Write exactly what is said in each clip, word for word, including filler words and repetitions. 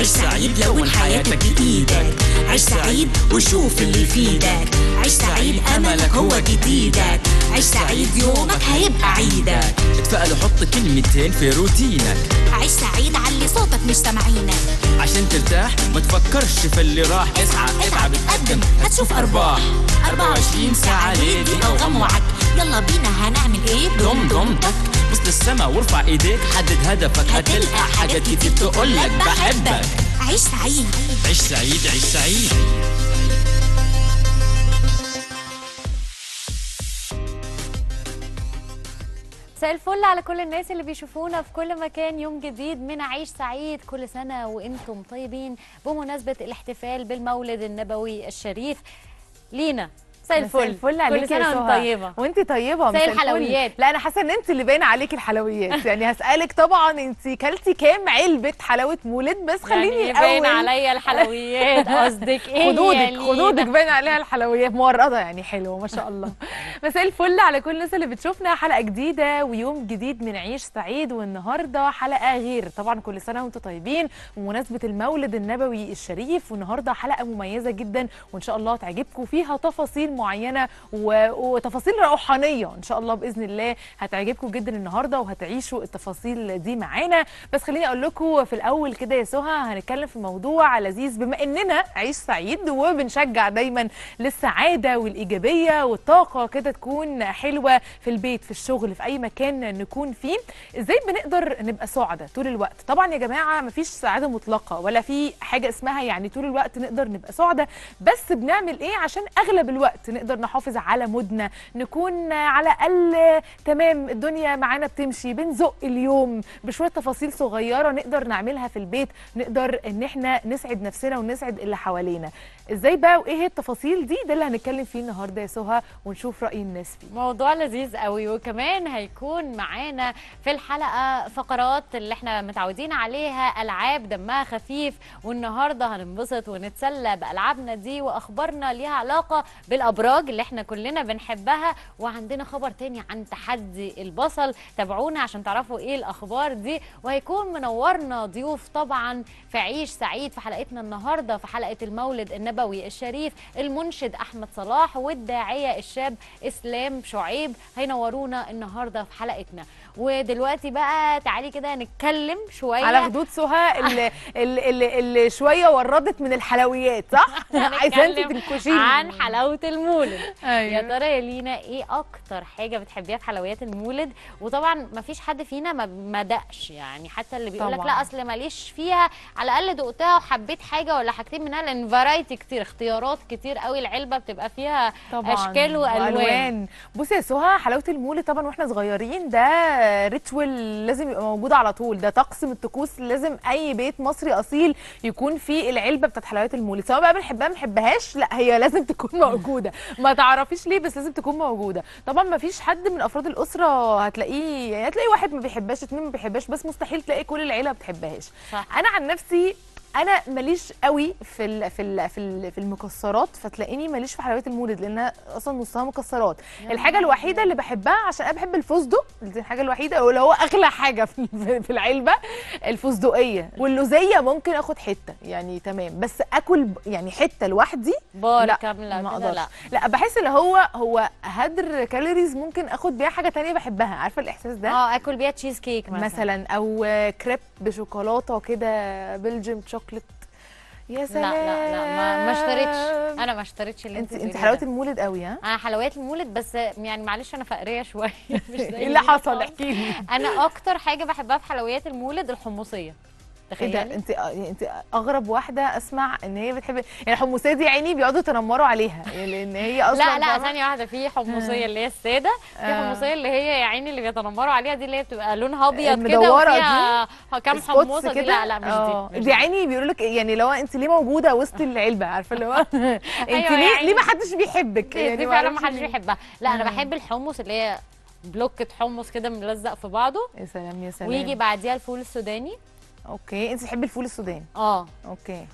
عيش سعيد لون حياتك بإيدك، عيش سعيد وشوف اللي يفيدك، عيش سعيد أملك هو جديدك، عيش سعيد يومك هيبقى عيدك. اتفائل وحط كلمتين في روتينك، عيش سعيد علي صوتك مش سامعينك، عشان ترتاح ما تفكرش في اللي راح. اسعى اتعب اتقدم هتشوف أرباح. أربعة وعشرين ساعة ليدي أو غموعك، يلا بينا هنعمل ايه؟ ضم ضمتك بص للسما وارفع ايديك، حدد هدفك هتلقى حاجات كتير تقولك بحبك. عيش سعيد عيش سعيد عيش سعيد. مساء الفل على كل الناس اللي بيشوفونا في كل مكان. يوم جديد من عيش سعيد، كل سنة وانتم طيبين بمناسبة الاحتفال بالمولد النبوي الشريف لينا. مساء الفل. الفل عليكي. كل سنه وانت طيبه. وانت طيبه. مساء الحلويات. لا انا حاسه ان انت اللي باين عليكي الحلويات. يعني هسالك طبعا انت كلتي كام علبه حلاوه مولد، بس خليني يعني الاول باين عليا الحلويات. قصدك ايه؟ خدودك خدودك باين عليها الحلويات مورده يعني حلوه ما شاء الله. مساء الفل على كل الناس اللي بتشوفنا. حلقه جديده ويوم جديد من عيش سعيد، والنهارده حلقه غير طبعا. كل سنه وانتم طيبين بمناسبه المولد النبوي الشريف، والنهارده حلقه مميزه جدا وان شاء الله تعجبكم، فيها تفاصيل معينه وتفاصيل روحانيه ان شاء الله باذن الله هتعجبكم جدا النهارده وهتعيشوا التفاصيل دي معانا. بس خليني اقول لكم في الاول كده يا سهى، هنتكلم في موضوع لذيذ بما اننا عيش سعيد وبنشجع دايما للسعاده والايجابيه والطاقه كده تكون حلوه في البيت، في الشغل، في اي مكان نكون فيه. ازاي بنقدر نبقى سعداء طول الوقت؟ طبعا يا جماعه مفيش سعاده مطلقه ولا في حاجه اسمها يعني طول الوقت نقدر نبقى سعداء، بس بنعمل ايه عشان اغلب الوقت نقدر نحافظ على مودنا، نكون على الاقل تمام الدنيا معانا بتمشي، بنزق اليوم بشويه تفاصيل صغيره نقدر نعملها في البيت، نقدر ان احنا نسعد نفسنا ونسعد اللي حوالينا. ازاي بقى وايه هي التفاصيل دي؟ ده اللي هنتكلم فيه النهارده يا سهى ونشوف راي الناس فيه. موضوع لذيذ قوي، وكمان هيكون معانا في الحلقه فقرات اللي احنا متعودين عليها، العاب دمها خفيف، والنهارده هننبسط ونتسلى بالعابنا دي واخبارنا ليها علاقه بالابراج اللي احنا كلنا بنحبها، وعندنا خبر تاني عن تحدي البصل. تابعونا عشان تعرفوا ايه الاخبار دي، وهيكون منورنا ضيوف طبعا في عيش سعيد في حلقتنا النهارده في حلقه المولد النبوي الشريف، المنشد احمد صلاح والداعيه الشاب اسلام شعيب هينورونا النهارده في حلقتنا. ودلوقتي بقى تعالي كده نتكلم شويه على خدود سهى اللي, اللي, اللي شويه وردت من الحلويات، صح؟ عايزه انت تنكشيني عن حلاوه المولد. أيوة. يا ترى يا لينا ايه اكتر حاجه بتحبيها في حلويات المولد؟ وطبعا ما فيش حد فينا ما دقش، يعني حتى اللي بيقول لك لا اصل ماليش فيها، على الاقل دقتها وحبيت حاجه ولا حاجتين منها، لان فرايتي كتير، اختيارات كتير قوي، العلبه بتبقى فيها طبعاً اشكال والوان. وألوان. بصي يا سهى، حلاوه المولد طبعا واحنا صغيرين ده ريتوال لازم يبقى موجود على طول، ده طقس من الطقوس، لازم اي بيت مصري اصيل يكون فيه العلبه بتاعت حلويات المولد، سواء بقى بنحبها ما بنحبهاش، لا هي لازم تكون موجوده. ما تعرفيش ليه بس لازم تكون موجوده. طبعا ما فيش حد من افراد الاسره هتلاقيه، يعني هتلاقي واحد ما بيحبهاش، اتنين ما بيحبهاش، بس مستحيل تلاقي كل العيله ما بتحبهاش. صح. انا عن نفسي انا ماليش قوي في ال في ال في ال في المكسرات، فتلاقيني ماليش في حلويات المولد لانها اصلا نصها مكسرات. الحاجه الوحيده اللي بحبها عشان انا بحب الفستق، دي الحاجه الوحيده واللي هو اغلى حاجه في, في العلبه، الفستقيه. واللوزيه ممكن اخد حته يعني تمام، بس اكل يعني حته لوحدي بار كامله ما كده لا لا بحس ان هو هو هدر كالوريز، ممكن اخد بيها حاجه ثانيه بحبها، عارفه الاحساس ده؟ اه اكل بيها تشيز كيك مثلا, مثلا او كريب بشوكولاته كده، بلجيم شوكليت. يا سلام. لا لا لا ما, ما اشتريتش، انا ما اشتريتش اللي انت انت حلويات المولد قوي. ها انا حلويات المولد بس يعني معلش انا فقريه شويه. مش زي ايه اللي حصل؟ احكي لي. انا اكتر حاجه بحبها في حلويات المولد الحمصيه. تخيلي. ايه ده؟ انت انت اغرب واحده اسمع ان هي بتحب يعني الحمصيه دي، عيني بيقعدوا يتنمروا عليها لان هي اصلا لا لا ثانيه واحده، في حمصيه اللي هي الساده، في حمصيه اللي هي يا عيني اللي بيتنمروا عليها دي اللي هي بتبقى لونها ابيض كده وفيها كام حموصه دي. لا لا مش دي دي عيني بيقولوا لك يعني لو انت ليه موجوده وسط العلبه، عارفه اللي هو انت ليه ليه ما حدش بيحبك؟ يعني دي فعلا ما حدش بيحبها. لا انا بحب الحمص اللي هي بلوكة حمص كده ملزق في بعضه. يا سلام يا سلام. ويجي بعديها الفول السوداني اوكي، انت بتحبي الفول السوداني؟ اه اوكي.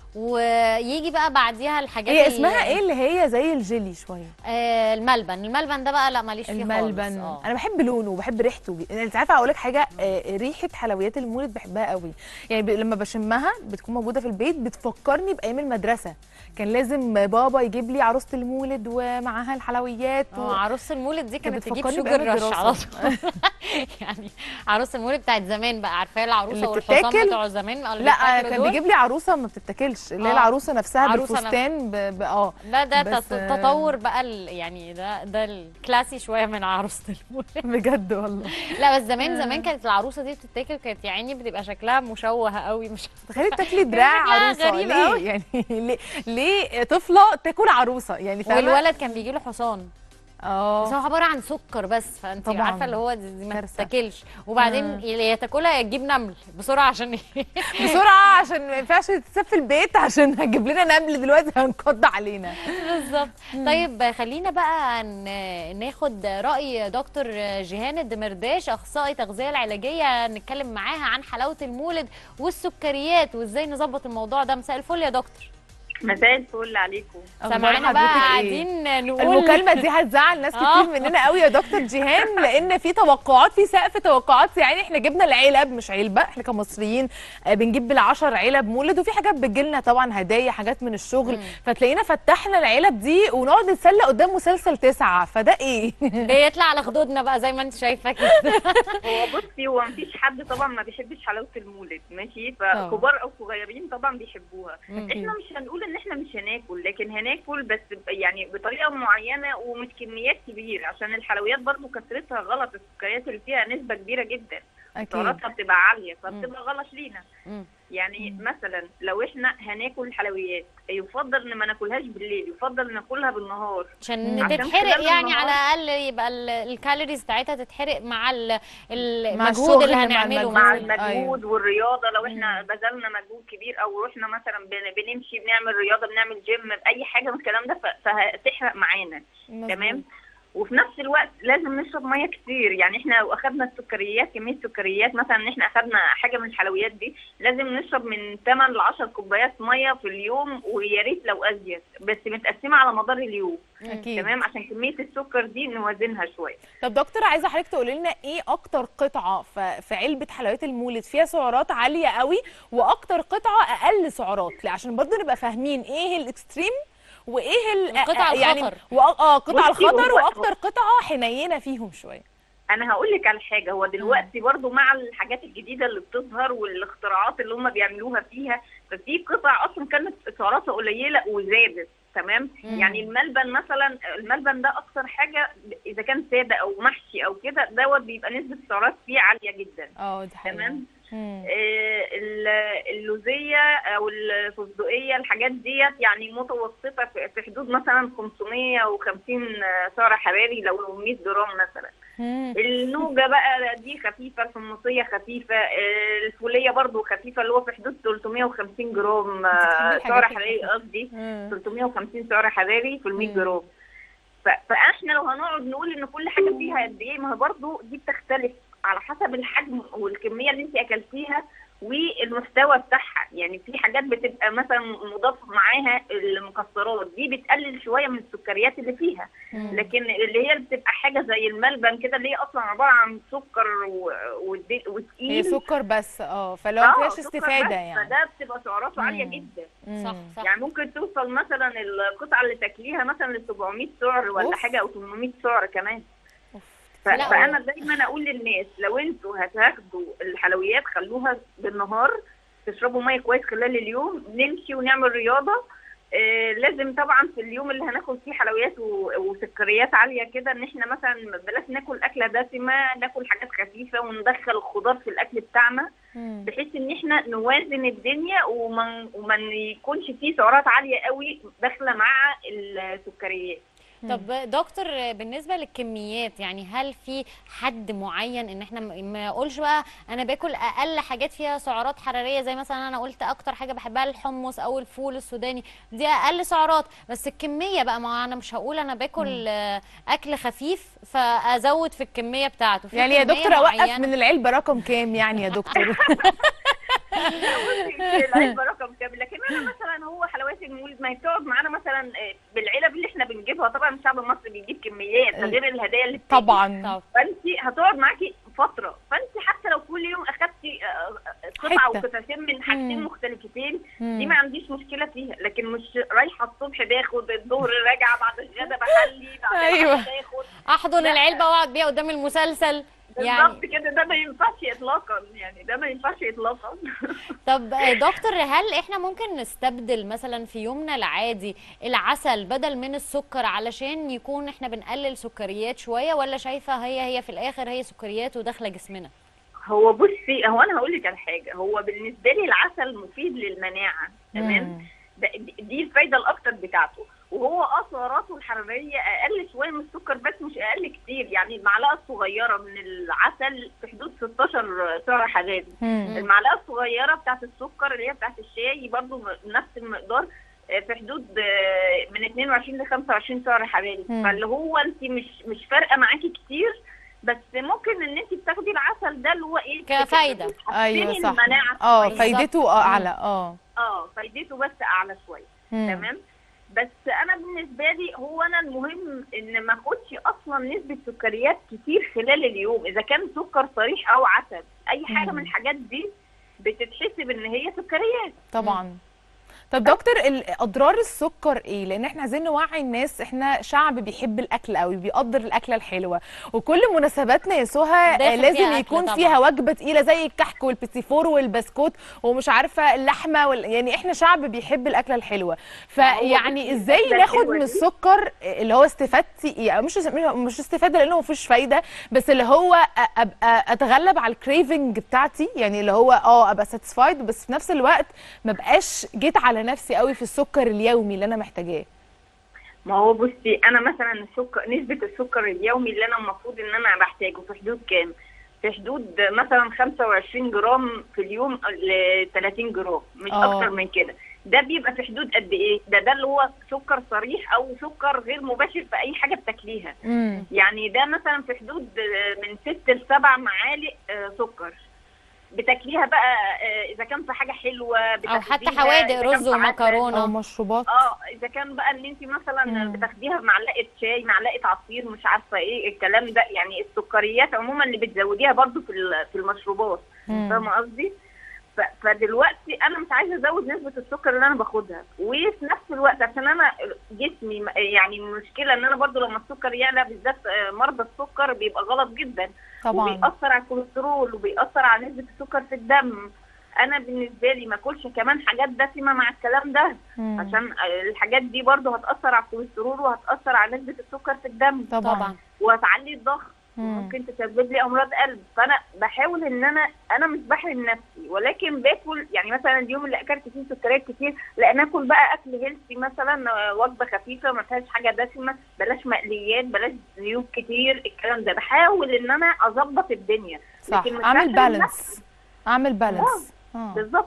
ويجي بقى بعديها الحاجات هي اسمها ايه اللي هي زي الجيلي شويه؟ آه الملبن. الملبن ده بقى لا ماليش فيه خالص. الملبن آه. انا بحب لونه وبحب ريحته. انت عارفه اقول لك حاجه، آه ريحه حلويات المولد بحبها قوي. يعني ب... لما بشمها بتكون موجوده في البيت بتفكرني بايام المدرسه. كان لازم بابا يجيب لي عروسه المولد ومعاها الحلويات و... اه عروسه المولد دي كانت تجيب بتفكرني شوجر بأيام رش الدراسة. على طول. يعني عروسه المولد بتاعت زمان بقى، عارفاها العروسه اللي والحصان بتتاكل؟ بتوع زمان اللي لا بيتاكلوا كان دول؟ بيجيب لي عروسه ما بتتاكلش، اللي هي آه. العروسه نفسها عروسة بالفستان ب... ب... اه لا ده بس- تط- تطور بقى ال... يعني ده ده الكلاسي شويه من عروسه المولد. بجد والله. لا بس زمان زمان كانت العروسه دي بتتاكل، كانت يا عيني بتبقى شكلها مشوه قوي. مش تخيلي تاكلي دراع شكلها عروسه غريب ليه؟ قوي. يعني ليه ليه طفله تاكل عروسه يعني؟ فاهمه؟ والولد كان بيجي له حصان، بس اه هو عباره عن سكر بس، فانت طبعاً. عارفه اللي هو دي, دي ما كارثة. تتاكلش. وبعدين آه. يا تاكلها يا تجيب نمل بسرعه عشان بسرعه عشان ما ينفعش تتساب في البيت، عشان هتجيب لنا نمل دلوقتي هنقض علينا. بالظبط. طيب خلينا بقى ن- ناخد راي دكتور جيهان الدمرداش، اخصائي تغذيه العلاجيه، نتكلم معاها عن حلاوه المولد والسكريات وازاي نظبط الموضوع ده. مساء الفل يا دكتور. مساء الفل عليكم. سامعانا بقى قاعدين نقول المكالمه دي هتزعل ناس آه. كتير مننا قوي يا دكتور جيهان، لان في توقعات، في سقف توقعات. يعني احنا جبنا العلب مش علبه، احنا كمصريين آه، بنجيب بالعشر علب مولد، وفي حاجات بتجيلنا طبعا هدايا، حاجات من الشغل. فتلاقينا فتحنا العلب دي ونقعد نتسلى قدام مسلسل تسعة، فده ايه؟ بيطلع على خدودنا بقى زي ما انت شايفه كده. هو بصي، هو مفيش حد طبعا ما بيحبش حلاوه المولد، ماشي؟ فكبار او صغيرين طبعا بيحبوها. احنا مش هنقول ان احنا مش هناكل، لكن هناكل بس ب- يعني بطريقه معينه ومش كميات كبيره، عشان الحلويات برضو كثرتها غلط. السكريات اللي فيها نسبه كبيره جدا، اكيد. سعراتها بتبقى عاليه فبتبقى غلط لينا. مم. يعني مثلا لو احنا هناكل الحلويات يفضل ان ما ناكلهاش بالليل، يفضل ناكلها بالنهار. عشان عشان تتحرق خلال يعني النهار- على الاقل يبقى ال- الكالوريز بتاعتها تتحرق مع ال- ال- مع المجهود الشغل، اللي مع هنعمله المجهود. مع مثلا. المجهود والرياضه. لو احنا بذلنا مجهود كبير او رحنا مثلا بن- بنمشي بنعمل رياضه بنعمل جيم اي حاجه من الكلام ده ف- فهتحرق معانا. تمام. وفي نفس الوقت لازم نشرب ميه كتير. يعني احنا لو اخدنا السكريات، كميه سكريات مثلا ان احنا اخدنا حاجه من الحلويات دي، لازم نشرب من ثمانية ل عشرة كوبايات ميه في اليوم، ويا ريت لو ازيد، بس متقسمه على مدار اليوم. اكيد. تمام، عشان كميه السكر دي نوازنها شويه. طب دكتور، عايزه حضرتك تقولي لنا ايه اكتر قطعه ف- في علبه حلويات المولد فيها سعرات عاليه قوي، واكتر قطعه اقل سعرات، عشان برضه نبقى فاهمين ايه الاكستريم وايه ال- القطع يعني الخطر. وأ- اه قطع بصي، الخطر، هو- واكتر قطعه حنينه فيهم شويه. انا هقول لك على حاجه. هو دلوقتي برضو مع الحاجات الجديده اللي بتظهر والاختراعات اللي هم بيعملوها فيها، ففي قطع اصلا كانت سعراتها قليله وزادت. تمام. مم. يعني الملبن مثلا، الملبن ده اكثر حاجه اذا كان ساده او محشي او كده دوت بيبقى نسبه السعرات فيه عاليه جدا. اه دي حقيقة. تمام. مم. آه، ال- اللوزيه او الفستقيه، الحاجات ديت يعني متوسطه في في حدود مثلا خمسمية وخمسين سعر حراري لو مية جرام مثلا. مم. النوجه بقى دي خفيفه، الحمصيه خفيفه، آه، الفوليه برضو خفيفه اللي هو في حدود ثلاثمية وخمسين جرام آه، بتحبي الحاجات سعر الخفيفة. حراري، قصدي مم. ثلاثمية وخمسين سعر حراري في ال مية مم. جرام. ف- فاحنا لو هنقعد نقول ان كل حاجه فيها قد ايه، ما هي برضو دي بتختلف على حسب الحجم والكميه اللي انت اكلتيها والمحتوى بتاعها. يعني في حاجات بتبقى مثلا مضاف معاها المكسرات، دي بتقلل شويه من السكريات اللي فيها. مم. لكن اللي هي بتبقى حاجه زي الملبن كده اللي هي اصلا عباره عن سكر و- والدي- هي وتقيل، سكر بس، اه فلو ما فيهاش سكر استفاده بس، يعني. فده بتبقى سعراته عاليه مم. جدا. مم. صح صح. يعني ممكن توصل مثلا القطعه اللي تاكليها مثلا ل سبعمية سعر ولا أوف. حاجه، او ثمانمية سعر كمان. أوف. ف- لا، فانا دايما اقول للناس لو انتوا هتاخدوا الحلويات خلوها بالنهار، تشربوا ميه كويس خلال اليوم، نمشي ونعمل رياضه. آه لازم طبعا في اليوم اللي هناكل فيه حلويات و- وسكريات عاليه كده، ان احنا مثلا بلاش ناكل اكله دسمه، ناكل حاجات خفيفه وندخل الخضار في الاكل بتاعنا، مم. بحيث ان احنا نوازن الدنيا وما وما يكونش فيه سعرات عاليه قوي داخله مع السكريات. طب دكتور، بالنسبه للكميات، يعني هل في حد معين ان احنا ما اقولش بقى انا باكل اقل حاجات فيها سعرات حراريه، زي مثلا انا قلت اكتر حاجه بحبها الحمص او الفول السوداني، دي اقل سعرات، بس الكميه بقى، ما انا مش هقول انا باكل آه، اكل خفيف فازود في الكميه بتاعته. في يعني يا كمية دكتور اوقف معينة. من العلبه رقم كام يعني يا دكتور؟ بصي العلبه رقم كام، لكن انا مثلا هو حلويات المولد ما هي بتقعد معانا مثلا بالعلب اللي احنا بنجيبها، طبعا الشعب المصري بيجيب كميات ده غير الهدايا اللي بتيجي. طبعا. فانت هتقعد معاكي فتره، فانت حتى لو كل يوم اخدتي قطعه وقطعتين من حاجتين مختلفتين دي ما عنديش مشكله فيها، لكن مش رايحه الصبح باخد، الظهر راجعه بعد الغدا بحلي، بعد أيوة. باخد احضن العلبه واقعد بيها قدام المسلسل يعني بالظبط كده. ده ما ينفعش اطلاقا، يعني ده ما ينفعش اطلاقا. طب دكتور، هل احنا ممكن نستبدل مثلا في يومنا العادي العسل بدل من السكر علشان يكون احنا بنقلل سكريات شويه، ولا شايفه هي هي في الاخر هي سكريات وداخله جسمنا؟ هو بصي، هو انا هقول لك على حاجه، هو بالنسبه لي العسل مفيد للمناعه، تمام؟ دي الفايده الاكتر بتاعته، وهو اه سعراته الحراريه اقل شويه من السكر بس مش اقل كتير، يعني المعلقه الصغيره من العسل في حدود ستاشر سعر حراري، المعلقه الصغيره بتاعت السكر اللي هي بتاعت الشاي برضو نفس المقدار في حدود من اتنين وعشرين ل خمسة وعشرين سعر حراري. فاللي هو انت مش مش فارقه معاكي كتير، بس ممكن ان انت بتاخدي العسل ده اللي هو ايه كفايده. ايوه صح. المناعه اه فايدته اعلى. اه اه فايدته بس اعلى شويه، تمام. بس انا بالنسبه لي هو انا المهم ان ما اخدش اصلا نسبه سكريات كتير خلال اليوم، اذا كان سكر صريح او عسل، اي حاجه من الحاجات دي بتتحسب ان هي سكريات طبعا. طب دكتور، اضرار السكر ايه؟ لان احنا عايزين نوعي الناس، احنا شعب بيحب الاكل قوي، بيقدر الاكله الحلوه، وكل مناسباتنا يا سهى لازم يكون طبعا فيها وجبه تقيله زي الكحك والبيتيفور والبسكوت ومش عارفه اللحمه وال... يعني احنا شعب بيحب الاكله الحلوه، فيعني ازاي ناخد من السكر اللي هو استفادتي يعني مش مش استفاده لانه ما فيهوش فايده، بس اللي هو ابقى اتغلب على الكريفنج بتاعتي، يعني اللي هو اه ابقى ساتيسفايد، بس في نفس الوقت ما بقاش جيت على نفسي قوي في السكر اليومي اللي انا محتاجاه. ما هو بصي، انا مثلا السكر، نسبه السكر اليومي اللي انا المفروض ان انا بحتاجه في حدود كام؟ في حدود مثلا خمسة وعشرين جرام في اليوم ل تلاتين جرام، مش أوه. اكتر من كده. ده بيبقى في حدود قد ايه؟ ده ده اللي هو سكر صريح او سكر غير مباشر في اي حاجه بتاكليها. مم. يعني ده مثلا في حدود من ست لسبع معالق سكر بتاكليها بقى، اذا كان في حاجه حلوه او حتى حوادق رز ومكرونه او مشروبات. اه اذا كان بقى ان انت مثلا مم. بتاخديها بمعلقه شاي، معلقه عصير، مش عارفه ايه الكلام ده، يعني السكريات عموما اللي بتزوديها برضو في في المشروبات، فاهمه قصدي؟ فدلوقتي انا مش عايزه ازود نسبه السكر اللي انا باخدها، وفي نفس الوقت عشان انا جسمي يعني المشكله ان انا برضو لما السكر يعلى، بالذات مرضى السكر بيبقى غلط جدا طبعا، وبيأثر على الكوليسترول وبيأثر على نسبه السكر في الدم. انا بالنسبه لي ما اكلش كمان حاجات دسمه مع الكلام ده، مم. عشان الحاجات دي برضو هتأثر على الكوليسترول وهتأثر على نسبه السكر في الدم طبعا، وهتعلي الضغط، ممكن تسبب لي امراض قلب. فانا بحاول ان انا انا مش بحرم نفسي، ولكن باكل يعني مثلا اليوم اللي اكلت فيه سكريات كتير، لا ناكل بقى اكل هيلثي، مثلا وجبه خفيفه ما فيهاش حاجه دسمه، بلاش مقليات، بلاش زيوت كتير، الكلام ده بحاول ان انا اظبط الدنيا. صح، اعمل بالانس، اعمل بالانس اه بالظبط.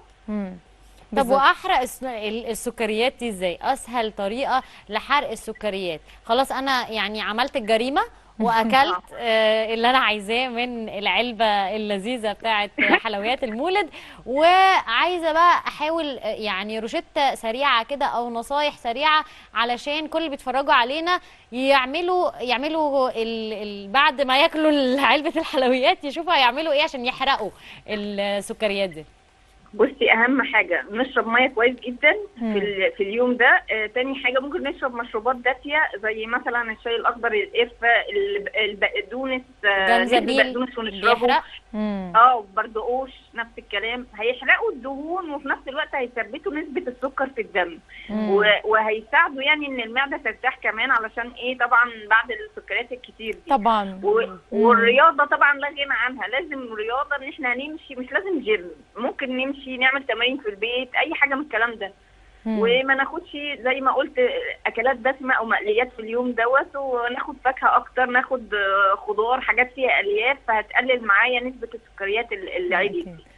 طب واحرق السكريات دي ازاي؟ اسهل طريقه لحرق السكريات، خلاص انا يعني عملت الجريمه واكلت آه اللي انا عايزاه من العلبه اللذيذه بتاعه حلويات المولد، وعايزه بقى احاول يعني روشته سريعه كده او نصايح سريعه علشان كل اللي بيتفرجوا علينا يعملوا يعملوا ال ال بعد ما ياكلوا علبه الحلويات يشوفوا هيعملوا ايه عشان يحرقوا السكريات دي. بصي، اهم حاجه نشرب ميه كويس جدا في في اليوم ده. آه، تاني حاجه ممكن نشرب مشروبات دافيه زي مثلا الشاي الاخضر، القرفه، البقدونس، جنزبيل البقدونس ونشربه. اه برضقوش نفس الكلام، هيحرقوا الدهون وفي نفس الوقت هيثبتوا نسبه السكر في الدم، وهيساعدوا يعني ان المعده ترتاح كمان، علشان ايه؟ طبعا بعد السكريات الكتير دي طبعا. والرياضه طبعا لا غنى عنها، لازم رياضه، ان احنا نمشي، مش لازم جيم، ممكن نمشي، نعمل تمارين في البيت، اي حاجه من الكلام ده. مم. وما ناخدش زي ما قلت اكلات دسمه او مقليات في اليوم دوت، وناخد فاكهه اكتر، ناخد خضار، حاجات فيها الياف، فهتقلل معايا نسبه السكريات اللي عاليه.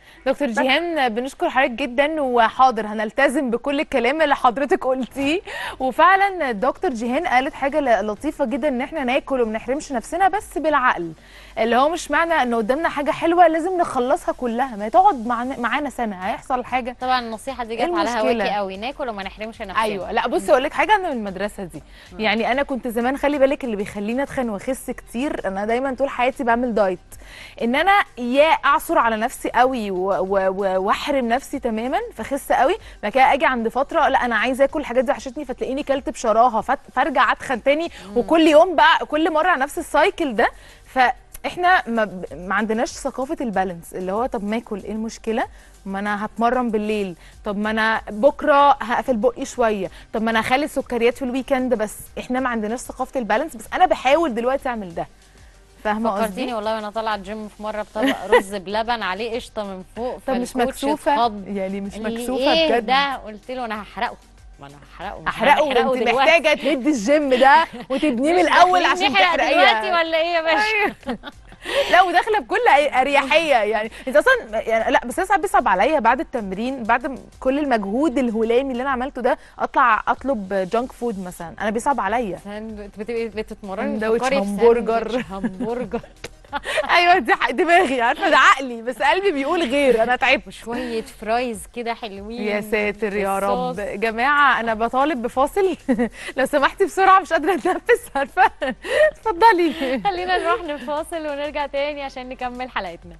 دكتور جيهان بنشكر حضرتك جدا، وحاضر هنلتزم بكل الكلام اللي حضرتك قلتيه. وفعلا دكتور جيهان قالت حاجه لطيفه جدا، ان احنا ناكل وما نحرمش نفسنا بس بالعقل، اللي هو مش معنى ان قدامنا حاجه حلوه لازم نخلصها كلها، ما تقعد معانا سنه هيحصل حاجه. طبعا النصيحه دي جت على هواكي قوي، ناكل وما نحرمش نفسنا. ايوه لا بصي اقول لك حاجه، انا من المدرسه دي م. يعني انا كنت زمان، خلي بالك اللي بيخليني اتخن واخس كتير، انا دايما طول حياتي بعمل دايت، ان انا يا اعصر على نفسي قوي واحرم نفسي تماما فخس قوي، بعد كده اجي عند فتره لا انا عايزه اكل الحاجات دي وحشتني، فتلاقيني كلت بشراهه فارجع اتخن تاني، وكل يوم بقى كل مره على نفس السايكل ده. فاحنا ما, ما عندناش ثقافه البالانس، اللي هو طب ما اكل، ايه المشكله؟ ما انا هتمرن بالليل، طب ما انا بكره هقفل بقي شويه، طب ما انا هخلي السكريات في الويكند، بس احنا ما عندناش ثقافه البالانس. بس انا بحاول دلوقتي اعمل ده، فاهمه قصدي؟ فكرتيني والله وانا طالعه الجيم في مره بطبق رز بلبن عليه قشطه من فوق، طب مش مكسوفه يعني؟ مش مكسوفه إيه بجد ده؟ قلت له انا هحرقه، ما انا هحرقه هحرقه انت محتاجه تهدي الجيم ده وتبنيه من الاول عشان تحرقيه دلوقتي ولا ايه يا باشا؟ لا وداخله بكل اريحيه يعني. انت اصلا يعني لا بس ساعات بيصعب عليا بعد التمرين، بعد كل المجهود الهلامي اللي انا عملته ده، اطلع اطلب جانك فود مثلا، انا بيصعب عليا. بتبقي بتتمرني ساندوتش همبرجر همبرجر ايوه دي دماغي عارفه، ده عقلي بس قلبي بيقول غير، انا تعبت. شويه فرايز كده حلوين يا ساتر يا رب. جماعه انا بطالب بفاصل لو سمحتي بسرعه مش قادره اتنفس، عارفه؟ اتفضلي. خلينا نروح نفاصل ونرجع تاني عشان نكمل حلقتنا.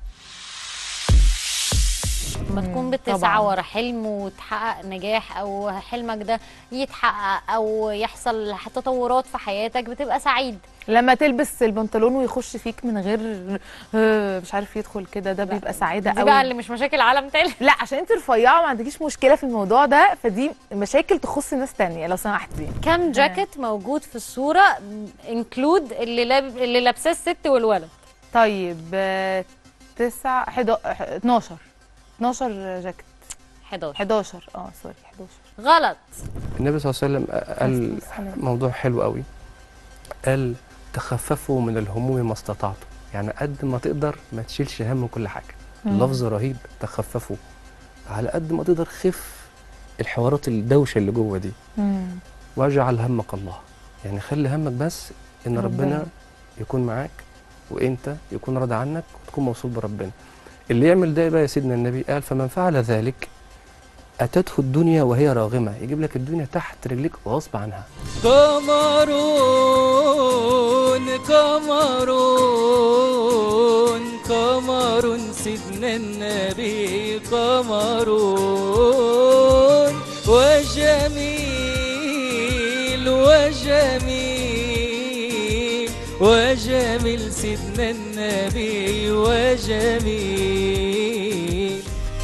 ما تكون بتسعى ورا حلم وتحقق نجاح، او حلمك ده يتحقق او يحصل تطورات في حياتك، بتبقى سعيد. لما تلبس البنطلون ويخش فيك من غير مش عارف يدخل كده، ده بيبقى سعاده قوي. دي بقى اللي مش مشاكل عالم تاني. لا عشان انت رفيعه وما عندكيش مشكله في الموضوع ده، فدي مشاكل تخص ناس تانية لو سمحتي. كم جاكيت موجود في الصوره انكلود اللي لاب... اللي لابساه الست والولد؟ طيب تسعة اتناشر اتناشر جاكيت. حداشر حداشر اه سوري حداشر. غلط. النبي صلى الله عليه وسلم قال موضوع حلو قوي، قال تخففوا من الهموم ما استطعتم، يعني قد ما تقدر ما تشيلش هم كل حاجه. اللفظ رهيب، تخففوا، على قد ما تقدر خف الحوارات الدوشه اللي جوه دي. مم. واجعل همك الله، يعني خلي همك بس ان ربنا يكون معاك وانت يكون راضي عنك وتكون موصول بربنا. اللي يعمل ده بقى يا سيدنا النبي قال فمن فعل ذلك أتته الدنيا وهي راغمة، يجيب لك الدنيا تحت رجليك غصب عنها. قمرون قمرون قمرون سيدنا النبي قمرون، وجميل وجميل وجميل سيدنا النبي وجميل.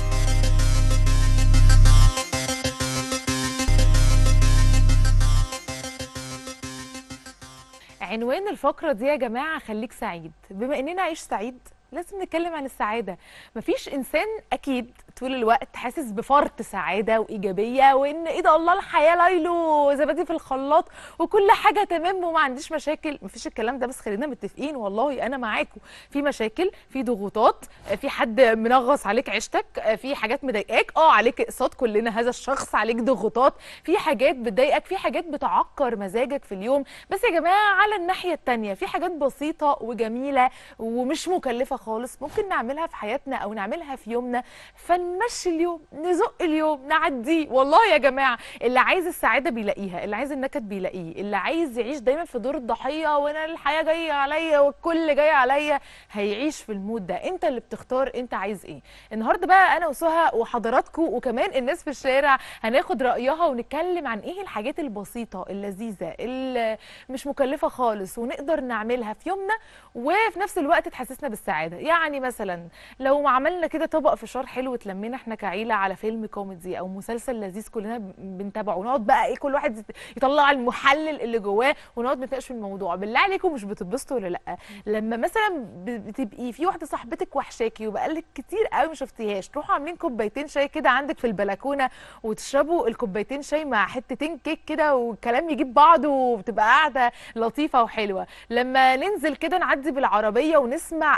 عنوان الفقرة دي يا جماعة خليك سعيد. بما اننا عيش سعيد لازم نتكلم عن السعادة. مفيش انسان اكيد طول الوقت حاسس بفرط سعادة وايجابية، وان ايه ده الله الحياة ليلو زبادي في الخلاط وكل حاجة تمام وما عنديش مشاكل. مفيش الكلام ده، بس خلينا متفقين والله انا معاكم، في مشاكل، في ضغوطات، في حد منغص عليك عيشتك، في حاجات مضايقاك، اه عليك اقساط، كلنا هذا الشخص، عليك ضغوطات، في حاجات بتضايقك، في حاجات بتعكر مزاجك في اليوم. بس يا جماعة على الناحية التانية في حاجات بسيطة وجميلة ومش مكلفة خالص ممكن نعملها في حياتنا او نعملها في يومنا، فنمشي اليوم، نزق اليوم، نعديه. والله يا جماعه اللي عايز السعاده بيلاقيها، اللي عايز النكد بيلاقيه، اللي عايز يعيش دايما في دور الضحيه وانا الحياه جايه عليا والكل جاي عليا هيعيش في المود ده. انت اللي بتختار انت عايز ايه. النهارده بقى انا وسهى وحضراتكم وكمان الناس في الشارع هناخد رايها ونتكلم عن ايه الحاجات البسيطه اللذيذه اللي مش مكلفه خالص ونقدر نعملها في يومنا وفي نفس الوقت تحسسنا بالسعاده. يعني مثلا لو عملنا كده طبق فشار حلو اتلمينا احنا كعيله على فيلم كوميدي او مسلسل لذيذ كلنا بنتابعه، ونقعد بقى ايه كل واحد يطلع المحلل اللي جواه ونقعد نتناقش في الموضوع. بالله عليكم مش بتتبسطوا ولا لا لما مثلا بتبقي في واحده صاحبتك وحشاكي وبقالك كتير قوي ما شفتيهاش، تروحوا عاملين كوبايتين شاي كده عندك في البلكونه وتشربوا الكوبايتين شاي مع حتتين كيك كده والكلام يجيب بعضه وبتبقى قاعده لطيفه وحلوه. لما ننزل كده نعدي بالعربيه ونسمع اغاني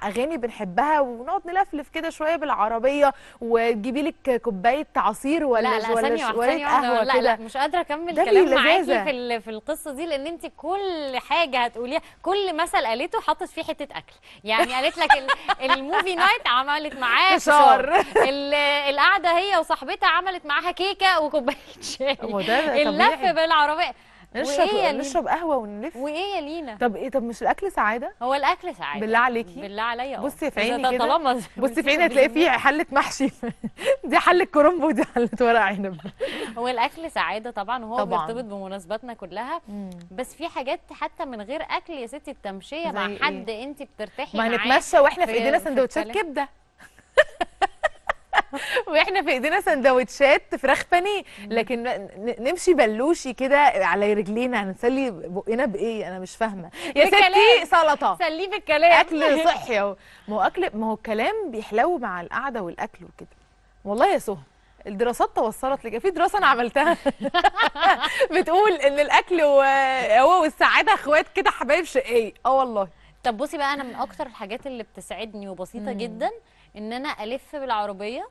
بنحبها ونقعد نلفلف كده شويه بالعربيه، وتجيبي لك كوبايه عصير ولا لا لا ولا ثانيه واحده ولا ثانيه واحده قهوه لا كده. لا مش قادره اكمل ده كلام في معاكي لذاذة. في ال- في القصه دي، لان انت كل حاجه هتقوليها، كل مثل قالته حطت فيه حته اكل. يعني قالت لك ال- الموفي نايت عملت معاه فشار. فشار، ال- القعده هي وصاحبتها عملت معاها كيكه وكوبايه شاي، هو ده اللف طبيعي. بالعربيه. نشرب وإيه يا لينا؟ نشرب قهوه ونلف. وايه يا لينا؟ طب ايه، طب مش الاكل سعاده؟ هو الاكل سعاده بالله عليكي. بالله عليا. بصي في إذا عيني ده كده، طالما بصي في عيني هتلاقي فيه حله محشي دي حله كرنب ودي حله ورق عنب. هو الاكل سعاده طبعا، وهو طبعاً. بيرتبط بمناسباتنا كلها. مم. بس في حاجات حتى من غير اكل يا ستي، التمشيه مع زي حد انت بترتاحي ما معاه. هنتمشى واحنا في في- ايدينا في سندوتشات الكلام. كبده واحنا في ايدينا سندوتشات فراخ بانيه، لكن ن- نمشي بلوشي كده على رجلينا، هنسلي بقنا بايه؟ انا مش فاهمه يا ستي. بالكلام. سلطه، سليه في الكلام. اكل صحي اهو. ما هو اكل، ما هو الكلام بيحلو مع القعده والاكل وكده. والله يا سهى الدراسات توصلت لك، في دراسه انا عملتها بتقول ان الاكل وهو والسعاده اخوات كده، حبايب شقايق. اه والله. طب بصي بقى، انا من اكتر الحاجات اللي بتسعدني وبسيطه مم. جدا ان انا الف بالعربيه،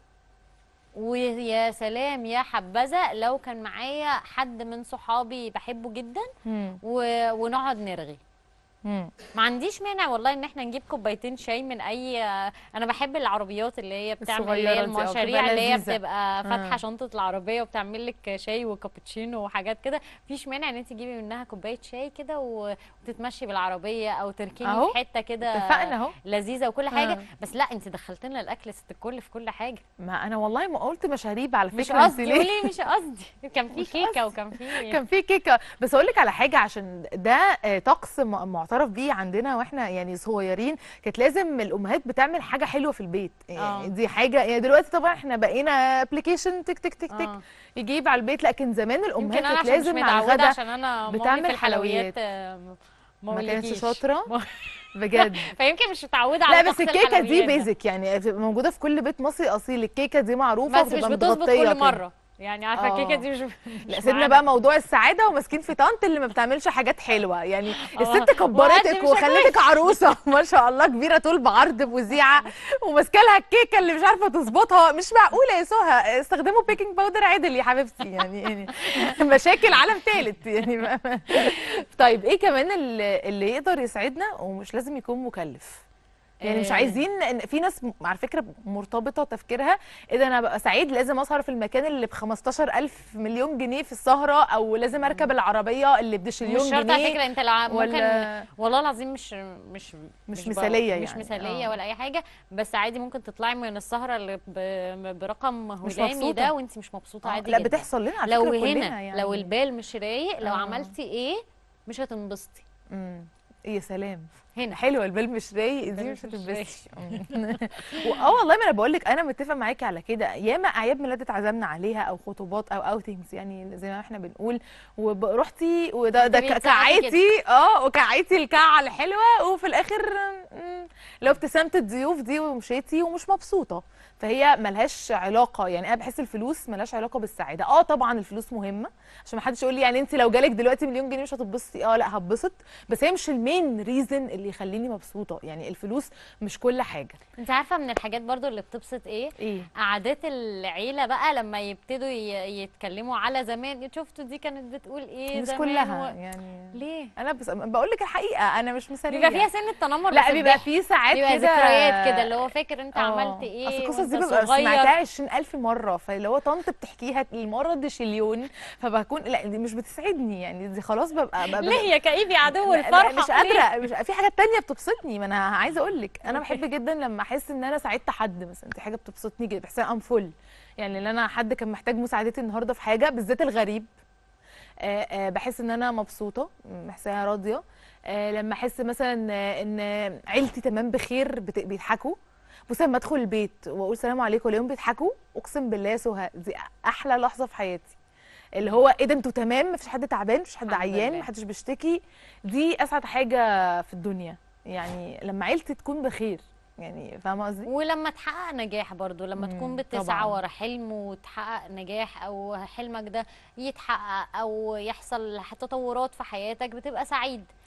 ويا سلام يا حبذا لو كان معايا حد من صحابي بحبه جدا مم. و... ونقعد نرغي. مم. ما عنديش مانع والله ان احنا نجيب كوبايتين شاي من اي، انا بحب العربيات اللي هي بتعمل اللي هي الصغيرة دي، أو المشاريع بتبقى اللي هي لذيذة. بتبقى فاتحه آه. شنطه العربيه وبتعمل لك شاي وكابتشينو وحاجات كده. مفيش مانع ان انت تجيبي منها كوبايه شاي كده وتتمشي بالعربيه، او تركني أهو، في حته كده اتفقنا اهو. لذيذه وكل حاجه. آه. بس لا، انت دخلتنا الاكل ست الكل في كل حاجه. ما انا والله ما قلت مشاريب على فكره. مش انت قصدي، ليه؟ قولي مش قصدي. كان في مش كيكه وكان في كان في كيكه. بس اقول لك على حاجه، عشان ده آه، طقس م- معترف بيه عندنا واحنا يعني صغيرين. كانت لازم الامهات بتعمل حاجه حلوه في البيت. آه. يعني دي حاجه، يعني دلوقتي طبعا احنا بقينا ابلكيشن تك تك تك تك آه. يجيب على البيت، لكن زمان الامهات يمكن انا كانت عشان مش لازم مع متعوده، الغدا. عشان انا مامي بتعمل في الحلويات حلويات. آه، ما ما كانتش أقولكيش. شاطره بجد. فيمكن مش متعوده على لا بس طقس الكيكه دي الحلويات ده. بيزك، يعني موجوده في كل بيت مصري اصيل. الكيكه دي معروفه بس مش وبتبقى بتظبط متغطيه كل كده. مره، يعني عارفه آه. الكيكه دي مش لا مش سيبنا معانا. بقى موضوع السعاده وماسكين في طنط اللي ما بتعملش حاجات حلوه. يعني آه. الست وقد كبرتك مش وخلتك عروسه ما شاء الله كبيره طول بعرض بوزيعه، وماسكه لها الكيكه اللي مش عارفه تظبطها. مش معقوله يا سهى، استخدموا بيكنج باودر عدل يا حبيبتي. يعني يعني مشاكل عالم ثالث يعني. طيب ايه كمان اللي, اللي يقدر يسعدنا ومش لازم يكون مكلف؟ يعني مش آه. عايزين إن- في ناس م- على فكره مرتبطه تفكيرها اذا انا ببقى سعيد لازم اسهر في المكان اللي ب خمستاشر ألف مليون جنيه في السهره، او لازم اركب العربيه اللي مش بشليون شرط على جنيه. فكره. انت لو ع- ممكن ولا والله العظيم مش مش مش ب- مثالية مش يعني. مثاليه آه. ولا اي حاجه. بس عادي ممكن تطلعي من السهره اللي ب- برقم مش هلامي مبسوطة. ده وانت مش مبسوطه. آه، عادي لا جدا. بتحصل لنا على لو فكره هنا كلنا يعني. لو البال مش رايق، لو آه. عملتي ايه مش هتنبسطي. امم يا سلام، هنا حلوه البال مش رايق دي، البال مش مش هتتبسطي. اه والله ما انا بقول لك، انا متفق معاكي على كده. ياما اعياد ميلاد اتعزمنا عليها، او خطوبات او اوتنجز يعني زي ما احنا بنقول، ورحتي وده ده بتبقي ك- بتساعدي كعيتي اه وكعيتي الكعه الحلوه، وفي الاخر مم، لو ابتسامه الضيوف دي ومشيتي ومش مبسوطه. فهي ملهاش علاقه، يعني انا بحس الفلوس ملهاش علاقه بالسعاده. اه طبعا الفلوس مهمه، عشان ما حدش يقول لي يعني انت لو جالك دلوقتي مليون جنيه مش هتتبسطي. اه لا هتبسط، بس هي مش المين ريزن اللي يخليني مبسوطه. يعني الفلوس مش كل حاجه. انت عارفه من الحاجات برضو اللي بتبسط ايه؟ ايه؟ قعدات العيله بقى لما يبتدوا ي- يتكلموا على زمان. شفتوا دي كانت بتقول ايه مش زمان كلها و... يعني. ليه؟ انا بس بقول لك الحقيقه، انا مش مثاليه. بيبقى فيها سن التنمر. لا بس بيبقى الضحك. في ساعات بيبقى كده ذكريات كده، اللي هو فاكر انت آه. عملت ايه اصل القصص وانت دي ببقى صغير. سمعتها عشرين ألف مره، فاللي هو طنط بتحكيها المره دي شليون، فبكون لا دي مش بتسعدني يعني. دي خلاص ببقى, ببقى ليه يا كئيبي عدو لا- الفرحه؟ لا مش قادره. مش في حاجات تانية بتبسطني. ما انا عايزه اقول لك انا بحب جدا لما احس ان انا ساعدت حد مثلا. دي حاجه بتبسطني جدا، بحس ام فل. يعني ان انا حد كان محتاج مساعدتي النهارده في حاجه، بالذات الغريب، آه آه بحس ان انا مبسوطه، بحسها راضيه. آه لما احس مثلا آه ان عيلتي تمام بخير بت- بيضحكوا. بصي لما ادخل البيت واقول سلام عليكم الاقيهم بيضحكوا، اقسم بالله يا سهى دي احلى لحظه في حياتي. اللي هو ايه ده، انتوا تمام، مفيش حد تعبان، مفيش حد الحمد عيان، لله. محدش بيشتكي. دي اسعد حاجه في الدنيا يعني، لما عيلتي تكون بخير. يعني فاهمه قصدي؟ ولما تحقق نجاح برضو، لما مم، تكون بتسعى طبعاً. ورا حلم وتحقق نجاح، او حلمك ده يتحقق او يحصل تطورات في حياتك، بتبقى سعيد.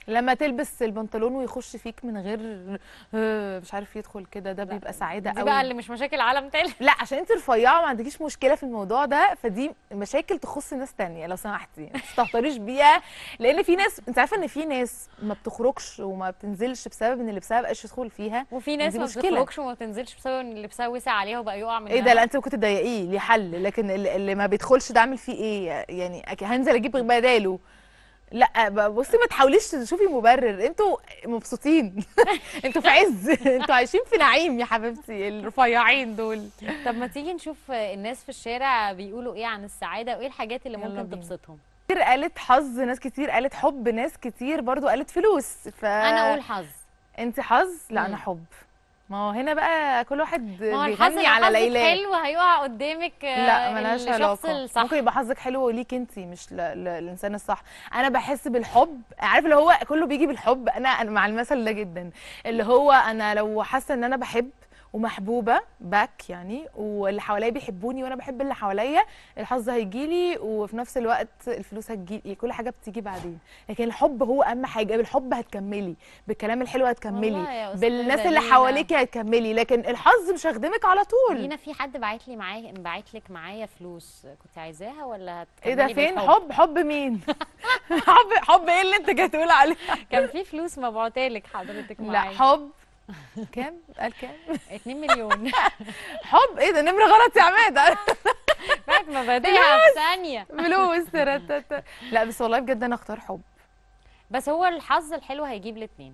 لما تلبس البنطلون ويخش فيك من غير آه، مش عارف يدخل كده، ده بيبقى سعاده دي قوي. بقى اللي مش مشاكل عالم تاني. لا عشان انت رفيعه ما عندكيش مشكله في الموضوع ده، فدي مشاكل تخص ناس تانية لو سمحتي ما تستهتريش بيها. لان في ناس، انت عارفه ان في ناس ما بتخرجش وما بتنزلش بسبب ان لبسها بقاش يدخل فيها، وفي ناس دي ما مشكلة. بتخرجش وما بتنزلش بسبب ان لبسها وسع عليها وبقى يقع منها. ايه ده؟ لا انت ممكن تضايقيه ليه حل، لكن اللي اللي ما بيدخلش ده اعمل فيه ايه؟ يعني أك- هنزل اجيب بداله. لا ب- بصي ما تحاوليش تشوفي مبرر، انتوا مبسوطين انتوا في عز انتوا عايشين في نعيم يا حبيبتي الرفيعين دول. طب ما تيجي نشوف الناس في الشارع بيقولوا ايه عن السعاده وايه الحاجات اللي يلا ممكن بينا. تبسطهم. كتير قالت حظ، ناس كتير قالت حب، ناس كتير برضو قالت فلوس. ف انا اقول حظ. انت حظ؟ لا مم. انا حب. ما هو هنا بقى كل واحد ما هو الحظ بيغني لو على حظك ليلاه. حلو هيقع قدامك آه، لا ملهاش الشخص علاقه، الصح. ممكن يبقى حظك حلو ليك انت مش ل... ل... للانسان الصح. انا بحس بالحب، عارف اللي هو كله بيجي بالحب. انا انا مع المثل ده جدا، اللي هو انا لو حاسه ان انا بحب ومحبوبه باك يعني، واللي حواليا بيحبوني وانا بحب اللي حواليا، الحظ هيجيلي وفي نفس الوقت الفلوس هتجيلي، كل حاجه بتيجي بعدين. لكن الحب هو اهم حاجه، بالحب هتكملي، بالكلام الحلو والله هتكملي، يا أستاذة بالناس اللي لينا. حواليكي هتكملي، لكن الحظ مش هيخدمك على طول. لينا في حد باعت لي معايا باعت لك معايا فلوس، كنت عايزاها ولا ايه ده؟ هتكملي فين بالحب؟ حب؟ حب مين؟ حب حب ايه اللي انت جاي تقول عليه؟ كان في فلوس مبعوتة لك حضرتك لا معايا. حب كام؟ قال كام؟ اتنين مليون. حب ايه ده؟ نمره غلط يا عماد. بعد ما بديها في ثانيه. فلوس ترتت. لا بس والله بجد انا اختار حب. بس هو الحظ الحلو هيجيب الاثنين.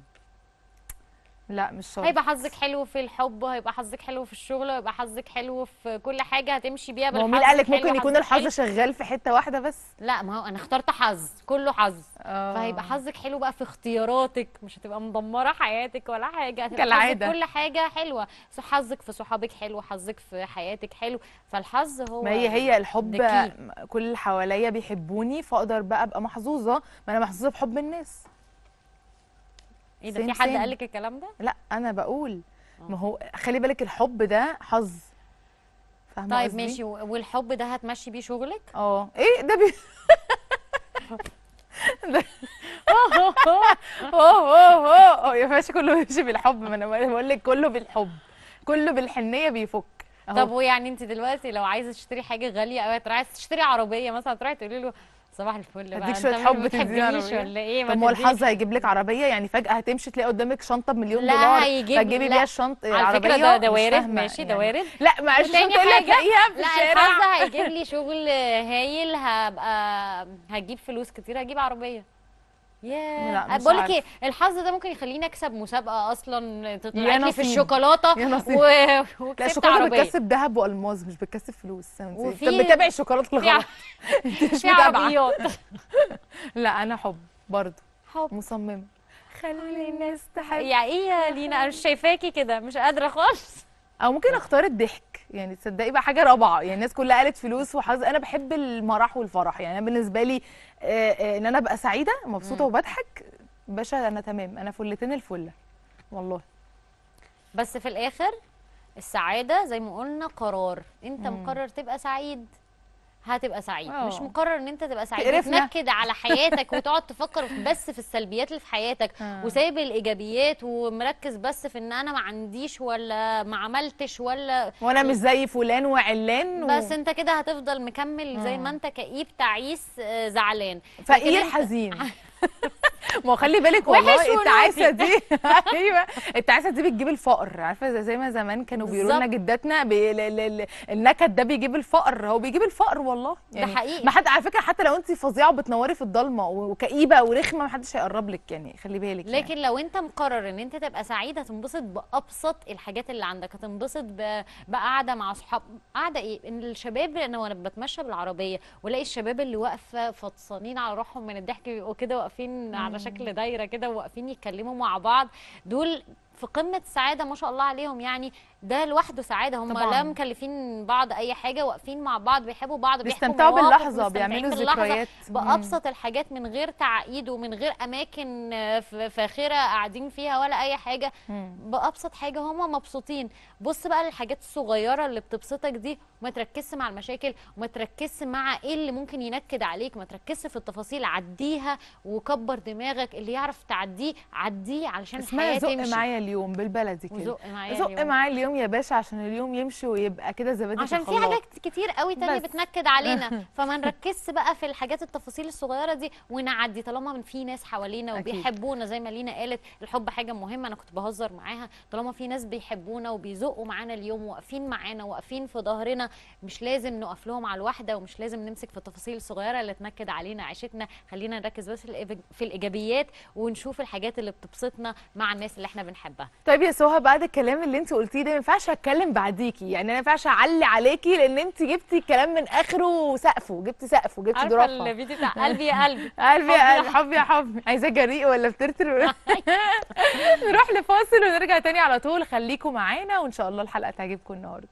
لا مش شرط. هيبقى حظك حلو في الحب، وهيبقى حظك حلو في الشغل، وهيبقى حظك حلو في كل حاجه هتمشي بيها ما هو بالحظ. مين قال لك الحلو، ممكن يكون حظك الحظ حلو. شغال في حته واحده بس؟ لا ما هو انا اخترت حظ، كله حظ. آه. فهيبقى حظك حلو بقى في اختياراتك، مش هتبقى مدمره حياتك ولا حاجه، هتبقى كالعادة. حظك كل حاجه حلوه. بس حظك في صحابك حلو، حظك في حياتك حلو، فالحظ هو ما هي هي الحب the كل اللي حواليا بيحبوني، فاقدر بقى ابقى محظوظه. ما انا محظوظه بحب الناس. ايه ده؟ سيم في حد سيم. قال لك الكلام ده؟ لا انا بقول ما هو خلي بالك الحب ده حظ، فاهمه طيب قصدي؟ ماشي، والحب ده هتمشي بيه شغلك؟ اه ايه ده بي... ده اوه اوه اوه يا باشا كله بيمشي بالحب، ما انا بقول لك كله بالحب، كله بالحنيه بيفك. أهو. طب ويعني انت دلوقتي لو عايزه تشتري حاجه غاليه قوي، تروحي عايزه تشتري عربيه مثلا، تروحي تقولي له صباح الفل بقى، هديك انت شويه مش حب تديني بتحبنيش عربيه ولا ايه؟ طب ما هو الحظ هيجيب لك عربيه؟ يعني فجاه هتمشي تلاقي قدامك شنطه بمليون لا دولار هيجيب- فتجيبي لا. بيها الشنطه على عربيه. فكره ده, ده مش وارد، فاهمة ماشي ده يعني. وارد. لا معلش وتاني الشنطه اللي حاجة- هتلاقيها في لا الشارع. الحظ هيجيب لي شغل هايل، هبقى هجيب فلوس كتير، هجيب عربيه. لا، ياه مش بقول لك ايه، عارفة. الحظ ده ممكن يخليني اكسب مسابقه اصلا يا تطلع لي في نصيب. الشوكولاته يا نصيب. و... لا وكسبت الشوكولاته عربيه. بتكسب ذهب والماظ، مش بتكسب فلوس. انت وفي- انت بتتابعي الشوكولاته في الغلط. انت مش في متابعه. عربيات. لا انا حب برضه، حب. مصممه خلي الناس تحب. يعني ايه يا لينا؟ انا مش شايفاكي كده، مش قادره خالص. او ممكن اختار الضحك، يعني تصدقي بقى حاجه رابعه. يعني الناس كلها قالت فلوس وحظ، انا بحب المرح والفرح. يعني انا بالنسبه لي آه، آه، ان انا ابقى سعيده مبسوطه وبضحك باشا، انا تمام، انا فلتين الفله والله. بس في الاخر السعاده زي ما قلنا قرار، انت مم. مقرر تبقى سعيد هتبقى سعيد، أوه. مش مقرر ان انت تبقى سعيد تقرفنا. وتنكد على حياتك وتقعد تفكر بس في السلبيات اللي في حياتك آه. وسايب الايجابيات ومركز بس في ان انا ما عنديش ولا ما عملتش ولا وانا مش زي فلان وعلان و... بس انت كده هتفضل مكمل زي ما آه. انت كئيب تعيس آه، زعلان فقير لكن انت- حزين. ما هو خلي بالك وحش والله ونوتي. التعاسه دي ايوه التعاسه دي بتجيب الفقر. عارفه زي, زي ما زمان كانوا بيقولوا لنا بالظبط. جداتنا بي... ال... ال... ال... النكد ده بيجيب الفقر، هو بيجيب الفقر والله. يعني حقيقي. ما حد على فكره حتى لو انت فظيعه وبتنوري في الضلمه وكئيبه ورخمه ما حدش هيقرب لك، يعني خلي بالك. لكن يعني. لو انت مقرر ان انت تبقى سعيد هتنبسط بابسط الحاجات اللي عندك، هتنبسط ب- بقعده مع اصحاب. قعده ايه؟ ان الشباب، انا وانا بتمشى بالعربيه والاقي الشباب اللي واقفه فطسانين على روحهم من الضحك، بيبقوا كده واقفين على شكل دايره كده وواقفين يتكلموا مع بعض، دول في قمه السعاده ما شاء الله عليهم. يعني ده لوحده سعاده. هم طبعاً. لا مكلفين بعض اي حاجه، واقفين مع بعض بيحبوا بعض، بيحكوا بيستمتعوا مواقف، باللحظه، مستمتعين بيعملوا باللحظة ذكريات. بابسط الحاجات، من غير تعقيد ومن غير اماكن ف- فاخره قاعدين فيها ولا اي حاجه. مم. بابسط حاجه هم مبسوطين. بص بقى للحاجات الصغيره اللي بتبسطك دي، وما تركزش مع المشاكل، وما تركزش مع ايه اللي ممكن ينكد عليك، ما تركزش في التفاصيل، عديها وكبر دماغك. اللي يعرف تعديه عديه علشان اسمها الحياه زق تمشي. معايا اليوم بالبلدي كده. وزق معايا زق اليوم. معايا اليوم يا باشا عشان اليوم يمشي ويبقى كده زبادي في عشان في الخلاط. حاجات كتير قوي تانية بس. بتنكد علينا، فما نركزش بقى في الحاجات التفاصيل الصغيره دي ونعدي، طالما من في ناس حوالينا أكيد. وبيحبونا. زي ما لينا قالت الحب حاجه مهمه، انا كنت بهزر معاها. طالما في ناس بيحبونا وبيزقوا معانا اليوم، واقفين معانا واقفين في ظهرنا، مش لازم نقف لهم على الواحده، ومش لازم نمسك في التفاصيل الصغيره اللي تنكد علينا عيشتنا. خلينا نركز بس في الإيج- في الايجابيات، ونشوف الحاجات اللي بتبسطنا مع الناس اللي احنا بنحبها. طيب يا سهى، بعد الكلام اللي انت قلتيه ده ما ينفعش اتكلم بعديكي، يعني انا ما ينفعش اعلي عليكي، لان انت جبتي الكلام من اخره وسقفه، جبتي سقفه، جبتي عارفه ظرافه. الفيديو بتاع قلبي يا قلبي قلبي يا قلبي، حبي يا حبي، عايزاه جريء ولا بترتر؟ نروح لفاصل ونرجع تاني على طول. خليكم معانا وان شاء الله الحلقه تعجبكم النهارده.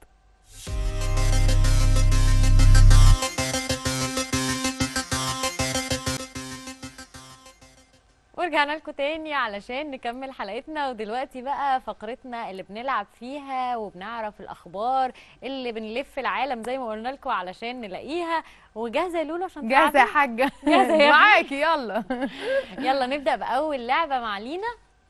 ورجعنا لكم تاني علشان نكمل حلقتنا. ودلوقتي بقى فقرتنا اللي بنلعب فيها وبنعرف الاخبار اللي بنلف العالم زي ما قلنا لكم علشان نلاقيها. وجاهزه يا لولو عشان جاهزه يا تلعبي؟ حاجه؟ جاهزة يا معاكي، يلا. يلا نبدا باول لعبه مع لينا.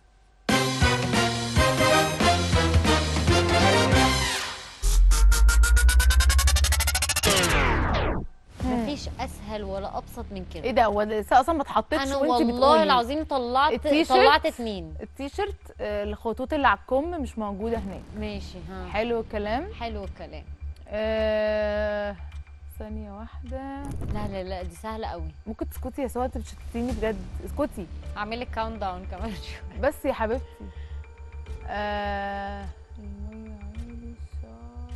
مفيش اسهل ولا ابسط من كده. ايه ده؟ هو لسه اصلا ما اتحطتش انا وانت والله بتقولي. العظيم طلعت التيشيرت؟ طلعت اتنين. التيشيرت، آه، الخطوط اللي على الكم مش موجوده هناك. ماشي، ها حلو الكلام. حلو الكلام. آه... ثانيه واحده. لا لا لا دي سهله قوي. ممكن تسكتي يا سهى؟ انت بتشتتيني بجد، اسكتي هعمل لك كاونت داون كمان شويه. بس يا حبيبتي. آه... المية عيني الشعر.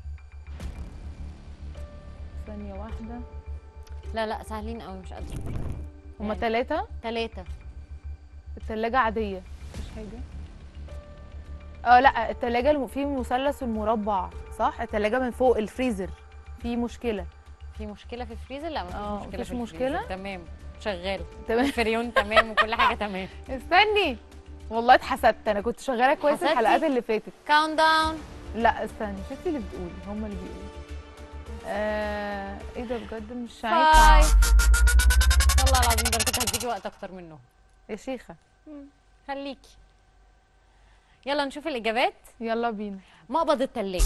ثانيه واحده. لا لا سهلين قوي، مش قادره. هما يعني ثلاثه. ثلاثه. التلاجة عادية، مفيش حاجة. اه لا، التلاجة الم... في مثلث المربع، صح؟ التلاجة من فوق الفريزر في مشكلة. في مشكله في الفريزر؟ لا اه، مفيش مشكله مفيش في مشكلة؟ الفريزر. تمام شغال تمام. الفريون تمام وكل حاجه تمام. استني، والله اتحسدت، انا كنت شغالة كويس حسدتي؟ الحلقات اللي فاتت. كاونت داون. لا استني، شفتي اللي بتقولي، هما اللي بيقولوا. آه... ايه ده بجد مش فايف. عارفة. والله العظيم ده انا كنت هديكي وقت اكتر منه. يا شيخة خليكي. يلا نشوف الاجابات. يلا بينا. مقبض التلاجة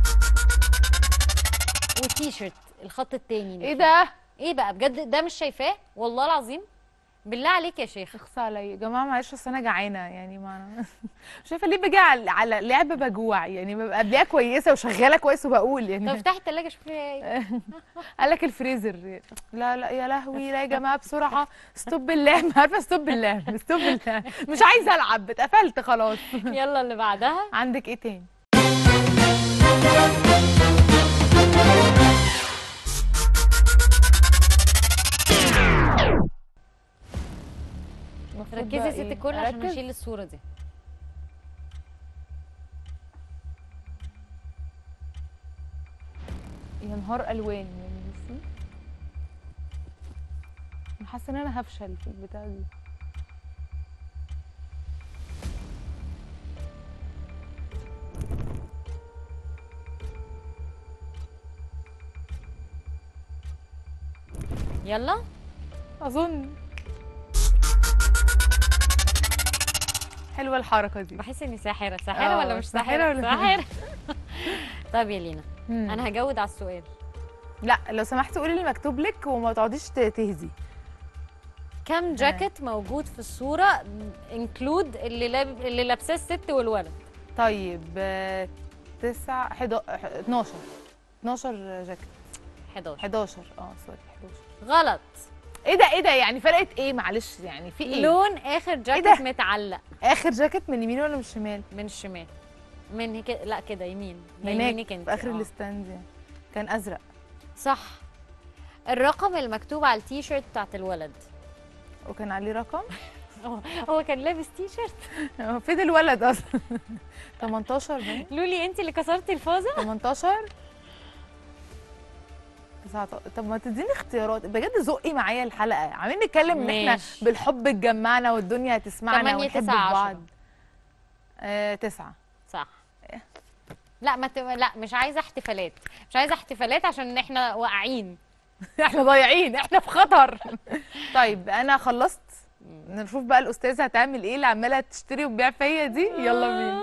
والتيشيرت الخط التاني. ايه ده؟ ايه بقى بجد ده مش شايفاه والله العظيم؟ بالله عليك يا شيخ. اخصى عليا يا جماعه، معلش اصل انا جعانه يعني، ما شايفه ليه باجي على على لعب بجوع يعني، ببقى قبلها كويسه وشغاله كويس وبقول يعني. طب افتحي التلاجة شوفي فيها ايه. قال لك الفريزر. لا لا يا لهوي، لا يا جماعه بسرعه، ستوب بالله، ما عارفه ستوب بالله، ستوب بالله، مش عايزه العب، اتقفلت خلاص. يلا اللي بعدها. عندك ايه تاني؟ ركزي يا ست الكل عشان هشيل الصوره دي. يا نهار الوان يعني. بصي انا حاسه ان انا هفشل في البتاع دي. يلا اظن حلوه الحركه دي. بحس اني ساحره. ساحره آه، ولا مش ساحرة ساحره؟ ولا- ساحره. طب يا لينا مم. انا هجاوب على السؤال. لا لو سمحتي قولي اللي مكتوب لك وما تقعديش ت- تهزي. كم جاكيت موجود في الصوره انكلود اللي لاب... اللي لابساه الست والولد؟ طيب آه، تسعة حدا... اتناشر اتناشر جاكيت. حداشر. حداشر اه سوري حداشر. غلط. ايه ده ايه ده يعني فرقت ايه؟ معلش يعني في ايه؟ لون اخر جاكيت ده؟ متعلق اخر جاكيت من اليمين ولا من الشمال؟ من الشمال. من هيك لا كده يمين. لا هناك يمينك انت. في اخر آه. الستاند يعني. كان ازرق. صح. الرقم المكتوب على التيشيرت بتاعت الولد. وكان عليه رقم. هو- هو كان لابس تي شيرت. فين الولد اصلا؟ تمنتاشر باين. لولي انت اللي كسرتي الفازه. تمنتاشر تسعتاشر. طب ما تديني اختيارات بجد، زقي معايا الحلقه، عاملين نتكلم ان احنا ماشي. بالحب اتجمعنا والدنيا هتسمعنا تمانية، ونحب تسعة، بعض. عشرة. آه، تسعة. صح. لا ما ت... لا مش عايزه احتفالات، مش عايزه احتفالات عشان احنا واقعين. احنا ضايعين، احنا في خطر. طيب انا خلصت، نشوف بقى الاستاذه هتعمل ايه اللي عماله تشتري وتبيع فيا دي. يلا بينا.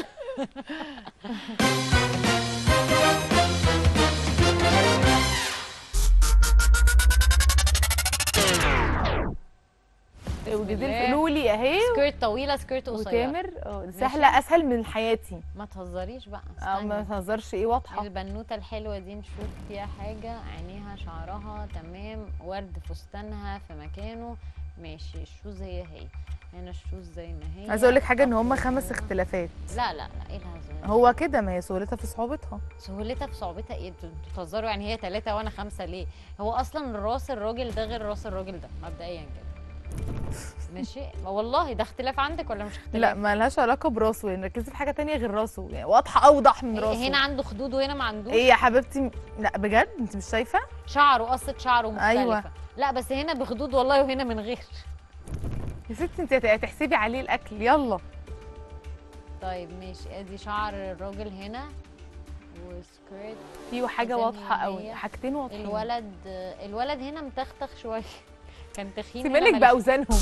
وجديد لولي اهي سكيرت طويله سكيرت قصيره. وتامر. اه سهله، اسهل من حياتي. ما تهزريش بقى. اه ما استني. تهزرش، ايه واضحه. البنوته الحلوه دي نشوف فيها حاجه، عينيها شعرها تمام، ورد فستانها في مكانه، ماشي. الشوز هي هي، هنا الشوز زي ما هي. عايزه اقول لك حاجه ان هم الطقم خمس هو- اختلافات. لا لا لا ايه الهزار ده؟ هو كده، ما هي سهولتها في صعوبتها. سهولتها في صعوبتها ايه؟ انتوا انتوا بتهزروا يعني؟ هي ثلاثة وانا خمسة ليه؟ هو اصلا راس الراجل ده غير راس الراجل ده مبدئيا كده. ماشي والله ده اختلاف عندك ولا مش اختلاف؟ لا ما لهاش علاقه براسه، يعني ركزي في حاجه تانية غير راسه، يعني واضحه اوضح من راسه. هنا عنده خدود وهنا ما عندوش. ايه يا حبيبتي؟ لا بجد انت مش شايفه؟ شعره قصة شعره مختلفة. أيوة. لا بس هنا بخدود والله وهنا من غير. يا ستي انت هتحسبي عليه الاكل. يلا. طيب ماشي، ادي شعر الراجل هنا وسكيرت. في حاجه زي واضحه ما قوي، هي. حاجتين واضحين. الولد الولد هنا متختخ شويه، كان تخين. سيبي هنا لك ملح- باوزانهم.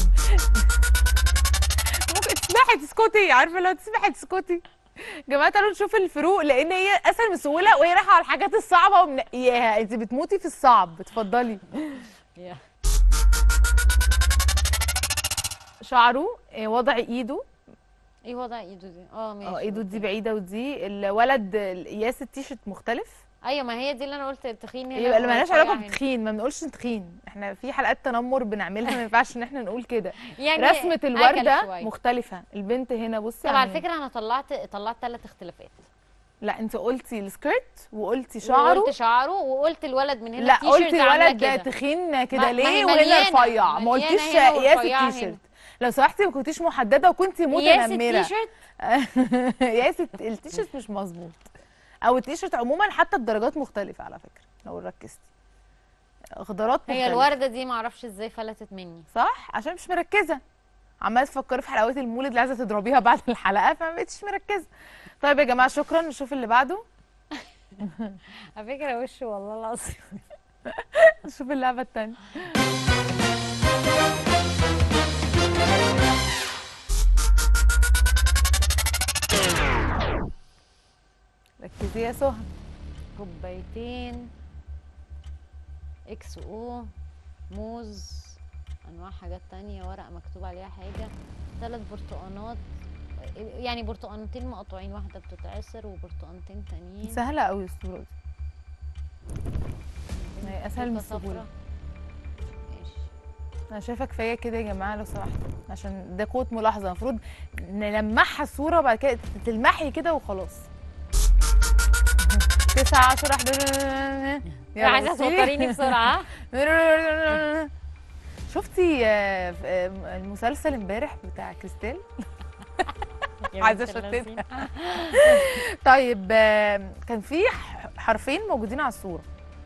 ممكن تسمحي تسكتي؟ عارفه لو تسمحي تسكتي. يا جماعه تعالوا نشوف الفروق، لان هي اسهل من السهوله وهي رايحه على الحاجات الصعبه ومنقياها. انت بتموتي في الصعب. اتفضلي. يا. شعره، آه، وضع ايده. ايه وضع ايده دي؟ اه ماشي. اه ايده دي أوكي. بعيده، ودي الولد قياس التيشيرت مختلف. ايوه ما هي دي اللي انا قلت تخين هنا. يبقى اللي مالهاش ورفيع علاقه هنا. بتخين، ما بنقولش تخين، احنا في حلقات تنمر بنعملها ما ينفعش ان احنا نقول كده. يعني رسمه أكل الورده شوية. مختلفه. البنت هنا بصي. طب على عاملة- فكره انا طلعت طلعت ثلاث اختلافات. لا انت قلتي السكيرت وقلتي شعره. قلت شعره وقلت الولد من هنا لا التيشيرت قلتي عاملة الولد ده كده. تخين ما- كده ما ليه هي وهنا مليانة، رفيع. ما مليانة قلتيش هنا قياس ورفيعة التيشيرت. هنا. لو سمحتي ما كنتيش محدده وكنتي قياس متنمره. التيشيرت قياس الت- التيشيرت مش مظبوط، او التيشيرت عموما حتى الدرجات مختلفه على فكره لو ركزتي. غدارات هي مختلفة. الورده دي معرفش ازاي فلتت مني. صح، عشان مش مركزه، عماله تفكري في حلويات المولد اللي عايزه تضربيها بعد الحلقه فما بقتش مركزه. طيب يا جماعه شكرا، نشوف اللي بعده. على فكره وشه والله العظيم. نشوف اللعبه الثانيه. ركزي يا سهى. كوبايتين اكس او، موز، انواع حاجات تانية، ورقه مكتوب عليها حاجه، ثلاث برتقانات، يعني برتقانتين مقطوعين، واحده بتتعصر وبرتقانتين تانيين. سهله قوي الصوره دي. هي اسهل من توكة صفرا. السهوله. ماشي. انا شايفه كفايه كده يا جماعه لو سمحتوا، عشان ده قوه ملاحظه. المفروض نلمعها الصوره وبعد كده تلمحي كده وخلاص. تسعة عشرة حداشر. يا عايزه توتريني بسرعه. شفتي آه، ف- آه، المسلسل امبارح بتاع كريستال؟ عايزه اشتتها. طيب آه، كان في ح- حرفين موجودين على الصوره.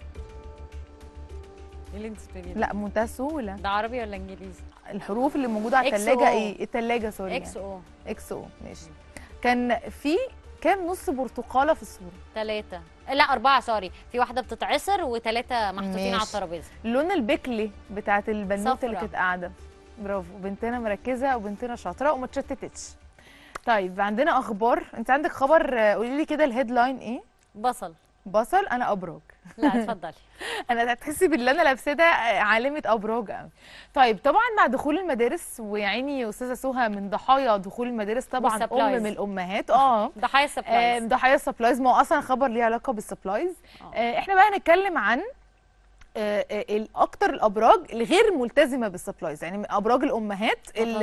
ايه اللي انت بتقوليه ده؟ لا منتهى السهوله. ده عربي ولا انجليزي؟ الحروف اللي موجوده على إكس الثلاجه أو. ايه؟ الثلاجه سوري. اكس او. اكس او ماشي. كان في كام نص برتقاله في الصوره؟ ثلاثة، لا أربعة سوري، في واحدة بتتعصر وثلاثة محطوطين على ماشي. الترابيزة. لون البكلي بتاعت البنوته اللي صفرا. كانت قاعده. برافو، بنتنا مركزه وبنتنا شاطره وما اتشتتتش. طيب عندنا اخبار. انت عندك خبر، آه، قولي لي كده الهيدلاين ايه؟ بصل. بصل. انا ابراج. لا اتفضلي. انا هتحسي باللي انا لابساه ده آه، عالمه ابراج قوي. طيب طبعا مع دخول المدارس، ويا عيني استاذه سهى من ضحايا دخول المدارس طبعا، ام والسبلايز. من الامهات. اه ضحايا آه، السبلايز. ضحايا السبلايز. ما هو اصلا خبر ليه علاقه بالسبلايز. آه. آه، احنا بقى هنتكلم عن اكتر الابراج الغير ملتزمه بالسبلايز، يعني ابراج الامهات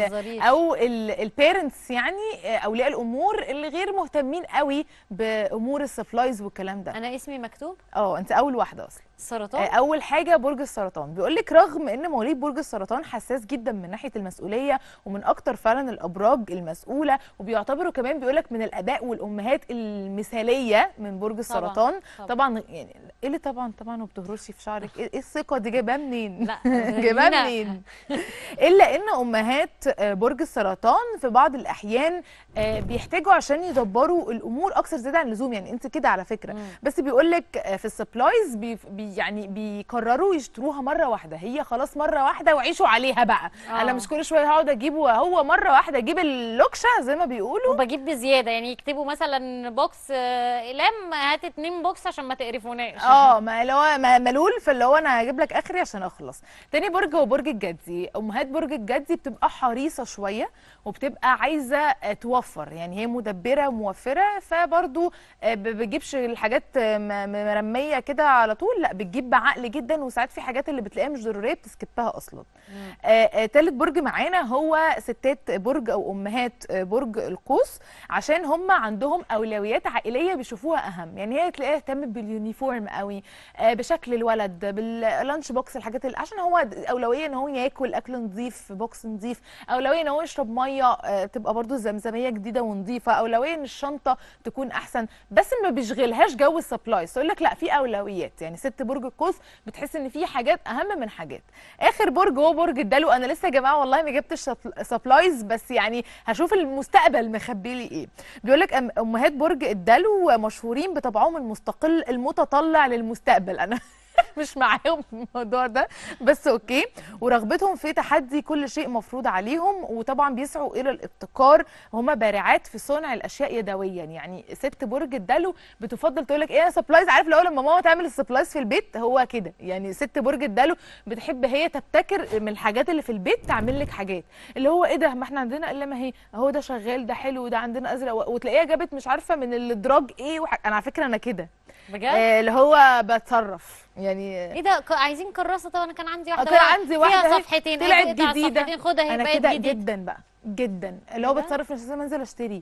او البيرنتس، يعني اولياء الامور اللي غير مهتمين قوي بامور السبلايز والكلام ده. انا اسمي مكتوب؟ اه انت اول واحده اصلا. السرطان. اول حاجه برج السرطان، بيقول لك رغم ان مواليد برج السرطان حساس جدا من ناحيه المسؤوليه ومن اكتر فعلا الابراج المسؤوله، وبيعتبروا كمان بيقول لك من الاباء والامهات المثاليه من برج السرطان. طبعا, طبعا يعني ايه اللي طبعا طبعا وبتهرشي في شعرك؟ ايه الثقه دي جايباها منين؟ لا جايباها منين؟ الا ان امهات برج السرطان في بعض الاحيان بيحتاجوا عشان يدبروا الامور اكثر زياده عن اللزوم، يعني انت كده على فكره. مم. بس بيقول لك في السبلايز بي بي يعني بيقرروا يشتروها مره واحده، هي خلاص مره واحده وعيشوا عليها بقى. آه. انا مش كل شويه هقعد اجيبه، هو مره واحده اجيب اللوكشه زي ما بيقولوا، وبجيب بزياده، يعني يكتبوا مثلا بوكس اقلام هات اتنين بوكس عشان ما تقرفوناش. اه ما اللي هو ملول، فاللي هو انا هجيب لك اخري عشان اخلص. تاني برج هو برج الجدي. امهات برج الجدي بتبقى حريصه شويه وبتبقى عايزه توفر، يعني هي مدبره وموفره، فبرضو ما بتجيبش الحاجات مرميه كده على طول، لا بتجيب بعقل جدا، وساعات في حاجات اللي بتلاقيها مش ضروريه بتسكبها اصلا. آه آه تالت برج معانا هو ستات برج او امهات برج القوس، عشان هم عندهم اولويات عائليه بيشوفوها اهم، يعني هي تلاقيها تهتم باليونيفورم قوي، آه بشكل الولد، باللانش بوكس، الحاجات اللي عشان هو اولويه ان هو ياكل اكل نظيف في بوكس نظيف، اولويه ان هو يشرب ميه آه تبقى برضو زمزميه جديده ونظيفه، اولويه ان الشنطه تكون احسن، بس ما بيشغلهاش جو السبلايز. يقول لك لا في اولويات، يعني ست برج القوس بتحس ان في حاجات اهم من حاجات. اخر برج هو برج الدلو. انا لسه يا جماعه والله ما جبتش سبلايز، بس يعني هشوف المستقبل مخبي لي ايه. بيقول لك امهات برج الدلو مشهورين بطبعهم المستقل المتطلع للمستقبل. انا مش معاهم في الموضوع ده بس اوكي، ورغبتهم في تحدي كل شيء مفروض عليهم، وطبعا بيسعوا الى الابتكار، هم بارعات في صنع الاشياء يدويا. يعني ست برج الدلو بتفضل تقول لك ايه سبلايز، عارف لو لما ماما تعمل السبلايز في البيت هو كده، يعني ست برج الدلو بتحب هي تبتكر من الحاجات اللي في البيت، تعمل لك حاجات اللي هو ايه ده، ما احنا عندنا الا ما هي اهو ده شغال، ده حلو، ده عندنا ازرق، وتلاقيها جابت مش عارفه من الادراج ايه وح... انا على فكره انا كده بجد آه اللي هو بتصرف يعني. ايه ده عايزين كراسه؟ طب انا كان عندي واحده كان عندي واحده فيها صفحتين طلعت جديده، صفحتين خدها هي انا بقت كده جديده جدا بقى جدا، اللي هو بتصرف مش لازم انزل اشتري.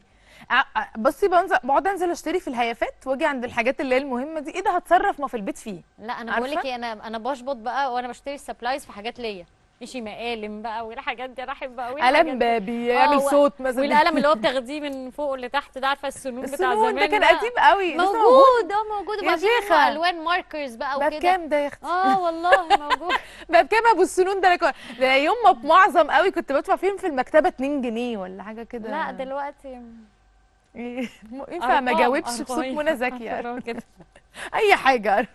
بصي بنزل بقعد انزل اشتري في الهيافات واجي عند الحاجات اللي هي المهمه دي، ايه ده هتصرف ما في البيت فيه. لا انا بقول لك ايه، انا انا بشبط بقى وانا بشتري السبلايز في حاجات ليا، مشي مقالم بقى والحاجات دي انا احبها قوي. قلم بيعمل صوت مثلا، والقلم اللي هو بتاخديه من فوق لتحت ده، عارفه السنون بتاع زمان ده كان قديم قوي، موجود اه موجود، وبعدين الوان ماركرز بقى وكده. بكام ده يا اختي؟ اه والله موجود. بكام ابو السنون ده؟ ده يوم ما بمعظم قوي كنت بدفع فيهم في المكتبه اتنين جنيه ولا حاجه كده. لا دلوقتي ينفع ما جاوبش بصوت منى زكي كده اي حاجه.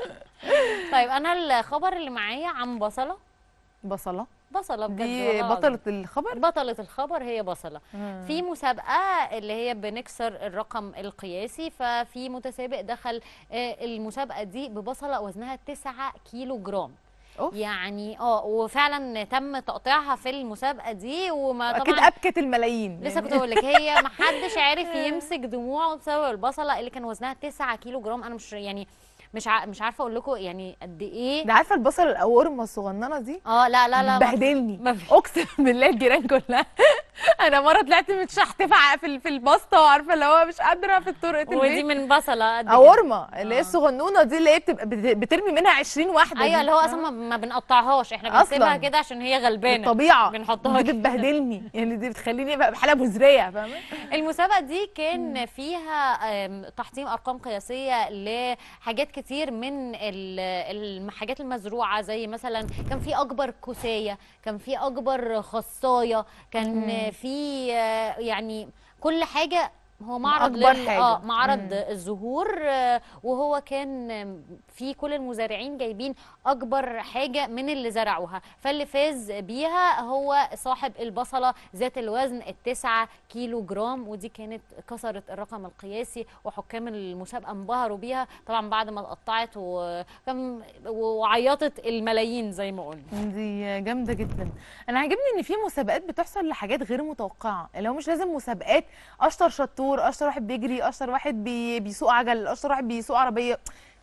طيب انا الخبر اللي معايا عن بصله. بصله بصله بجد، دي بطله الخبر. بطله الخبر هي بصله. مم. في مسابقه اللي هي بنكسر الرقم القياسي، ففي متسابق دخل المسابقه دي ببصله وزنها تسعة كيلو جرام. أوف. يعني اه وفعلا تم تقطيعها في المسابقه دي، وما طبعا اكيد ابكت الملايين. لسه كنت اقول لك هي ما حدش عارف يمسك دموعه بسبب البصله اللي كان وزنها تسعة كيلو جرام. انا مش يعني مش ع... مش عارفه اقول لكم يعني قد ايه. ده عارفه البصل القورمه الصغننه دي؟ اه لا لا لا بهدلني اقسم بالله الجيران كلها. انا مره طلعت متشحتفه في في البسطه، وعارفه اللي هو مش قادره في طرقه البيت، ودي من بصله قد قورمه اللي هي الصغنونه دي اللي هي بتبقى بترمي منها عشرين واحده. ايوه اللي هو اصلا ما بنقطعهاش، احنا بنسيبها كده عشان هي غلبانه الطبيعه، بنحطها دي بتبهدلني يعني، دي بتخليني ابقى بحاله مزريه فاهمه. المسابقه دي كان فيها تحطيم ارقام قياسيه لحاجات كتير من الحاجات المزروعه، زي مثلا كان في اكبر كوسايه، كان في اكبر خصايه، كان في يعني كل حاجه. هو معرض لل... اه معرض مم. الزهور، وهو كان في كل المزارعين جايبين اكبر حاجه من اللي زرعوها، فاللي فاز بيها هو صاحب البصله ذات الوزن التسعة كيلو جرام، ودي كانت كسرت الرقم القياسي، وحكام المسابقه انبهروا بيها طبعا بعد ما اتقطعت وكم وعيطت الملايين زي ما قلنا. دي جامده جدا. انا عاجبني ان في مسابقات بتحصل لحاجات غير متوقعه، اللي هو مش لازم مسابقات اشطر شطور، اشطر واحد بيجري، اشطر واحد بي... بيسوق عجل، اشطر واحد بيسوق عربيه.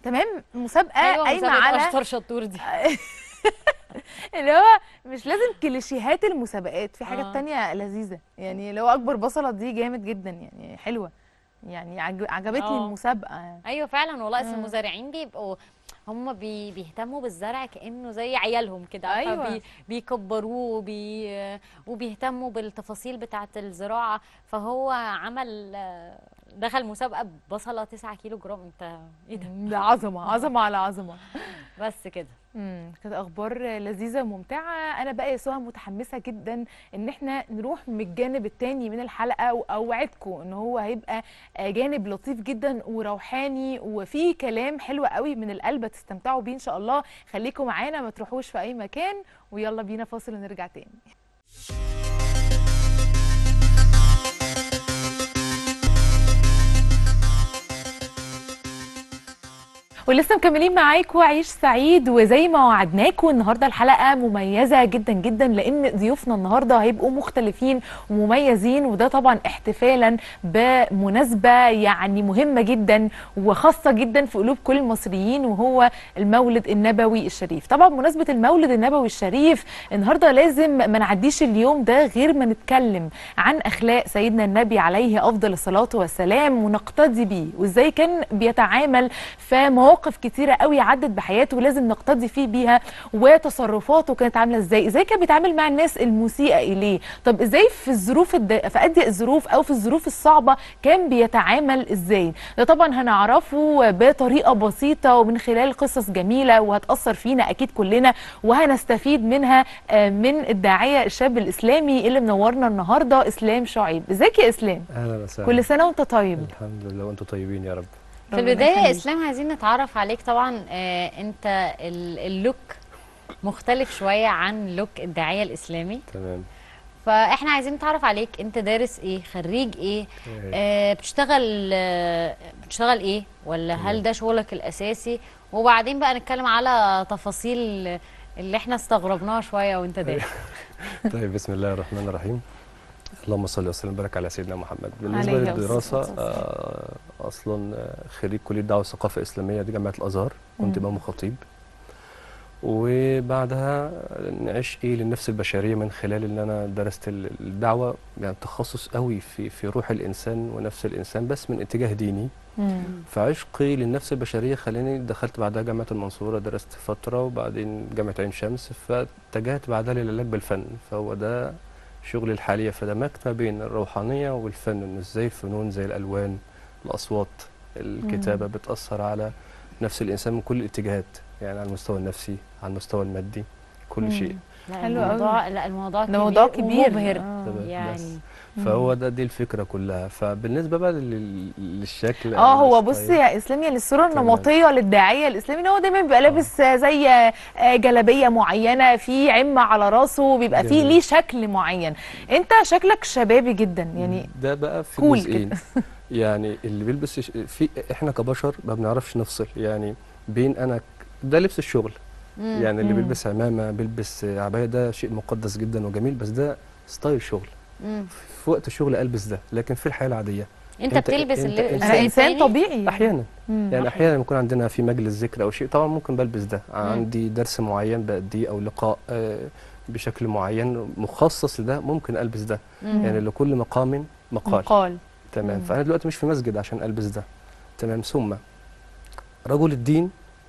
تمام. مسابقه أيوة قايمه مسابقة على اشطر شطور دي. اللي هو مش لازم كليشيهات المسابقات، في حاجات آه. تانية لذيذه يعني. اللي هو اكبر بصله دي جامد جدا يعني، حلوه يعني، عج- عجبتني آه. المسابقه. ايوه فعلا والله. اصل مم. المزارعين بيبقوا هم بي بيهتموا بالزرع كانه زي عيالهم كده. أيوة. فبي بيكبروه وبي وبيهتموا بالتفاصيل بتاعه الزراعه. فهو عمل دخل مسابقه ببصله تسعة كيلو جرام. انت ايه ده؟ ده عظمه عظمه على عظمه. بس كده. امم كانت اخبار لذيذه وممتعه. انا بقى يا سهى متحمسه جدا ان احنا نروح من الجانب التاني من الحلقه، واوعدكم ان هو هيبقى جانب لطيف جدا وروحاني وفيه كلام حلو قوي من القلب تستمتعوا بيه ان شاء الله. خليكم معانا ما تروحوش في اي مكان، ويلا بينا فاصل ونرجع تاني. ولسه مكملين معاكم عيش سعيد، وزي ما وعدناكم النهارده الحلقه مميزه جدا جدا، لان ضيوفنا النهارده هيبقوا مختلفين ومميزين، وده طبعا احتفالا بمناسبه يعني مهمه جدا وخاصه جدا في قلوب كل المصريين، وهو المولد النبوي الشريف. طبعا مناسبه المولد النبوي الشريف النهارده لازم ما نعديش اليوم ده غير ما نتكلم عن اخلاق سيدنا النبي عليه افضل الصلاه والسلام، ونقتدي بيه وازاي كان بيتعامل في مواقف مواقف كتيرة قوي عدت بحياته ولازم نقتدي فيه بيها، وتصرفاته كانت عاملة ازاي، ازاي كان بيتعامل مع الناس المسيئة اليه، طب ازاي في الظروف الد... في أضيق الظروف او في الظروف الصعبة كان بيتعامل ازاي. ده طبعا هنعرفه بطريقة بسيطة ومن خلال قصص جميلة وهتأثر فينا اكيد كلنا، وهنستفيد منها من الداعية الشاب الاسلامي اللي منورنا النهارده اسلام شعيب. ازيك يا اسلام؟ اهلا وسهلا. كل سنة وانت طيب. الحمد لله وانتم طيبين يا رب. في البداية يا اسلام عايزين نتعرف عليك. طبعا آه انت اللوك مختلف شوية عن لوك الداعية الاسلامي. تمام. فاحنا عايزين نتعرف عليك، انت دارس ايه، خريج ايه، آه بتشتغل آه بتشتغل ايه، ولا هل ده شغلك الاساسي؟ وبعدين بقى نتكلم على تفاصيل اللي احنا استغربناها شوية وانت دارس. طيب بسم الله الرحمن الرحيم. اللهم صل وسلم وبارك على سيدنا محمد. بالنسبه للدراسه آه اصلا خريج كليه دعوه والثقافه الاسلاميه دي جامعه الازهر، كنت امام وخطيب. وبعدها نعيش ايه للنفس البشريه من خلال ان انا درست الدعوه، يعني تخصص قوي في في روح الانسان ونفس الانسان بس من اتجاه ديني. مم. فعشقي للنفس البشريه خلاني دخلت بعدها جامعه المنصوره، درست فتره، وبعدين جامعه عين شمس، فاتجهت بعدها للعلاج بالفن. فهو ده شغلي الحالية. فدمجت ما بين الروحانية والفن، إن ازاي الفنون زي الألوان، الأصوات، الكتابة بتأثر على نفس الإنسان من كل الاتجاهات، يعني على المستوى النفسي، على المستوى المادي، كل مم. شيء. لا حلو الموضوع قوي. لا الموضوع ده موضوع كبير ومبهر. آه. يعني فهو ده دي الفكرة كلها. فبالنسبة بقى لل- للشكل اه هو بص يا اسلام، يعني الصوره النمطيه للداعيه الاسلامي ان هو دايما بيبقى لابس زي جلابيه معينه، في عمه على راسه، بيبقى فيه ليه شكل معين. انت شكلك شبابي جدا يعني، ده بقى في كول جزئين. يعني اللي بيلبس في احنا كبشر ما بنعرفش نفصل يعني بين انا ده لبس الشغل. مم. يعني اللي مم. بيلبس عمامه بيلبس عبايه، ده شيء مقدس جدا وجميل، بس ده ستايل شغل. مم. في وقت الشغل البس ده، لكن في الحياه العاديه انت, انت بتلبس انت اللي انسان, انا انسان طبيعي احيانا. مم. يعني احيانا يكون عندنا في مجلس ذكر او شيء، طبعا ممكن بلبس ده. عندي درس معين بأديه او لقاء آه بشكل معين مخصص لده، ممكن البس ده. مم. يعني لكل مقام مقال. مقال. تمام. مم. فانا دلوقتي مش في مسجد عشان البس ده. تمام. ثم رجل الدين،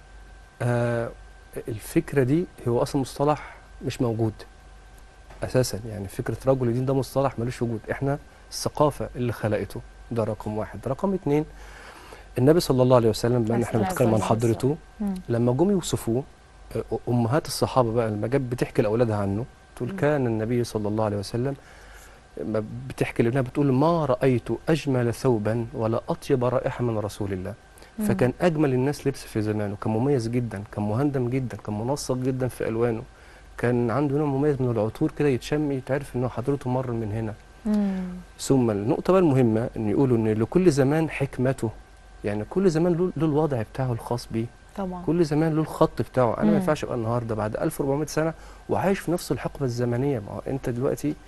آه الفكره دي هو اصلا مصطلح مش موجود اساسا. يعني فكره رجل الدين ده مصطلح ملوش وجود، احنا الثقافه اللي خلقته. ده رقم واحد. رقم اتنين، النبي صلى الله عليه وسلم، بما ان احنا بنتكلم عن حضرته، لما جم يوصفوه امهات الصحابه بقى لما جت بتحكي لاولادها عنه، تقول كان النبي صلى الله عليه وسلم بتحكي لابنها بتقول ما رايت اجمل ثوبا ولا اطيب رائحه من رسول الله. فكان اجمل الناس لبس في زمانه، كان مميز جدا، كان مهندم جدا، كان منسق جدا في الوانه، كان عنده نوع مميز من العطور كده يتشم يتعرف انه حضرته مر من هنا. مم. ثم النقطه بقى المهمه ان يقولوا ان لكل زمان حكمته. يعني كل زمان له له الوضع بتاعه الخاص بيه. طبعا كل زمان له الخط بتاعه. انا مم. ما ينفعش ابقى النهارده بعد ألف وأربعمائة سنه وعايش في نفس الحقبه الزمنيه. ما هو انت دلوقتي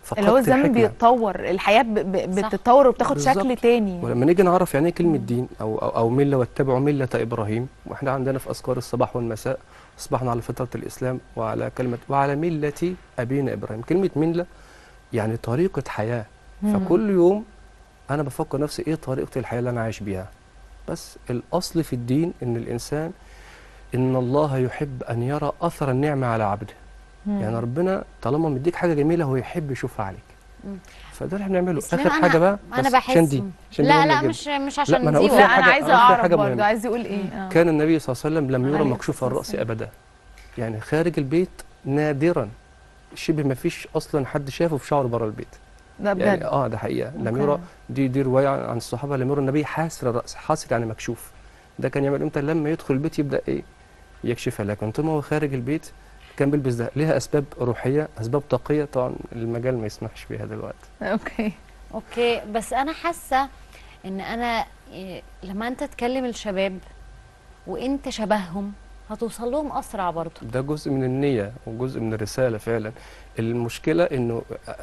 اللي هو الزمن بيتطور، الحياه ب... ب... بتتطور وبتاخد بالزبط. شكل تاني. ولما نيجي نعرف يعني ايه كلمه دين او او, أو مله، واتبعوا مله ابراهيم، واحنا عندنا في اذكار الصباح والمساء اصبحنا على فطره الاسلام وعلى كلمه وعلى مله ابينا ابراهيم. كلمه مله يعني طريقه حياه. مم. فكل يوم انا بفكر نفسي ايه طريقه الحياه اللي انا عايش بيها. بس الاصل في الدين ان الانسان ان الله يحب ان يرى اثر النعمه على عبده. مم. يعني ربنا طالما مديك حاجه جميله هو يحب يشوفها عليك. مم. فده اللي بنعمله. اخر حاجه بقى انا بحس عشان دي عشان لا دي لا مش مش عشان لا دي. لا انا عايزه اعرف برضه، عايز يقول ايه. آه. كان النبي صلى الله عليه وسلم لم يرى مكشوف الراس ابدا. يعني خارج البيت نادرا، شبه ما فيش اصلا حد شافه في شعره بره البيت. ده بجد؟ يعني اه ده حقيقه. لم يرى، دي دي روايه عن الصحابه، لم يرى النبي حاسر الراس. حاسر يعني مكشوف. ده كان يعمل امتى؟ لما يدخل البيت يبدا ايه يكشفها. لكن طول ما هو خارج البيت كان بيلبس ده. ليها اسباب روحيه، اسباب طاقيه، طبعا المجال ما يسمحش بيها دلوقتي. اوكي اوكي بس انا حاسه ان انا إيه لما انت تكلم الشباب وانت شبههم هتوصل لهم اسرع برضه. ده جزء من النيه وجزء من الرساله فعلا. المشكله انه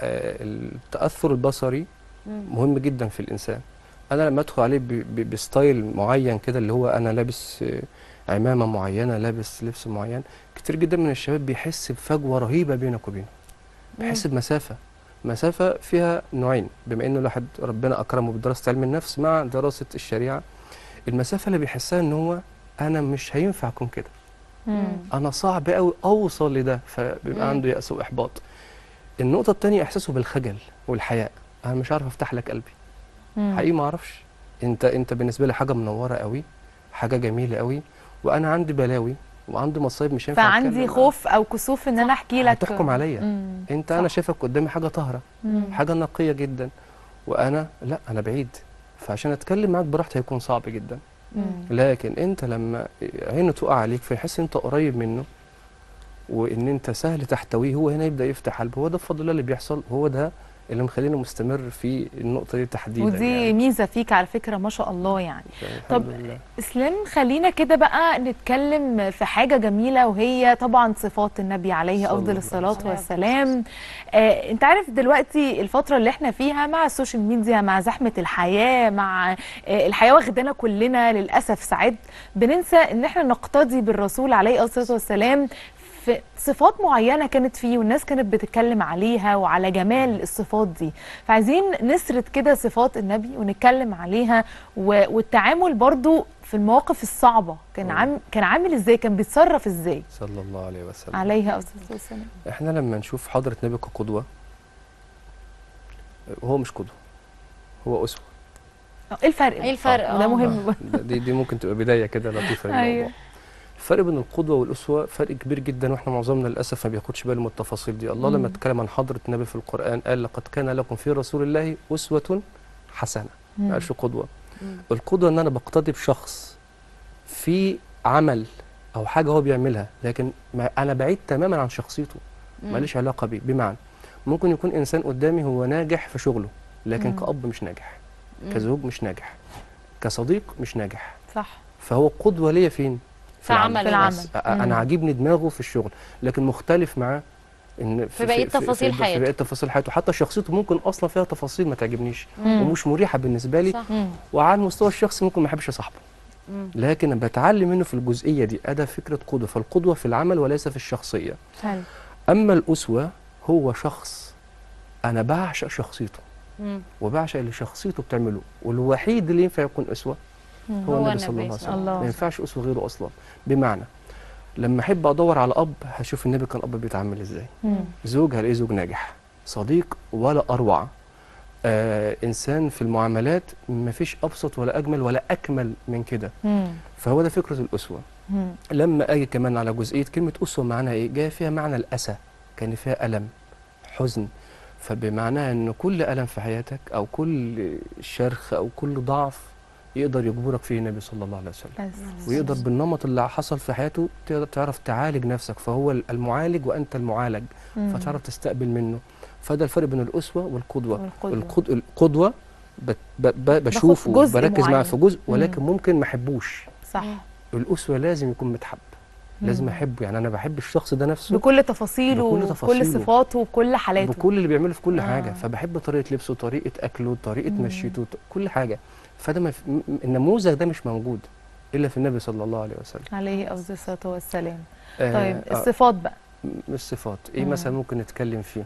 التاثر البصري مهم جدا في الانسان. انا لما ادخل عليه بستايل معين كده، اللي هو انا لابس عمامه معينه، لابس لبس معين، كتير جدا من الشباب بيحس بفجوه رهيبه بينك وبينه. بيحس بمسافه مسافه فيها نوعين. بما انه الواحد ربنا اكرمه بدراسه علم النفس مع دراسه الشريعه، المسافه اللي بيحسها ان هو انا مش هينفع اكون كده. انا صعب قوي اوصل لده، فبيبقى عنده يأس واحباط. النقطه الثانيه احساسه بالخجل والحياء. انا مش عارف افتح لك قلبي. مم. حقيقي ما اعرفش. انت انت بالنسبه لي حاجه منوره قوي، حاجه جميله قوي، وانا عندي بلاوي وعندي مصايب مش هينفع فعندي خوف او كسوف ان انا احكي لك. تحكم عليا. انت صح. انا شايفك قدامي حاجه طاهره، حاجه نقيه جدا، وانا لا، انا بعيد. فعشان اتكلم معاك براحتي هيكون صعب جدا. مم. لكن انت لما عينه تقع عليك فيحس انت قريب منه وان انت سهل تحتويه، هو هنا يبدا يفتح قلبه. هو ده بفضل الله اللي بيحصل، هو ده اللي مخلينا مستمر في النقطه دي تحديدا. ودي يعني ميزه فيك على فكره ما شاء الله يعني. طب لله. اسلام، خلينا كده بقى نتكلم في حاجه جميله، وهي طبعا صفات النبي عليه افضل الصلاه والسلام. آه انت عارف دلوقتي الفتره اللي احنا فيها مع السوشيال ميديا، مع زحمه الحياه، مع آه الحياه واخدانا كلنا للاسف، ساعات بننسى ان احنا نقتدي بالرسول عليه الصلاه والسلام في صفات معينة كانت فيه، والناس كانت بتتكلم عليها وعلى جمال الصفات دي. فعايزين نسرد كده صفات النبي ونتكلم عليها، والتعامل برضو في المواقف الصعبة كان عام كان عامل ازاي، كان بيتصرف ازاي صلى الله عليه وسلم عليه الصلاة والسلام. احنا لما نشوف حضرة النبي كقدوة، هو مش قدوة، هو أسوة. ايه الفرق؟ ايه الفرق؟ ده مهم. دي دي ممكن تبقى بداية كده لطيفة للموضوع. أيوه. الفرق بين القدوة والأسوة فرق كبير جدا، واحنا معظمنا للأسف ما بياخدش باله من التفاصيل دي. الله مم. لما اتكلم عن حضرة النبي في القرآن قال لقد كان لكم في رسول الله أسوة حسنة، ما قالش قدوة. مم. القدوة ان انا بقتدي بشخص في عمل او حاجة هو بيعملها، لكن ما انا بعيد تماما عن شخصيته، ماليش علاقة بيه. بمعنى ممكن يكون انسان قدامي هو ناجح في شغله، لكن مم. كأب مش ناجح، مم. كزوج مش ناجح، كصديق مش ناجح. صح. فهو قدوة ليا فين؟ في العمل. في العمل. انا عاجبني دماغه في الشغل، لكن مختلف معاه ان في, في بقيه تفاصيل حياته. في بقيه تفاصيل حياته، حتى شخصيته ممكن اصلا فيها تفاصيل ما تعجبنيش مم. ومش مريحه بالنسبه لي. صح. وعلى المستوى الشخصي ممكن ما احبش اصاحبه، لكن بتعلم منه في الجزئيه دي. ادى فكره قدوه، فالقدوه في العمل وليس في الشخصيه. حلو. اما الاسوه هو شخص انا بعشق شخصيته مم. وبعشق اللي شخصيته بتعمله، والوحيد اللي ينفع يكون اسوه هو, هو النبي صلى الله عليه وسلم. ما ينفعش اسوه غيره اصلا. بمعنى لما احب ادور على اب هشوف النبي كان اب بيتعامل ازاي. مم. زوج هلاقيه زوج ناجح، صديق ولا اروع، آه انسان في المعاملات ما فيش ابسط ولا اجمل ولا اكمل من كده. فهو ده فكره الاسوه. مم. لما اجي كمان على جزئيه كلمه اسوه معناها ايه، جايه فيها معنى الاسى، كان فيها الم، حزن. فبمعناها ان كل الم في حياتك او كل شرخ او كل ضعف يقدر يجبرك فيه النبي صلى الله عليه وسلم، ويقدر بالنمط اللي حصل في حياته تقدر تعرف تعالج نفسك، فهو المعالج وانت المعالج. مم. فتعرف تستقبل منه. فده الفرق بين الاسوه والقدوه. والقدوه القدوه بشوفه بركز معاه في جزء، ولكن مم. ممكن ما احبوش. صح. الاسوه لازم يكون متحب، لازم احبه، يعني انا بحب الشخص ده نفسه بكل تفاصيله بكل وكل تفاصيله. صفاته وكل حالاته، بكل اللي بيعمله في كل آه. حاجه. فبحب طريقه لبسه، طريقه اكله، طريقه مشيته، كل حاجه. فده ما في- م- النموذج ده مش موجود الا في النبي صلى الله عليه وسلم. عليه افضل الصلاه والسلام. آه طيب آه الصفات بقى، الصفات ايه مم. مثلا ممكن نتكلم فيه؟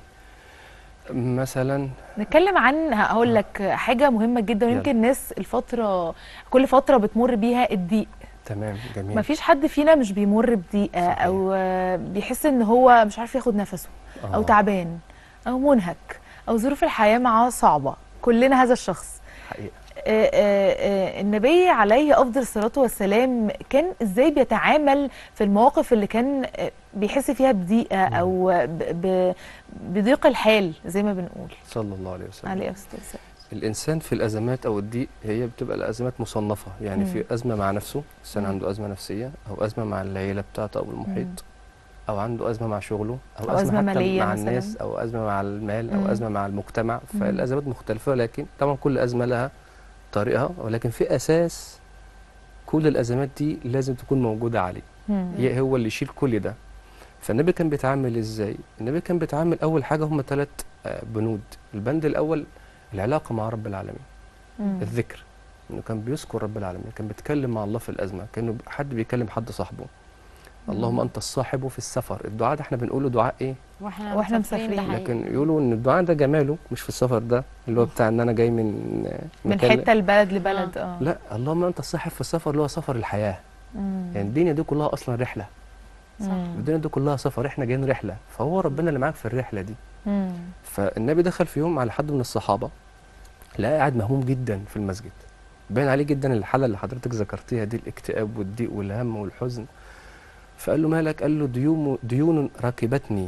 مثلا نتكلم عن، هقول لك حاجه مهمه جدا ويمكن الناس الفتره كل فتره بتمر بيها، الضيق. تمام، جميل. مفيش حد فينا مش بيمر بضيقه، صحيح. او بيحس ان هو مش عارف ياخد نفسه، او آه. تعبان، او منهك، او ظروف الحياه معاه صعبه. كلنا هذا الشخص. حقيقة. آه، آه، النبي عليه افضل الصلاه والسلام كان ازاي بيتعامل في المواقف اللي كان آه، بيحس فيها بضيقه او ب- ب- بضيق الحال زي ما بنقول؟ صلى الله عليه وسلم. عليه افضل الصلاه. الانسان في الازمات او الضيق هي بتبقى الازمات مصنفه، يعني مم. في ازمه مع نفسه، الانسان مم. عنده ازمه نفسيه، او ازمه مع العيله بتاعته او المحيط، مم. او عنده ازمه مع شغله، او, أو أزمة حتى مالية مع مثلاً. الناس، او ازمه مع المال، او مم. ازمه مع المجتمع. مم. فالازمات مختلفه، لكن طبعا كل ازمه لها طريقها، ولكن في اساس كل الازمات دي لازم تكون موجوده عليه، مم. هي هو اللي يشيل كل ده. فالنبي كان بيتعامل ازاي؟ النبي كان بيتعامل اول حاجه هم ثلاث بنود. البند الاول العلاقه مع رب العالمين، مم. الذكر، انه كان بيذكر رب العالمين، كان بيتكلم مع الله في الازمه، كانه حد بيكلم حد صاحبه. اللهم انت الصاحب في السفر. الدعاء ده احنا بنقوله دعاء ايه؟ واحنا وإحنا مسافرين، ده مسافرين. حقيقي. لكن يقولوا ان الدعاء ده جماله مش في السفر ده، اللي هو بتاع ان انا جاي من من مكان- حته لبلد لبلد. اه لا، اللهم انت الصاحب في السفر اللي هو سفر الحياه. مم. يعني الدنيا دي كلها اصلا رحله، مم. الدنيا دي كلها سفر، احنا جايين رحله، فهو ربنا اللي معاك في الرحله دي. مم. فالنبي دخل في يوم على حد من الصحابه، لقى قاعد مهموم جدا في المسجد، باين عليه جدا الحاله اللي حضرتك ذكرتيها دي، الاكتئاب والضيق والهم والحزن. فقال له مالك؟ قال له ديون ديون راكبتني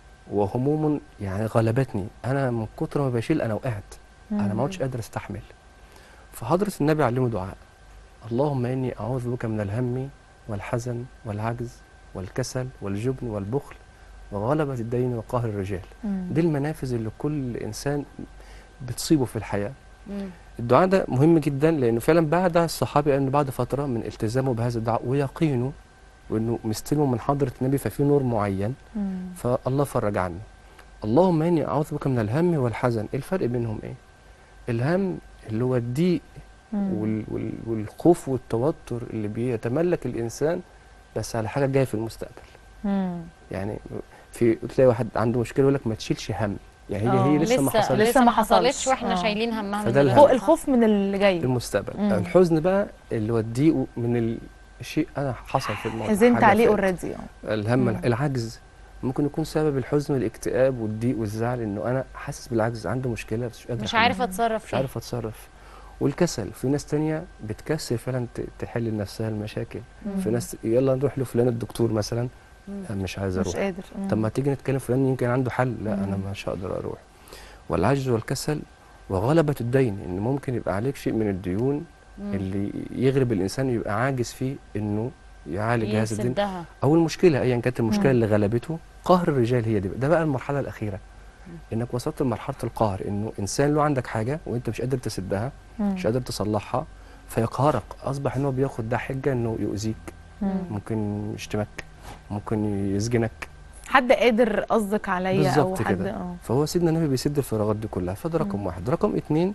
وهموم يعني غلبتني، انا من كتر ما بشيل انا وقعت، انا ما عدتش قادر استحمل. فحضرة النبي علمه دعاء: اللهم اني اعوذ بك من الهم والحزن والعجز والكسل والجبن والبخل وغلبة الدين وقهر الرجال. مم. دي المنافذ اللي كل انسان بتصيبه في الحياه. مم. الدعاء ده مهم جدا، لانه فعلا بعد الصحابي انه بعد فتره من التزامه بهذا الدعاء ويقينه وانه مستلمه من حضره النبي، ففي نور معين، مم. فالله فرج عنه. اللهم اني اعوذ بك من الهم والحزن. ايه الفرق بينهم؟ ايه الهم؟ اللي هو الضيق وال وال والخوف والتوتر اللي بيتملك الانسان بس على حاجه جايه في المستقبل. مم. يعني في تلاقي واحد عنده مشكله يقول لك ما تشيلش هم، يعني هي, هي آه. لسه ما لسه حصلتش، لسه ما حصلش. حصلتش واحنا آه. شايلين همها من فده دلوقتي. الهم. الخوف من اللي جاي. المستقبل. مم. الحزن بقى اللي هو الضيق من الشيء انا حصل في الماضي، حزنت حاجة عليه فاتت. اوريدي. الهم، مم. العجز ممكن يكون سبب الحزن الاكتئاب والضيق والزعل، انه انا حاسس بالعجز، عنده مشكله بس مش قادر مش أحلها. عارفه اتصرف مش فيها. عارف اتصرف. والكسل، في ناس تانية بتكسل فعلا ت- تحل لنفسها المشاكل. مم. في ناس يلا نروح لفلان الدكتور مثلا، مم. أنا مش عايز مش اروح. قادر. مم. طب ما تيجي نتكلم فلان يمكن عنده حل، لا مم. انا مش هقدر اروح. والعجز والكسل وغلبة الدين، ان ممكن يبقى عليك شيء من الديون مم. اللي يغلب الانسان يبقى عاجز فيه انه يعالج هذا الدين، يسدها. او المشكله ايا كانت المشكله مم. اللي غلبته. قهر الرجال هي دي، ده بقى المرحله الاخيره، انك وصلت لمرحله القهر، انه انسان له عندك حاجه وانت مش قادر تسدها، مم. مش قادر تصلحها، فيقهرك. اصبح ان هو بياخد ده حجه انه يؤذيك، مم. ممكن يشتمك، ممكن يسجنك. حد قادر قصدك عليا او بالظبط حد كده. اه فهو سيدنا النبي بيسد الفراغات دي كلها. فده رقم مم. واحد. رقم اتنين،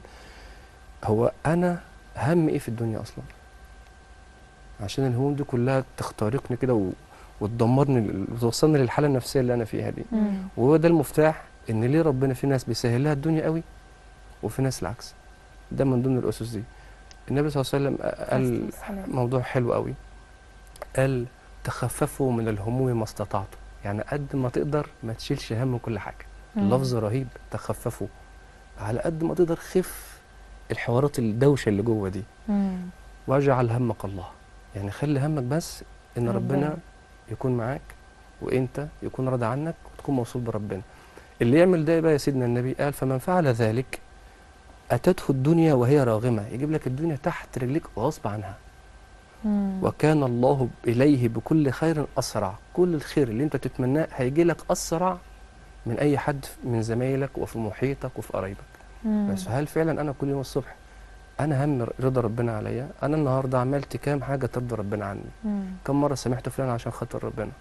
هو انا هم ايه في الدنيا اصلا؟ عشان الهموم دي كلها تخترقني كده و... وتدمرني وتوصلني للحاله النفسيه اللي انا فيها دي. مم. وهو ده المفتاح، ان ليه ربنا في ناس بيسهل لها الدنيا قوي وفي ناس العكس. ده من ضمن الاسس دي. النبي صلى الله عليه وسلم قال السلام. موضوع حلو قوي، قال تخففوا من الهموم ما استطعتم. يعني قد ما تقدر ما تشيلش هم كل حاجه. مم. لفظ رهيب، تخففوا، على قد ما تقدر خف الحوارات الدوشه اللي جوه دي. مم. واجعل همك الله، يعني خلي همك بس ان ربنا. ربنا يكون معاك، وانت يكون راضي عنك وتكون موصول بربنا. اللي يعمل ده بقى يا سيدنا النبي قال فمن فعل ذلك اتته الدنيا وهي راغمه، يجيب لك الدنيا تحت رجليك غصب عنها. مم. وكان الله اليه بكل خير اسرع. كل الخير اللي انت تتمناه هيجي لك اسرع من اي حد من زمايلك وفي محيطك وفي قرايبك. مم. بس هل فعلا انا كل يوم الصبح انا هم رضا ربنا عليا. انا النهارده عملت كام حاجه ترضي ربنا عني. مم. كم مره سامحت فلان عشان خاطر ربنا،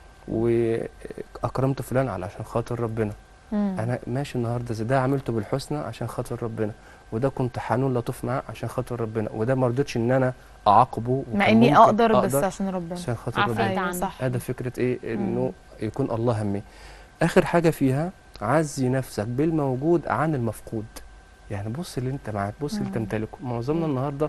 واكرمت فلان علشان خاطر ربنا. مم. انا ماشي النهارده زي ده عملته بالحسنى عشان خاطر ربنا، وده كنت حنون لطيف معاه عشان خاطر ربنا، وده ما رضيتش ان انا اعاقبه مع وكان اني ممكن اقدر بس عشان ربنا. عشان خاطر عفيت ربنا. عنه. صح. هذا فكره ايه؟ انه يكون الله همي. اخر حاجه فيها عزي نفسك بالموجود عن المفقود. يعني بص اللي انت معاك، بص اللي انت تمتلكه. معظمنا النهارده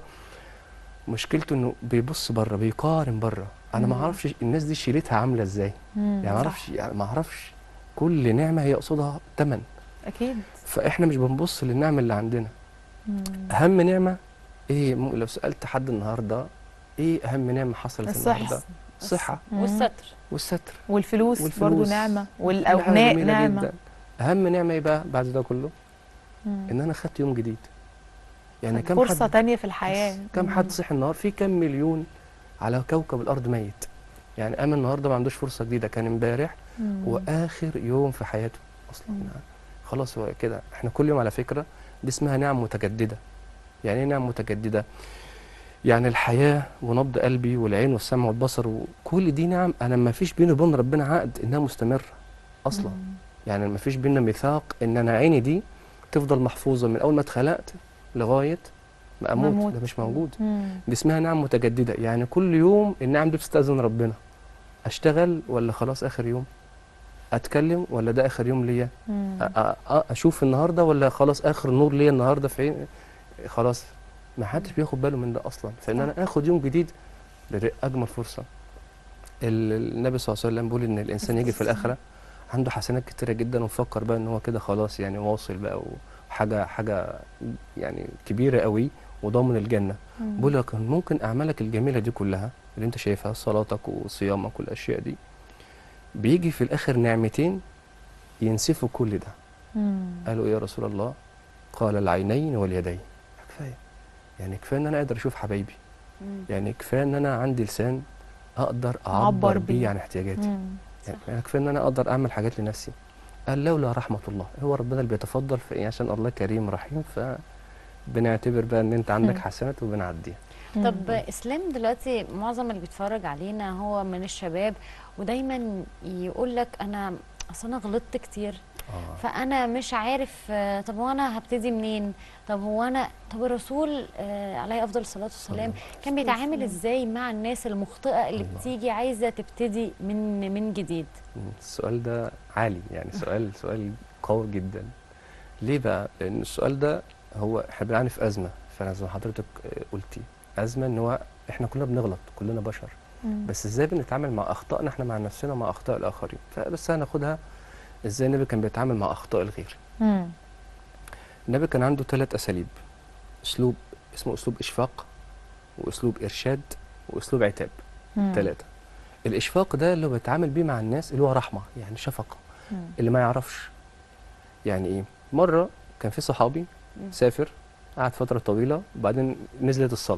مشكلته انه بيبص بره، بيقارن بره. انا ما اعرفش الناس دي شيلتها عامله ازاي. يعني ما اعرفش، يعني ما اعرفش كل نعمه هي قصادها ثمن. اكيد. فاحنا مش بنبص للنعمه اللي عندنا. مم. اهم نعمه ايه؟ لو سالت حد النهارده ايه اهم نعمه حصلت الصحة. النهارده؟ الصحه والستر. والستر والفلوس, والفلوس برضو نعمه، كل حاجة والابناء جميلة نعمه جدا. اهم نعمه ايه بقى بعد ده كله؟ مم. ان انا خدت يوم جديد. يعني كم فرصه حد تانية في الحياه. كم مم. حد صحي النهارده؟ في كم مليون على كوكب الارض ميت. يعني قام النهارده ما عندوش فرصه جديده، كان امبارح مم. واخر يوم في حياته اصلا. مم. خلاص هو كده. احنا كل يوم على فكره دي اسمها نعم متجدده. يعني ايه نعم متجدده؟ يعني الحياه ونبض قلبي والعين والسمع والبصر وكل دي نعم انا ما فيش بيني وبين ربنا عقد انها مستمره اصلا. مم. يعني ما فيش بينا ميثاق ان انا عيني دي تفضل محفوظه من اول ما اتخلقت لغايه ما اموت. مموت. ده مش موجود. مم. دي اسمها نعم متجدده. يعني كل يوم النعم دي بتستاذن ربنا. اشتغل ولا خلاص اخر يوم؟ اتكلم ولا ده اخر يوم ليا؟ مم. أ- أ- اشوف النهارده ولا خلاص اخر نور ليا النهارده في عين؟ خلاص ما حدش بياخد باله من ده اصلا. فان انا اخد يوم جديد ده اجمل فرصه. ال- النبي صلى الله عليه وسلم بيقول ان الانسان يجي في الاخره عنده حسنات كتيره جدا ومفكر بقى ان هو كده خلاص يعني واصل بقى وحاجه حاجه يعني كبيره قوي وضامن الجنه. بيقول لك ممكن اعمالك الجميله دي كلها اللي انت شايفها، صلاتك وصيامك والاشياء دي، بيجي في الاخر نعمتين ينسفوا كل ده. مم. قالوا ايه يا رسول الله؟ قال العينين واليدين. كفايه. يعني كفايه ان انا اقدر اشوف حبايبي. يعني كفايه ان انا عندي لسان اقدر أعبر اعبر بيه. بيه عن احتياجاتي. مم. يعني كفايه ان انا اقدر اعمل حاجات لنفسي. قال لولا رحمه الله. هو ربنا اللي بيتفضل في ايه؟ عشان الله كريم رحيم، فبنعتبر بقى ان انت عندك حسنات وبنعديها. طب اسلام دلوقتي معظم اللي بيتفرج علينا هو من الشباب، ودايما يقول لك انا اصل انا غلطت كتير. آه. فانا مش عارف آه، طب هو انا هبتدي منين؟ طب هو انا طب الرسول آه، عليه افضل الصلاه والسلام كان بيتعامل ازاي مع الناس المخطئه اللي الله. بتيجي عايزه تبتدي من من جديد؟ السؤال ده عالي، يعني سؤال سؤال قوي جدا. ليه بقى؟ لان السؤال ده هو احنا بنعاني في ازمه، فانا زي ما حضرتك قلتي ازمه ان هو احنا كلنا بنغلط، كلنا بشر. مم. بس ازاي بنتعامل مع اخطائنا احنا مع نفسنا ومع اخطاء الاخرين؟ فبس هناخدها ازاي النبي كان بيتعامل مع اخطاء الغير. مم. النبي كان عنده ثلاث اساليب. اسلوب اسمه اسلوب اشفاق، واسلوب ارشاد، واسلوب عتاب. مم. ثلاثه. الاشفاق ده اللي هو بيتعامل بيه مع الناس، اللي هو رحمه، يعني شفقه. مم. اللي ما يعرفش يعني ايه. مره كان في صحابي سافر، قعد فتره طويله، وبعدين نزلت الصلاه،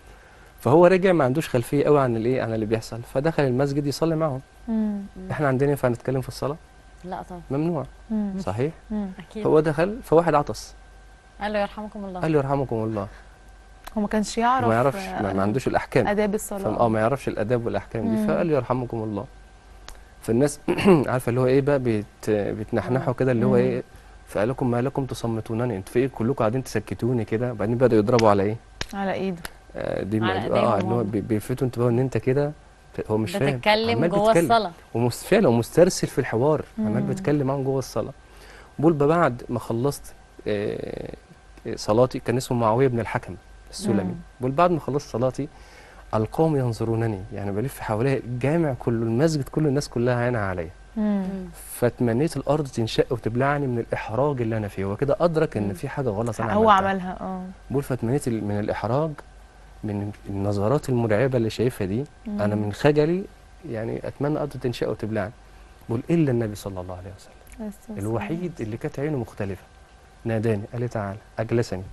فهو رجع ما عندوش خلفيه قوي عن الايه، عن اللي بيحصل، فدخل المسجد يصلي معهم. مم. احنا عندنا ينفع نتكلم في الصلاه؟ لا طبعا. ممنوع. مم. صحيح. مم. اكيد. هو دخل فواحد عطس، قال له يرحمكم الله. قال له يرحمكم الله. هو ما كانش يعرف ما يعرفش، ما, ما عندوش الاحكام، اداب الصلاه. اه ما يعرفش الاداب والاحكام دي، مم. فقال له يرحمكم الله. فالناس عارفه اللي هو ايه بقى، بيت بيتنحنحوا كده اللي هو ايه، فقال لكم ما لكم تصمتونني، انتوا في ايه كلكم قاعدين تسكتوني كده؟ وبعدين بدأوا يضربوا على ايه؟ على ايده. آه دي على اه إيديهم اللي هو هم. بي- بيلفتوا انتباهه ان انت كده، هو مش فاهم، بتتكلم عمال جوه بيتكلم. الصلاه. وفعلا ومسترسل في الحوار، عمال مم. بيتكلم معاهم جوه الصلاه. بقول بقى بعد ما خلصت آه صلاتي، كان اسمه معاويه بن الحكم السلمي. مم. بقول بعد ما خلصت صلاتي القوم ينظرونني، يعني بلف حواليا الجامع كله، المسجد كله، الناس كلها عينها عليا. مم. فتمنيت الارض تنشق وتبلعني من الاحراج اللي انا فيه. هو كده ادرك ان في حاجه غلط انا هو عملتها. عملها اه. بقول فتمنيت ال- من الاحراج، من النظرات المرعبه اللي شايفها دي، مم. انا من خجلي يعني اتمنى الارض تنشق وتبلعني. بقول الا النبي صلى الله عليه وسلم بس- الوحيد اللي كانت عينه مختلفه، ناداني قال لي تعال، اجلسني،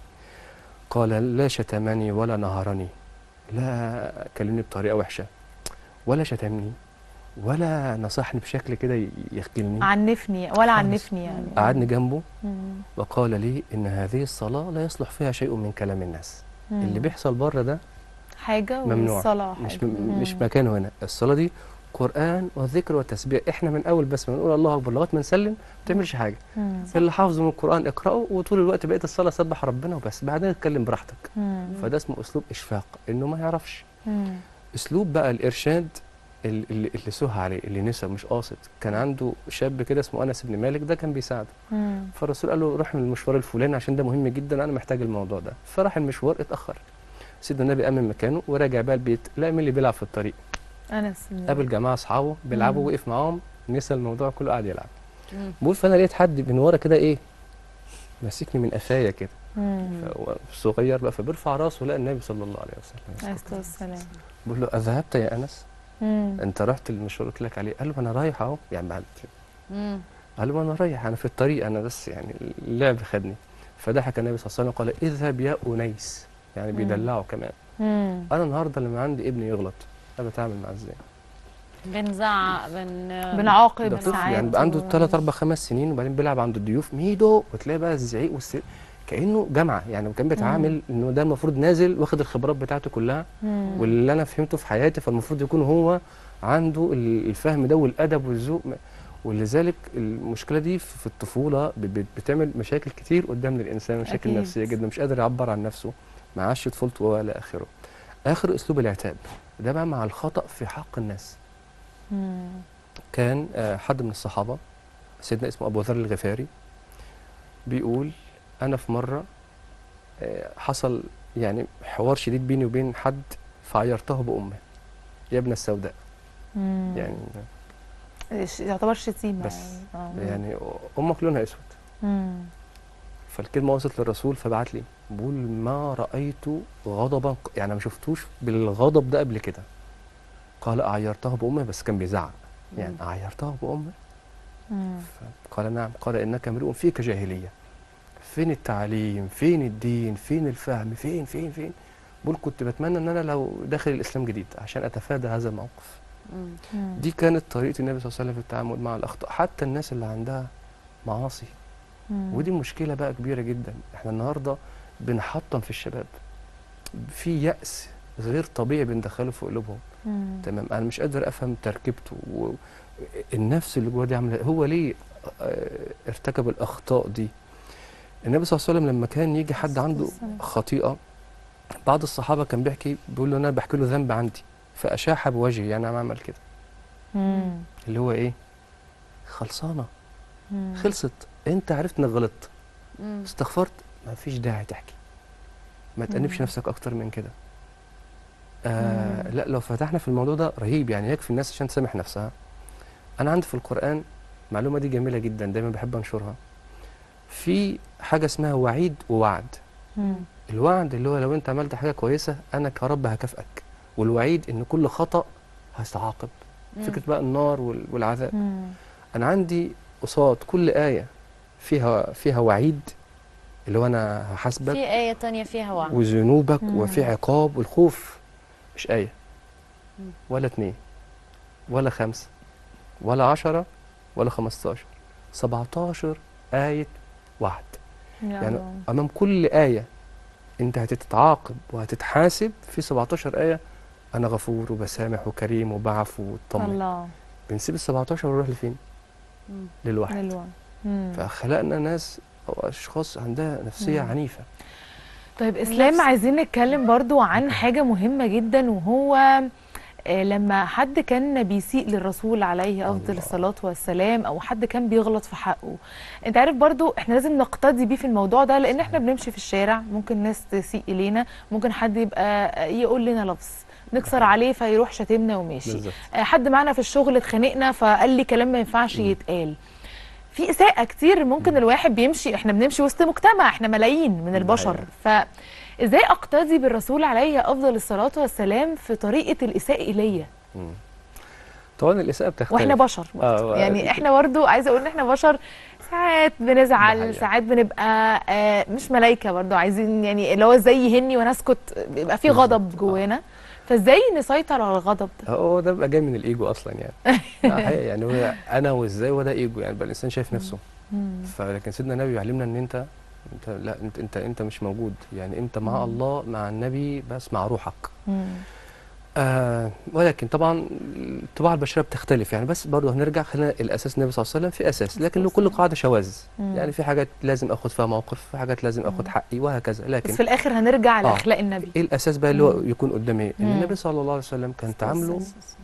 قال لا شتمني ولا نهرني، لا كلمني بطريقه وحشه ولا شتمني ولا نصحني بشكل كده يخجلني، عنفني ولا عنفني يعني. قعدني جنبه مم. وقال لي إن هذه الصلاة لا يصلح فيها شيء من كلام الناس. مم. اللي بيحصل بره ده حاجة ممنوع، والصلاة مش حاجة. م... مش مكانه هنا. الصلاة دي قرآن وذكر وتسبيح، احنا من اول بس ما نقول الله اكبر لغايه ما نسلم ما بتعملش حاجه. مم. اللي حافظه من القرآن اقراه، وطول الوقت بقيت الصلاة سبح ربنا وبس، بعدين اتكلم براحتك. مم. فده اسمه اسلوب اشفاق، انه ما يعرفش. مم. اسلوب بقى الارشاد اللي, اللي سهى عليه، اللي نسى مش قاصد. كان عنده شاب كده اسمه انس بن مالك، ده كان بيساعده. مم. فالرسول قال له روح من المشوار الفلاني عشان ده مهم جدا، انا محتاج الموضوع ده. فراح المشوار، اتاخر. سيدنا النبي امن مكانه وراجع بقى البيت، لقى مين اللي بيلعب في الطريق؟ انس. قابل جماعه اصحابه بيلعبوا، مم. وقف معاهم، نسى الموضوع كله، قاعد يلعب. مم. بقول فانا لقيت حد من ورا كده ايه، ماسكني من قفايا كده، مم. صغير بقى، فبيرفع راسه لقى النبي صلى الله عليه وسلم. عليه الصلاة والسلام. بقول له اذهبت يا انس؟ مم. انت رحت المشوار قلت لك عليه؟ قال له انا رايح اهو يعني بعد. مم. قال له انا رايح، انا في الطريق، انا بس يعني اللعب خدني. فضحك النبي صلى الله عليه وسلم قال اذهب يا انيس، يعني بيدلعه كمان. مم. انا النهارده لما عندي ابني يغلط انا بتعامل معاه ازاي؟ بنزعق، بن بنعاقب ده طفل ساعات يعني بقى عنده و- ثلاث اربع خمس سنين، وبعدين بيلعب عند الضيوف ميدو، وتلاقي بقى الزعيق والسر كانه جامعه يعني. وكان بيتعامل انه ده المفروض نازل واخد الخبرات بتاعته كلها، مم. واللي انا فهمته في حياتي، فالمفروض يكون هو عنده ال- الفهم ده والادب والذوق. ولذلك المشكله دي في الطفوله ب- ب- بتعمل مشاكل كتير قدام الانسان، مشاكل أكيد. نفسيه جدا، مش قادر يعبر عن نفسه، ما عاش طفولته ولا اخره. اخر اسلوب العتاب ده بقى مع الخطا في حق الناس. مم. كان آه، حد من الصحابه، سيدنا اسمه ابو ذر الغفاري، بيقول انا في مره آه، حصل يعني حوار شديد بيني وبين حد، فعيرته بامه يا ابن السوداء. مم. يعني إيش- يعتبر شتيمة بس يعني. آه. يعني امك لونها اسود. مم. فالكلمه وصلت للرسول فبعت لي بقول ما رايت غضبا، يعني ما شفتوش بالغضب ده قبل كده. قال اعيرته بامه، بس كان بيزعق يعني اعيرته بامه. مم. قال نعم. قال انك امرؤ فيك جاهليه. فين التعليم؟ فين الدين؟ فين الفهم؟ فين فين فين؟ بقول كنت بتمنى ان انا لو داخل الاسلام جديد عشان اتفادى هذا الموقف. مم. مم. دي كانت طريقه النبي صلى الله عليه وسلم في التعامل مع الاخطاء، حتى الناس اللي عندها معاصي. مم. ودي مشكله بقى كبيره جدا. احنا النهارده بنحطم في الشباب، في يأس غير طبيعي بندخله في قلوبهم. مم. تمام، انا مش قادر افهم تركيبته والنفس اللي جوه دي عامله هو ليه آه، ارتكب الاخطاء دي. النبي صلى الله عليه وسلم لما كان يجي حد عنده خطيئه، بعض الصحابه كان بيحكي بيقول له انا بحكي له ذنب عندي فاشاح بوجهي، يعني انا عمل كده مم. اللي هو ايه، خلصانه، مم. خلصت، انت عرفت انك غلطت، مم. استغفرت، ما فيش داعي تحكي، ما تأنبش مم. نفسك اكتر من كده. آه لا، لو فتحنا في الموضوع ده رهيب يعني، يكفي الناس عشان تسامح نفسها. انا عندي في القرآن المعلومه دي جميله جدا، دايما بحب انشرها. في حاجه اسمها وعيد ووعد. مم. الوعد اللي هو لو انت عملت حاجه كويسه انا كرب هكافئك، والوعيد ان كل خطأ هستعاقب. فكره بقى النار وال- والعذاب. مم. انا عندي قصاد كل آية فيها فيها وعيد اللي هو انا هحاسبك في آية تانية فيها وعد. وذنوبك مم. وفي عقاب، والخوف مش آية مم. ولا اتنين ولا خمسة ولا عشرة ولا خمستاشر، سبعتاشر آية وعد. يا يعني الله. أمام كل آية أنت هتتعاقب وهتتحاسب، في سبعتاشر آية أنا غفور وبسامح وكريم وبعفو وطمن. الله. بنسيب ال سبعتاشر ونروح لفين؟ مم. للوحد. للوعد. مم. فخلقنا ناس أو أشخاص عندها نفسية مم. عنيفة. طيب اسلام، نفس- عايزين نتكلم برضو عن حاجة مهمة جدا، وهو آه، لما حد كان بيسيء للرسول عليه افضل الله. الصلاة والسلام، او حد كان بيغلط في حقه. انت عارف برضو احنا لازم نقتدي بيه في الموضوع ده، لان احنا بنمشي في الشارع ممكن ناس تسيء الينا، ممكن حد يبقى يقول لنا لفظ نكسر عليه فيروح شاتمنا وماشي. بالظبط. آه، حد معنا في الشغل اتخانقنا فقال لي كلام ما ينفعش يتقال. في إساءة كتير ممكن الواحد بيمشي، احنا بنمشي وسط مجتمع، احنا ملايين من البشر، فازاي اقتدي بالرسول عليه افضل الصلاة والسلام في طريقة الإساءة إليا؟ مم. طبعا الإساءة بتختلف. واحنا بشر آه، يعني احنا برضو عايزه اقول ان احنا بشر، ساعات ده بنزعل، حقيقة. ساعات بنبقى آه مش ملايكه برضو، عايزين يعني اللي هو ازاي يهني وانا اسكت، بيبقى في بالظبط. غضب جوانا. فازاي نسيطر على الغضب ده؟ هو ده بقى جاي من الايجو اصلا يعني. يعني هو انا وازاي، وده ايجو يعني، بقى الانسان شايف نفسه. فلكن سيدنا النبي بيعلمنا ان انت انت لا انت انت انت مش موجود، يعني انت مع الله مع النبي بس مع روحك. آه ولكن طبعا الطباع البشريه بتختلف يعني، بس برضه هنرجع خلينا الاساس النبي صلى الله عليه وسلم في اساس، لكن لكل قاعده شواذ. يعني في حاجات لازم اخد فيها موقف، في حاجات لازم اخد حقي وهكذا، لكن بس في الاخر هنرجع آه لاخلاق النبي. ايه الاساس بقى اللي هو يكون قدامي ايه؟ ان النبي صلى الله عليه وسلم كان تعامله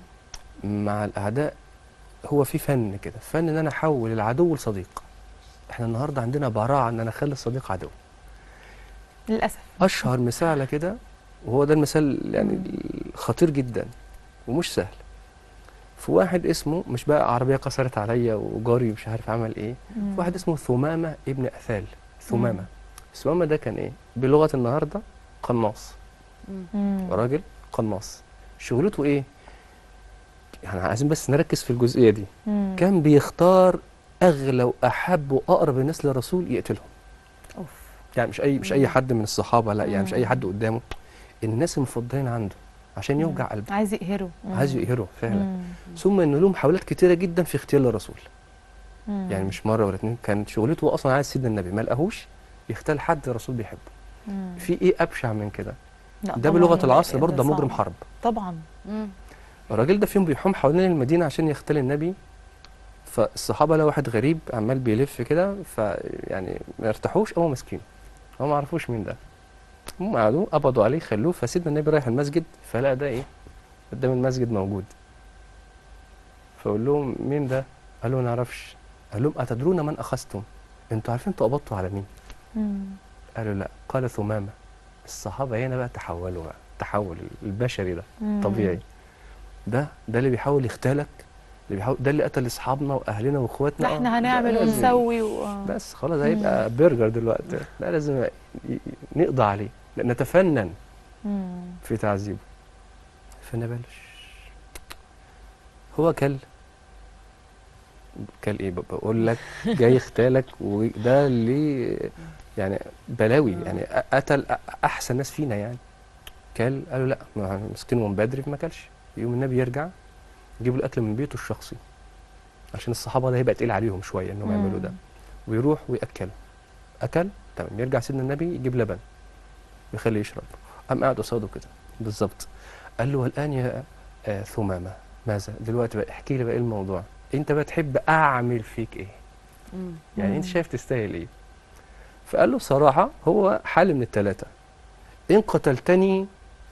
مع الاعداء هو في فن كده، فن ان انا احول العدو لصديق. احنا النهارده عندنا براعه ان انا اخلي الصديق عدو للاسف. اشهر مثال على كده، وهو ده المثال يعني خطير جدا ومش سهل. في واحد اسمه، مش بقى عربيه كسرت عليا وجاري مش عارف عمل ايه، في واحد اسمه ثمامه ابن اثال. ثمامه ثمامه ده كان ايه بلغه النهارده؟ قناص. راجل قناص. شغلته ايه؟ يعني عايزين بس نركز في الجزئيه دي. مم. كان بيختار اغلى واحب واقرب الناس للرسول يقتلهم. اوف. يعني مش اي مش اي حد من الصحابه، لا، يعني مش اي حد قدامه، الناس المفضلين عنده عشان يوجع قلبه. عايز يقهره. عايز يقهره فعلا. مم. ثم انه له محاولات كتيره جدا في اغتيال الرسول. مم. يعني مش مره ولا اتنين، كانت شغلته اصلا عايز سيدنا النبي ما لقاهوش يغتال حد الرسول بيحبه. مم. في ايه ابشع من كده؟ ده بلغه العصر برضه ده مجرم حرب. طبعا. مم. الراجل ده فيهم بيحوم حوالين المدينه عشان يغتال النبي، فالصحابه لقوا واحد غريب عمال بيلف كده، فيعني ما يرتاحوش او مسكين، هم ما عرفوش مين ده. هم قعدوا قبضوا عليه خلوه، فسيدنا النبي رايح المسجد فلقى ده ايه قدام المسجد موجود، فقول لهم مين ده؟ قالوا ما نعرفش. قال لهم اتدرون من اخذتم؟ انتوا عارفين انتوا قبضتوا على مين؟ مم. قالوا لا. قال ثمامه. الصحابه هنا بقى تحولوا بقى التحول البشري ده. مم. طبيعي. ده ده اللي بيحاول يختالك، اللي بيحاول، ده اللي قتل اصحابنا واهلنا واخواتنا. احنا هنعمل ونسوي و... بس خلاص هيبقى برجر دلوقتي. لا لازم نقضي عليه، نتفنن مم. في تعذيبه. فنبلش هو كل كل ايه بقول لك جاي يختالك، وده اللي يعني بلاوي يعني قتل احسن ناس فينا يعني. كل قالوا لا مسكين من بدري ما كلش. يوم النبي يرجع يجيبوا الاكل من بيته الشخصي عشان الصحابه ده هيبقى تقيل عليهم شويه انهم يعملوا ده، ويروح وياكله. اكل تمام، يرجع سيدنا النبي يجيب لبن ويخليه يشرب. قام قاعد قصاده كده بالظبط، قال له والان يا آه ثمامه ماذا دلوقتي بقى؟ احكي لي بقى ايه الموضوع، انت بقى تحب اعمل فيك ايه؟ مم. يعني مم. انت شايف تستاهل ايه؟ فقال له صراحه هو حال من الثلاثه، ان قتلتني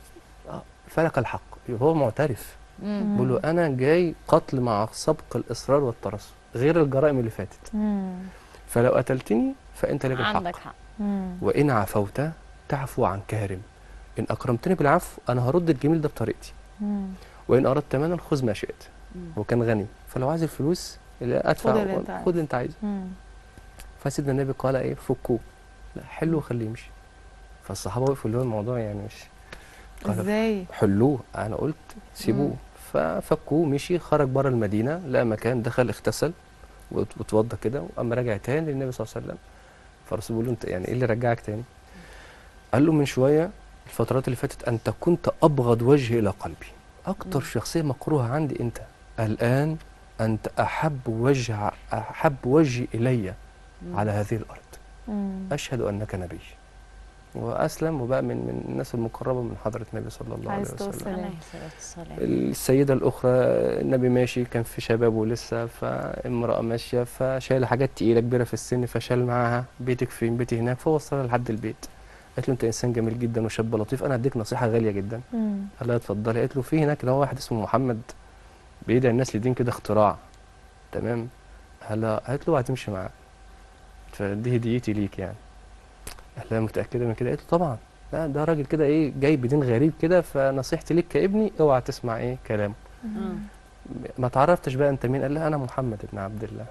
فلك الحق. هو معترف، بيقول له انا جاي قتل مع سبق الاصرار والترصد غير الجرائم اللي فاتت. مم. فلو قتلتني فانت لك الحق، عندك حق. وان عفوت تعفو عن كارم. ان اكرمتني بالعفو انا هرد الجميل ده بطريقتي. مم. وان اردت مالا خذ ما شئت. هو كان غني، فلو عايز الفلوس اللي ادفع خذ اللي انت عايزه. فسيدنا النبي قال ايه؟ فكوه، لا حلوه وخليه يمشي. فالصحابه وقفوا اللي هو الموضوع يعني مش ازاي حلوه، انا قلت سيبوه. ففكوه مشي، خرج بره المدينه لقى مكان، دخل اغتسل واتوضى كده، وقام راجع تاني للنبي صلى الله عليه وسلم. فالرسول بيقول له انت يعني ايه اللي رجعك تاني؟ قال له من شويه الفترات اللي فاتت انت كنت ابغض وجه الى قلبي، اكتر مم. شخصيه مكروهه عندي انت، الان انت احب وجه احب وجهي الي مم. على هذه الارض. مم. اشهد انك نبي. واسلم وبقى من من الناس المقربه من حضره النبي صلى الله عليه وسلم. السيده الاخرى النبي ماشي كان في شبابه لسه، فامراه ماشيه فشايله حاجات تقيله كبيره في السن، فشال معاها بيتك فين؟ بيتي هناك. فوصلها لحد البيت. قالت له انت انسان جميل جدا وشاب لطيف، انا هديك نصيحه غاليه جدا. مم. قال لها اتفضلي. قالت له في هناك اللي هو واحد اسمه محمد بيدعي الناس لدين كده اختراع، تمام؟ قالت له هتمشي معاه، فدي هديتي ليك يعني. قال لها متاكده من كده؟ قالت له طبعا، لا ده راجل كده ايه جاي بدين غريب كده، فنصيحتي ليك كابني اوعى تسمع ايه كلامه. مم. ما تعرفتش بقى انت مين؟ قال لها انا محمد ابن عبد الله.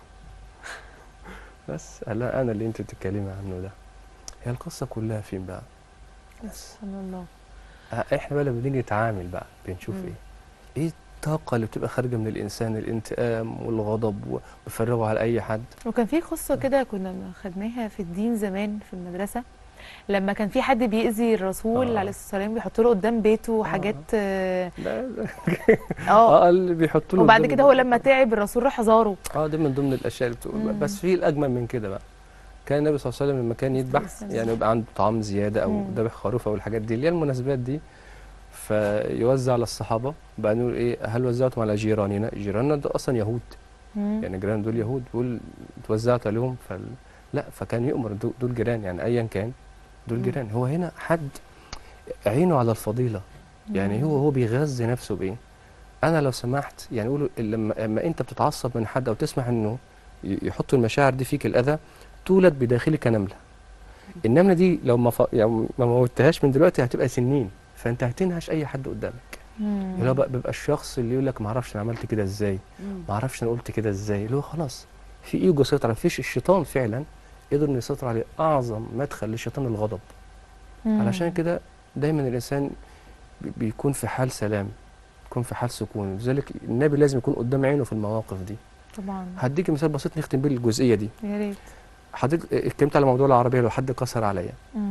بس قال لها انا اللي انت بتتكلمي عنه ده. هي القصه كلها فين بقى؟ سبحان الله. احنا بقى لما بنيجي نتعامل بقى بنشوف مم. ايه؟ ايه الطاقه اللي بتبقى خارجه من الانسان، الانتقام والغضب ويفرغوا على اي حد. وكان في قصه كده كنا خدناها في الدين زمان في المدرسه، لما كان في حد بيأذي الرسول آه. عليه الصلاه والسلام بيحط له قدام بيته آه. حاجات اه لا اه اه اللي بيحطوا له وبعد قدام كده هو لما تعب الرسول راح زاره. اه دي من ضمن الاشياء اللي بتقول. مم. بس في الاجمل من كده بقى، كان النبي صلى الله عليه وسلم لما كان يذبح يعني يبقى عنده طعام زياده او مم. ذبح خروف او الحاجات دي اللي هي المناسبات دي، فيوزع على الصحابه بقى نقول ايه هل وزعتم على جيراننا؟ جيراننا ده اصلا يهود، مم. يعني جيران دول يهود، بيقول توزعت عليهم فال... لا فكان يؤمر دول, دول جيران يعني ايا كان دول جيران. هو هنا حد عينه على الفضيله، يعني هو هو بيغذي نفسه بايه؟ انا لو سمحت يعني قولوا لما لما انت بتتعصب من حد او تسمح انه يحط المشاعر دي فيك الاذى، تولد بداخلك نمله. النمله دي لو ما ف... يعني ما موتهاش من دلوقتي هتبقى سنين، فانت هتنهش اي حد قدامك. اللي هو بقى بيبقى الشخص اللي يقول لك ما اعرفش انا عملت كده ازاي، ما اعرفش انا قلت كده ازاي، اللي هو خلاص في ايجو سيطر. فيش الشيطان فعلا قدر انه يسيطر عليه. اعظم مدخل للشيطان الغضب. مم. علشان كده دايما الانسان بيكون في حال سلام، يكون في حال سكون، لذلك النبي لازم يكون قدام عينه في المواقف دي. طبعا. هديك مثال بسيط نختم بيه الجزئيه دي. يا ريت. حضرتك اتكلمت على موضوع العربيه، لو حد كسر عليا،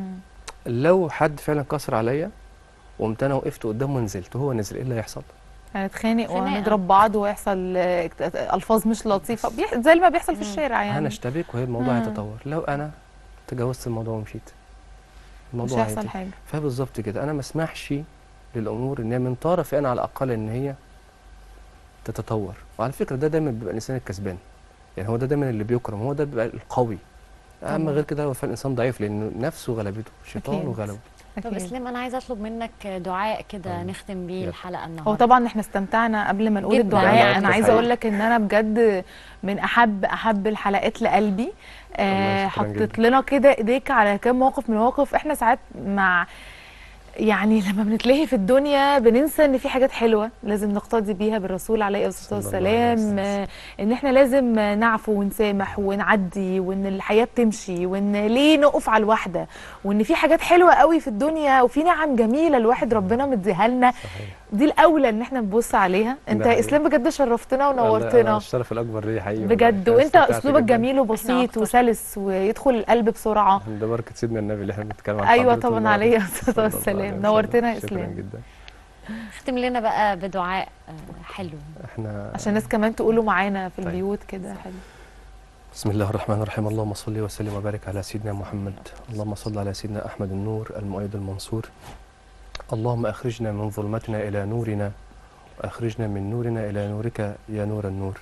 لو حد فعلا كسر عليا وقمت انا وقفت قدامه ونزلت وهو نزل، ايه اللي هيحصل؟ هنتخانق وهنضرب بعض ويحصل الفاظ مش لطيفه بيح... زي ما بيحصل في الشارع يعني. هنشتبك وهي الموضوع هيتطور. لو انا تجاوزت الموضوع ومشيت الموضوع مش هيحصل حاجه. فبالظبط كده انا ما اسمحش للامور ان هي من طرفي انا على الاقل ان هي تتطور. وعلى فكره ده دايما بيبقى الانسان الكسبان، يعني هو ده دايما اللي بيكرم، هو ده بيبقى القوي. اما غير كده هو فعلا الانسان ضعيف لانه نفسه غلبته الشيطان وغلبه. طب اسلام انا عايزه اطلب منك دعاء كده نختم بيه الحلقه النهارده. هو طبعا احنا استمتعنا قبل ما نقول الدعاء. انا عايزه اقول لك ان انا بجد من احب احب الحلقات لقلبي. آه حطيت لنا كده ايديك على كام موقف من المواقف. احنا ساعات مع يعني لما بنتلهي في الدنيا بننسى ان في حاجات حلوه لازم نقتدي بيها بالرسول عليه الصلاه والسلام، ان احنا لازم نعفو ونسامح ونعدي، وان الحياه بتمشي، وان ليه نقف على الواحده، وان في حاجات حلوه قوي في الدنيا وفي نعم جميله الواحد ربنا مديها لنا. دي الاولى ان احنا نبص عليها. انت يا اسلام بجد شرفتنا ونورتنا. الشرف الاكبر ليا حقيقي بجد، وانت اسلوبك جميل وبسيط وسلس ويدخل القلب بسرعه. ده بركه سيدنا النبي اللي احنا بنتكلم عنه. ايوه طبعا عليه الصلاه والسلام. نورتنا يا اسلام. شكرا جدا. اختم لنا بقى بدعاء حلو احنا عشان الناس كمان تقولوا معانا في البيوت كده. حلو. بسم الله الرحمن الرحيم. اللهم صل وسلم وبارك على سيدنا محمد. اللهم صل على سيدنا احمد النور المؤيد المنصور. اللهم اخرجنا من ظلمتنا الى نورنا، واخرجنا من نورنا الى نورك يا نور النور.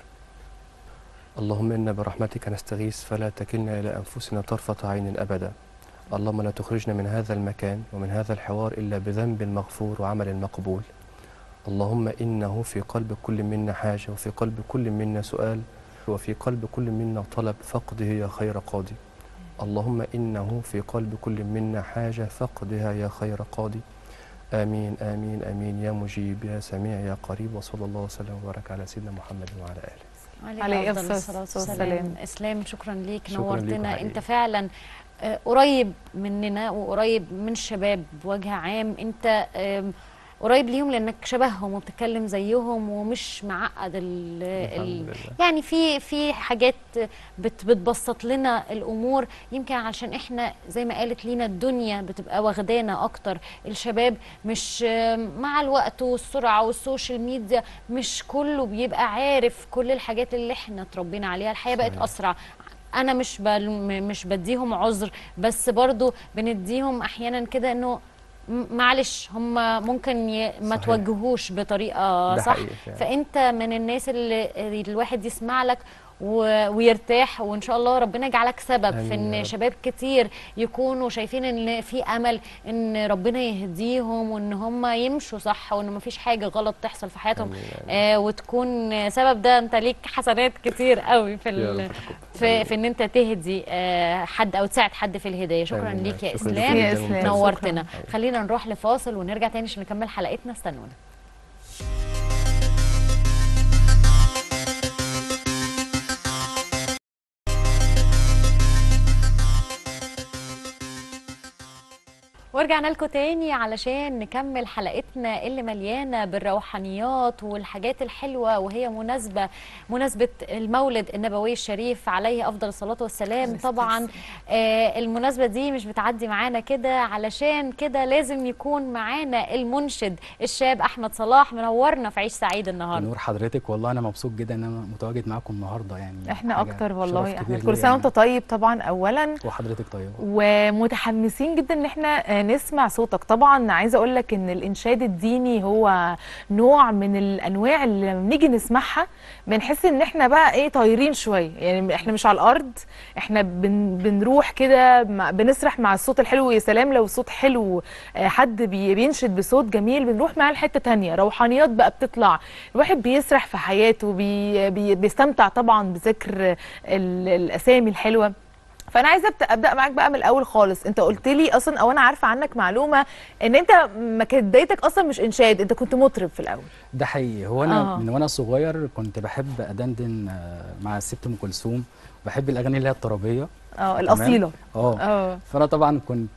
اللهم انا برحمتك نستغيث فلا تكلنا الى انفسنا طرفه عين ابدا. اللهم لا تخرجنا من هذا المكان ومن هذا الحوار إلا بذنب مغفور وعمل مقبول. اللهم إنه في قلب كل منا حاجة، وفي قلب كل منا سؤال، وفي قلب كل منا طلب، فاقضه يا خير قاضي. اللهم إنه في قلب كل منا حاجة فاقضها يا خير قاضي. آمين آمين آمين يا مجيب يا سميع يا قريب. وصلى الله وسلم وبارك على سيدنا محمد وعلى آله. عليه الصلاة والسلام. إسلام شكرا ليك، نورتنا. أنت فعلا قريب مننا وقريب من الشباب بوجه عام. انت قريب ليهم لانك شبههم وبتتكلم زيهم ومش معقد ال ال يعني في في حاجات بت بتبسط لنا الامور، يمكن عشان احنا زي ما قالت لينا الدنيا بتبقى واخدانا اكتر. الشباب مش مع الوقت والسرعه والسوشيال ميديا مش كله بيبقى عارف كل الحاجات اللي احنا اتربينا عليها. الحياه بقت اسرع. انا مش مش بديهم عذر، بس برضو بنديهم احيانا كده انه معلش هم ممكن ي... ما توجهوش بطريقه صح. فانت من الناس اللي الواحد يسمع لك و... ويرتاح، وان شاء الله ربنا يجعلك سبب في ان شباب كتير يكونوا شايفين ان في امل ان ربنا يهديهم وان هم يمشوا صح وان ما فيش حاجه غلط تحصل في حياتهم. آه وتكون سبب. ده انت ليك حسنات كتير قوي في ال... في, في ان انت تهدي آه حد او تساعد حد في الهدايه. شكرا ليك يا اسلام. يا إسلام. نورتنا. خلينا نروح لفاصل ونرجع تاني عشان نكمل حلقتنا. استنونا. ورجعنا لكم تاني علشان نكمل حلقتنا اللي مليانه بالروحانيات والحاجات الحلوه، وهي مناسبه مناسبه المولد النبوي الشريف عليه افضل الصلاه والسلام. طبعا آه المناسبه دي مش بتعدي معانا كده، علشان كده لازم يكون معانا المنشد الشاب احمد صلاح. منورنا في عيش سعيد النهارده. نور حضرتك، والله انا مبسوط جدا ان انا متواجد معاكم النهارده. يعني احنا اكتر والله. احنا كل كل سنه وانت طيب طبعا اولا، وحضرتك طيبه، ومتحمسين جدا ان احنا نسمع صوتك. طبعا عايزه اقول لك ان الانشاد الديني هو نوع من الانواع اللي لما بنيجي نسمعها بنحس ان احنا بقى ايه طايرين شويه، يعني احنا مش على الارض، احنا بن بنروح كده بنسرح مع الصوت الحلو. يا سلام لو صوت حلو، حد بي بينشد بصوت جميل، بنروح معاه لحته ثانيه، روحانيات بقى بتطلع، الواحد بيسرح في حياته، بي بي بيستمتع طبعا بذكر الاسامي الحلوه. فانا عايزه ابدا معاك بقى من الاول خالص. انت قلت لي اصلا، او انا عارفه عنك معلومه ان انت ما كانت بدايتك اصلا مش انشاد، انت كنت مطرب في الاول. ده حقيقي. هو انا آه. من وانا صغير كنت بحب ادندن مع الست ام كلثوم، بحب الاغاني اللي هي الطربيه اه الاصيله. اه فانا طبعا كنت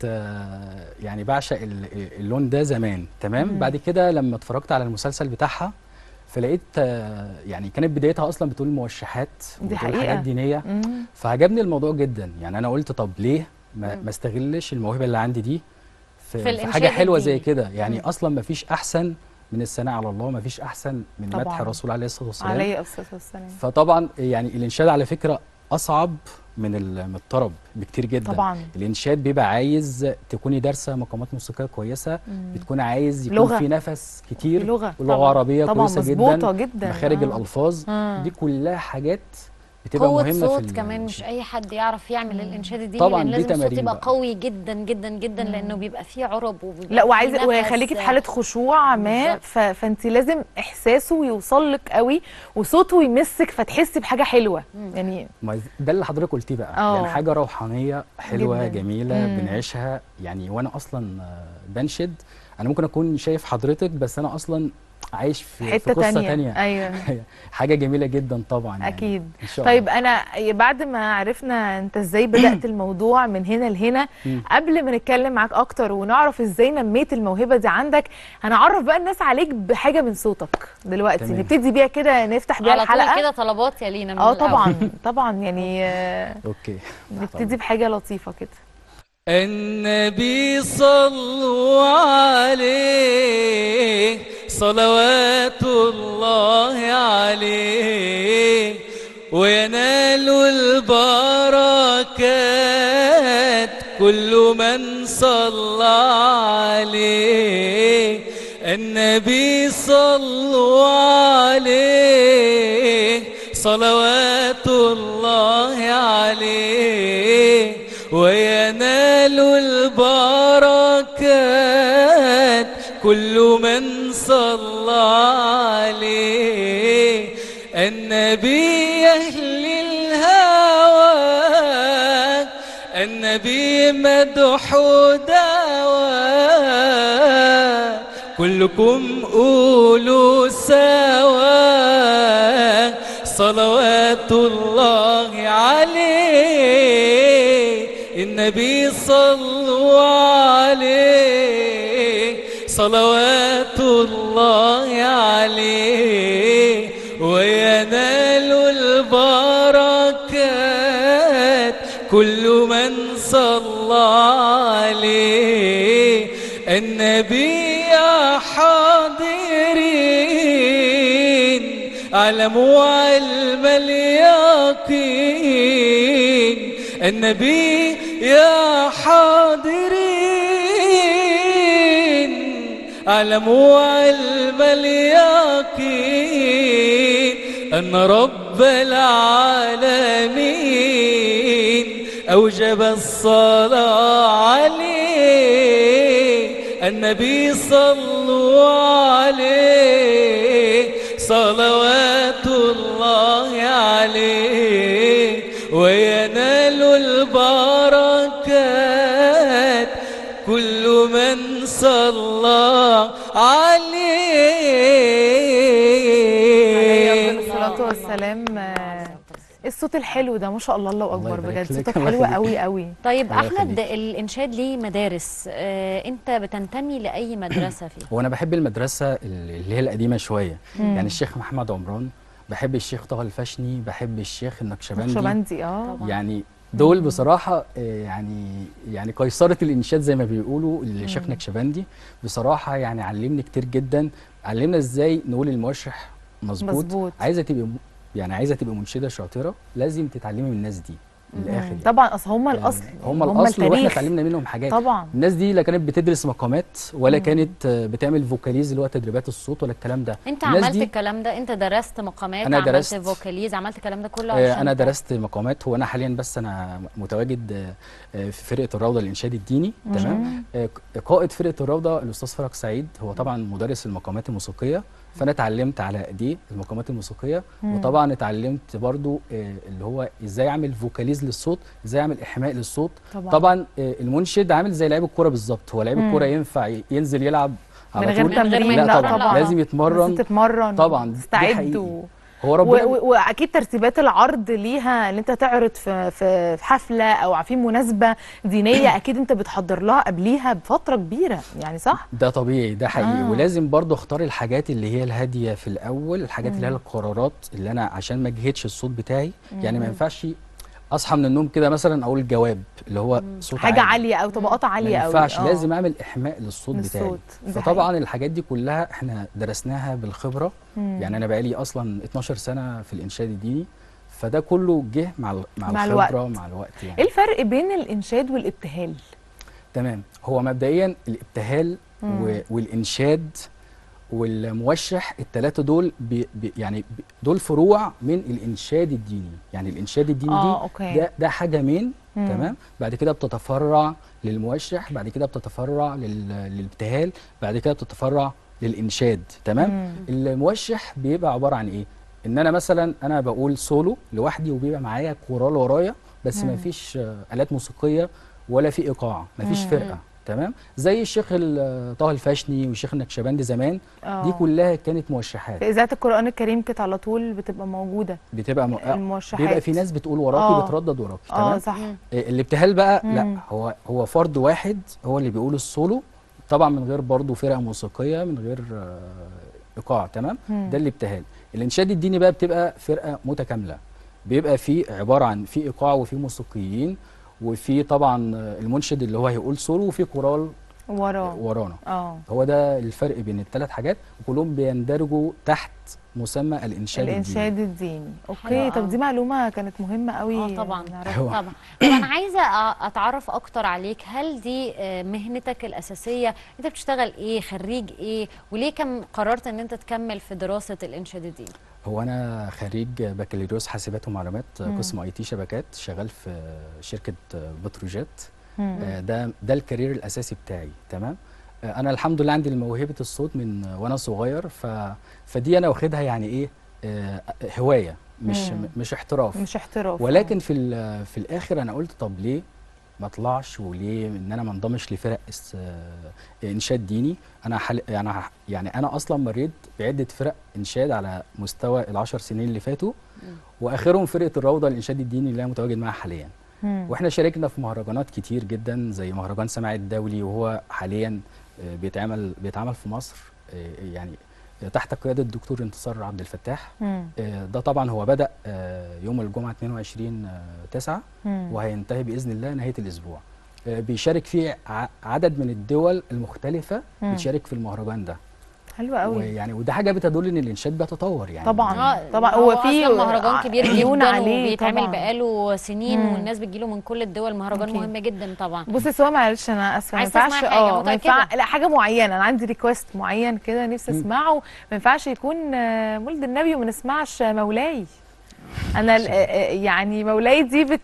يعني بعشق اللون ده زمان. تمام. مم. بعد كده لما اتفرجت على المسلسل بتاعها فلقيت يعني كانت بدايتها اصلا بتقول موشحات وبتقول حاجات دينيه. مم. فعجبني الموضوع جدا. يعني انا قلت طب ليه ما, ما استغلش الموهبه اللي عندي دي في, في, في حاجه حلوه زي كده. يعني مم. اصلا ما فيش احسن من الثناء على الله، ما فيش احسن من مدح الرسول عليه الصلاه والسلام. عليه الصلاه والسلام. فطبعا يعني الانشاد على فكره اصعب من من الطرب بكتير جدا. طبعا الانشاد بيبقى عايز تكوني دارسه مقامات موسيقيه كويسه، مم. بتكون عايز يكون لغة. في نفس كتير، لغه ولغه عربيه كويسه جدا. جدا مخارج آه. الالفاظ آه. دي كلها حاجات بتبقى قوة مهمه صوت في كمان. مش اي حد يعرف يعمل الانشاد الديني، طبعا لان لازم الصوت يبقى بقى. قوي جدا جدا جدا. مم. لانه بيبقى فيه عرب وبيبقى لا وعايز ويخليكي في حاله خشوع ما، فانت لازم احساسه يوصل لك قوي وصوته يمسك فتحسي بحاجه حلوه. مم. يعني ده اللي حضرتك قلتيه بقى. أوه. يعني حاجه روحانيه حلوه جداً. جميله. مم. بنعيشها. يعني وانا اصلا بنشد، انا ممكن اكون شايف حضرتك بس انا اصلا عايش في, حتة في قصه تانية. تانية. ايوه حاجه جميله جدا طبعا. يعني اكيد إن شاء طيب الله. انا بعد ما عرفنا انت ازاي بدات الموضوع من هنا لهنا، قبل ما نتكلم معاك اكتر ونعرف ازاي نميت الموهبه دي عندك، هنعرف بقى الناس عليك بحاجه من صوتك دلوقتي. تمام. نبتدي بيها كده، نفتح بيها الحلقه على طول كده. طلبات يا لينا من اه طبعا طبعا يعني اوكي نبتدي بحاجه لطيفه كده. النبي صلوا عليه صلوات الله عليه، وينال البركات كل من صلى عليه. النبي صلوا عليه صلوات الله عليه، وينال البركات كل من صلى عليه. النبي أهل الهوى، النبي مدح دواء، كلكم قولوا سوا صلوات الله عليه. النبي صلوا عليه صلوات الله عليه، وينال البركات كل من صلى عليه. النبي يا حاضرين علموا علم اليقين. النبي يا حاضرين علموا علم اليقين، أن رب العالمين أوجب الصلاة عليه. النبي صلوا عليه صلوات الله عليه، وينال البركات كل من صلى عليه. عليه الصلاة والسلام. الصوت الحلو ده ما شاء الله، الله الله اكبر يبارك بجد، لك. صوتك الله حلو يخليك. قوي قوي. طيب الله احمد، يخليك. الانشاد ليه مدارس، آه انت بتنتمي لاي مدرسه فيه؟ هو انا بحب المدرسه اللي هي القديمه شويه، مم. يعني الشيخ محمد عمران، بحب الشيخ طه الفشني، بحب الشيخ النقشبندي. نقشبندي اه طبعاً. يعني دول بصراحه آه، يعني يعني قيصره الانشاد زي ما بيقولوا الشيخ مم. نقشبندي. بصراحه يعني علمني كتير جدا، علمنا ازاي نقول الموشح مظبوط. مظبوط. عايزه تبقى م- يعني عايزه تبقى منشده شاطره، لازم تتعلمي من الناس دي من الاخر يعني. طبعا اصل هم يعني الاصل، هم الاصل واحنا التاريخ. اتعلمنا منهم حاجات. طبعا الناس دي لا كانت بتدرس مقامات ولا مم. كانت آه، بتعمل فوكاليز اللي هو تدريبات الصوت ولا الكلام ده. انت الناس عملت دي- الكلام ده؟ انت درست مقامات، أنا عملت درست. فوكاليز، عملت الكلام ده كله؟ آه، عشان انا ت- درست مقامات. هو انا حاليا بس انا متواجد آه، آه، في فرقه الروضه للانشاد الديني. تمام. آه، ق- قائد فرقه الروضه الاستاذ فرج سعيد، هو طبعا مدرس المقامات الموسيقيه، فانا اتعلمت على ايديه المقامات الموسيقيه. مم. وطبعا اتعلمت برضو آه، اللي هو ازاي اعمل فوكاليز للصوت، ازاي اعمل احماء للصوت. طبعا, طبعا آه، المنشد عامل زي لعيب الكوره بالظبط. هو لعيب مم. الكوره ينفع ي- ينزل يلعب على من غير طول؟ تمرين، لا لا طبعا, طبعا. لازم يتمرن. لازم تتمرن طبعا دي تستعد حقيقي. و... هو و... ربنا و... واكيد ترتيبات العرض ليها ان انت تعرض في في في حفله او في مناسبه دينيه، اكيد انت بتحضر لها قبليها بفتره كبيره يعني، صح؟ ده طبيعي، ده حقيقي. آه. آه. ولازم برضو اختار الحاجات اللي هي الهاديه في الاول، الحاجات اللي هي القرارات اللي انا عشان ما اجهدش الصوت بتاعي. يعني ما ينفعش اصحى من النوم كده مثلا اقول الجواب اللي هو صوت حاجه عالي. عاليه او طبقات عاليه ما قوي. ينفعش، آه. لازم اعمل احماء للصوت بتاعي. للصوت، ده فطبعا الحاجات دي كلها احنا درسناها بالخبره. مم. يعني انا بقالي اصلا اتناشر سنه في الانشاد الديني، فده كله جه مع ال- مع, مع الخبره الوقت. مع الوقت يعني. ايه الفرق بين الانشاد والابتهال؟ تمام. هو مبدئيا الابتهال مم. و- والانشاد والموشح، الثلاثه دول بي بي يعني بي دول فروع من الانشاد الديني. يعني الانشاد الديني آه، دي أوكي. ده ده حاجه من مم. تمام. بعد كده بتتفرع للموشح، بعد كده بتتفرع لل- للابتهال، بعد كده بتتفرع للانشاد. تمام. مم. الموشح بيبقى عباره عن ايه؟ ان انا مثلا انا بقول سولو لوحدي وبيبقى معايا كورال ورايا، بس مم. ما فيش آه، آلات موسيقيه ولا في ايقاع، ما فيش مم. فرقه. تمام. زي الشيخ ال- طه الفشني والشيخ النقشبندي زمان. آه. دي كلها كانت موشحات. في اذاعه القران الكريم كانت على طول بتبقى موجوده بتبقى م... الموشحات. بيبقى في ناس بتقول وراكي، آه. بتردد وراكي. اه تمام. صح. إيه، الابتهال بقى مم. لا، هو هو فرد واحد هو اللي بيقول السولو، طبعا من غير برضه فرقه موسيقيه، من غير آه، ايقاع. تمام. مم. ده الابتهال. الانشاد الديني بقى بتبقى فرقه متكامله، بيبقى في عباره عن في ايقاع وفي موسيقيين وفي طبعا آه، المنشد اللي هو هيقول سولو وفي كورال وراه. ورانا. اه هو ده الفرق بين الثلاث حاجات، وكلهم بيندرجوا تحت مسمى الانشاد الديني. الانشاد الديني. اوكي، حلو طب أوي. دي معلومه كانت مهمه قوي. اه طبعا نعرفها. هو- طبعا. طب انا عايزه أ- اتعرف اكتر عليك. هل دي آه، مهنتك الاساسيه؟ انت بتشتغل ايه؟ خريج ايه؟ وليه كم قررت ان انت تكمل في دراسه الانشاد الديني؟ هو انا خريج بكالوريوس حاسبات ومعلومات، مم. قسم اي تي شبكات، شغال في شركه بتروجيت. مم. آه، ده ده الكارير الاساسي بتاعي. تمام. آه، انا الحمد لله عندي موهبه الصوت من وانا صغير، ف فدي انا واخدها يعني ايه، آه، هوايه، مش مم. مش احتراف. مش احتراف. ولكن في ال- في الاخر انا قلت طب ليه ما اطلعش، وليه ان انا ما انضمش لفرق اس- آه، انشاد ديني. انا حل يعني ح- يعني انا اصلا مريت بعده فرق انشاد على مستوى العشر سنين اللي فاتوا، واخرهم فرقه الروضه للانشاد الديني اللي انا متواجد معاها حاليا. مم. واحنا شاركنا في مهرجانات كتير جدا، زي مهرجان سماع الدولي، وهو حاليا آه، بيتعمل بيتعمل في مصر، آه، يعني تحت قياده الدكتور انتصار عبد الفتاح. مم. آه، ده طبعا هو بدأ آه، يوم الجمعة اتنين وعشرين تسعة، مم. وهينتهي بإذن الله نهاية الأسبوع. آه، بيشارك فيه ع- عدد من الدول المختلفة مم. بتشارك في المهرجان ده. حلو قوي. ويعني وده حاجة بتدل إن الإنشاد بيتطور يعني. طبعا طبعا هو في أصلاً مهرجان كبير عيون جدا عليه وبيتعمل طبعاً. بقاله سنين، مم. والناس بتجيله من كل الدول. مهرجان أكيد. مهم جدا طبعا. بصي سوا، معلش انا اسفه، ما عايز تسمعي ينفعش حاجة؟ اه ما متأكدة؟ ينفع لا حاجه معينه، انا عندي ريكوست معين كده نفسي مم. اسمعه. ما ينفعش يكون آه، مولد النبي وما نسمعش مولاي. انا ال- آه، آه، يعني مولاي دي بت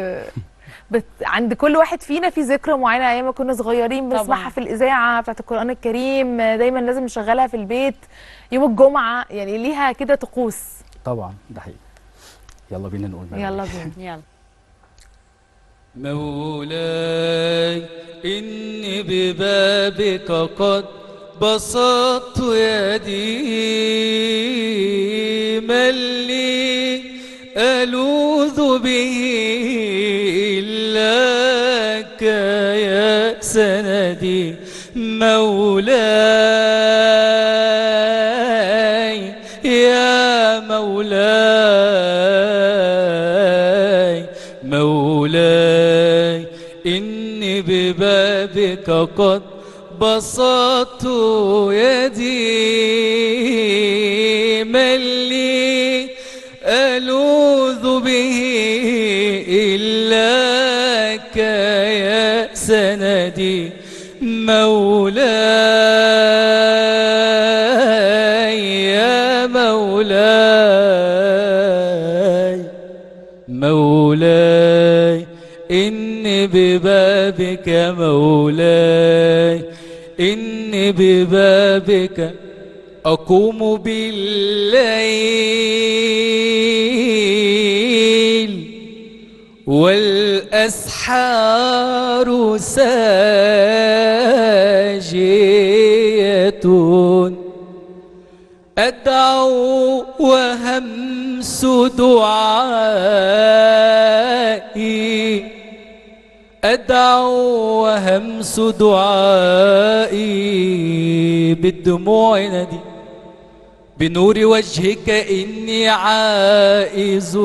بت عند كل واحد فينا في ذكرى معينه ايام ما كنا صغيرين طبعاً. بنسمعها في الاذاعه بتاعت القران الكريم، آه، دايما لازم نشغلها في البيت يوم الجمعه، يعني ليها كده طقوس. طبعا ده حقيقي. يلا بينا نقول بقى. يلا بينا. يلا. مولاي إني ببابك قد بسطت يدي، من لي ألوذ مولاي يا مولاي مولاي إني ببابك قد بسطت يدي، من لي ألوذ به إلاك يا سندي، مولاي يا مولاي مولاي إني ببابك مولاي، إني ببابك أقوم بالليل والأسحار ساجية، أدعو وهمس دعائي، أدعو وهمس دعائي بالدموع ندي، بنور وجهك إني عائز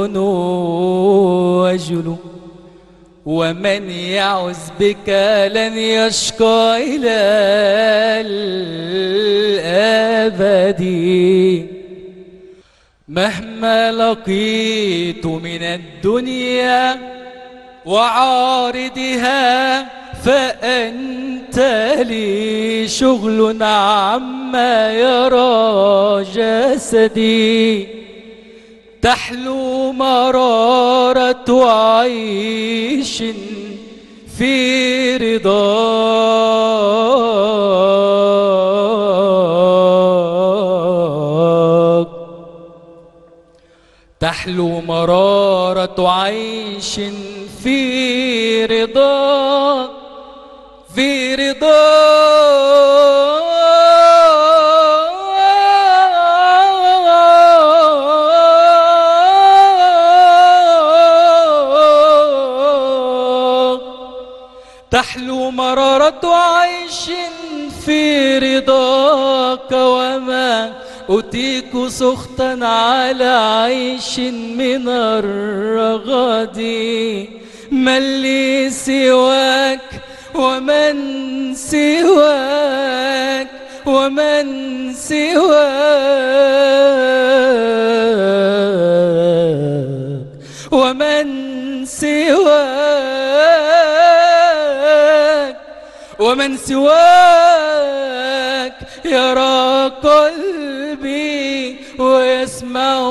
وجل، ومن يعز بك لن يشقى إلى الأبد، مهما لقيت من الدنيا وعارضها فأنت لي شغل عما يرى جسدي، تحلو مرارة عيش في رضاك، تحلو مرارة عيش في رضاك، في رضاك تحلو مرارة عيش في رضاك، وما أتيك سخطا على عيش من الرغد، من لي سواك ومن سواك ومن سواك ومن سواك ومن سواك يرى قلبي ويسمع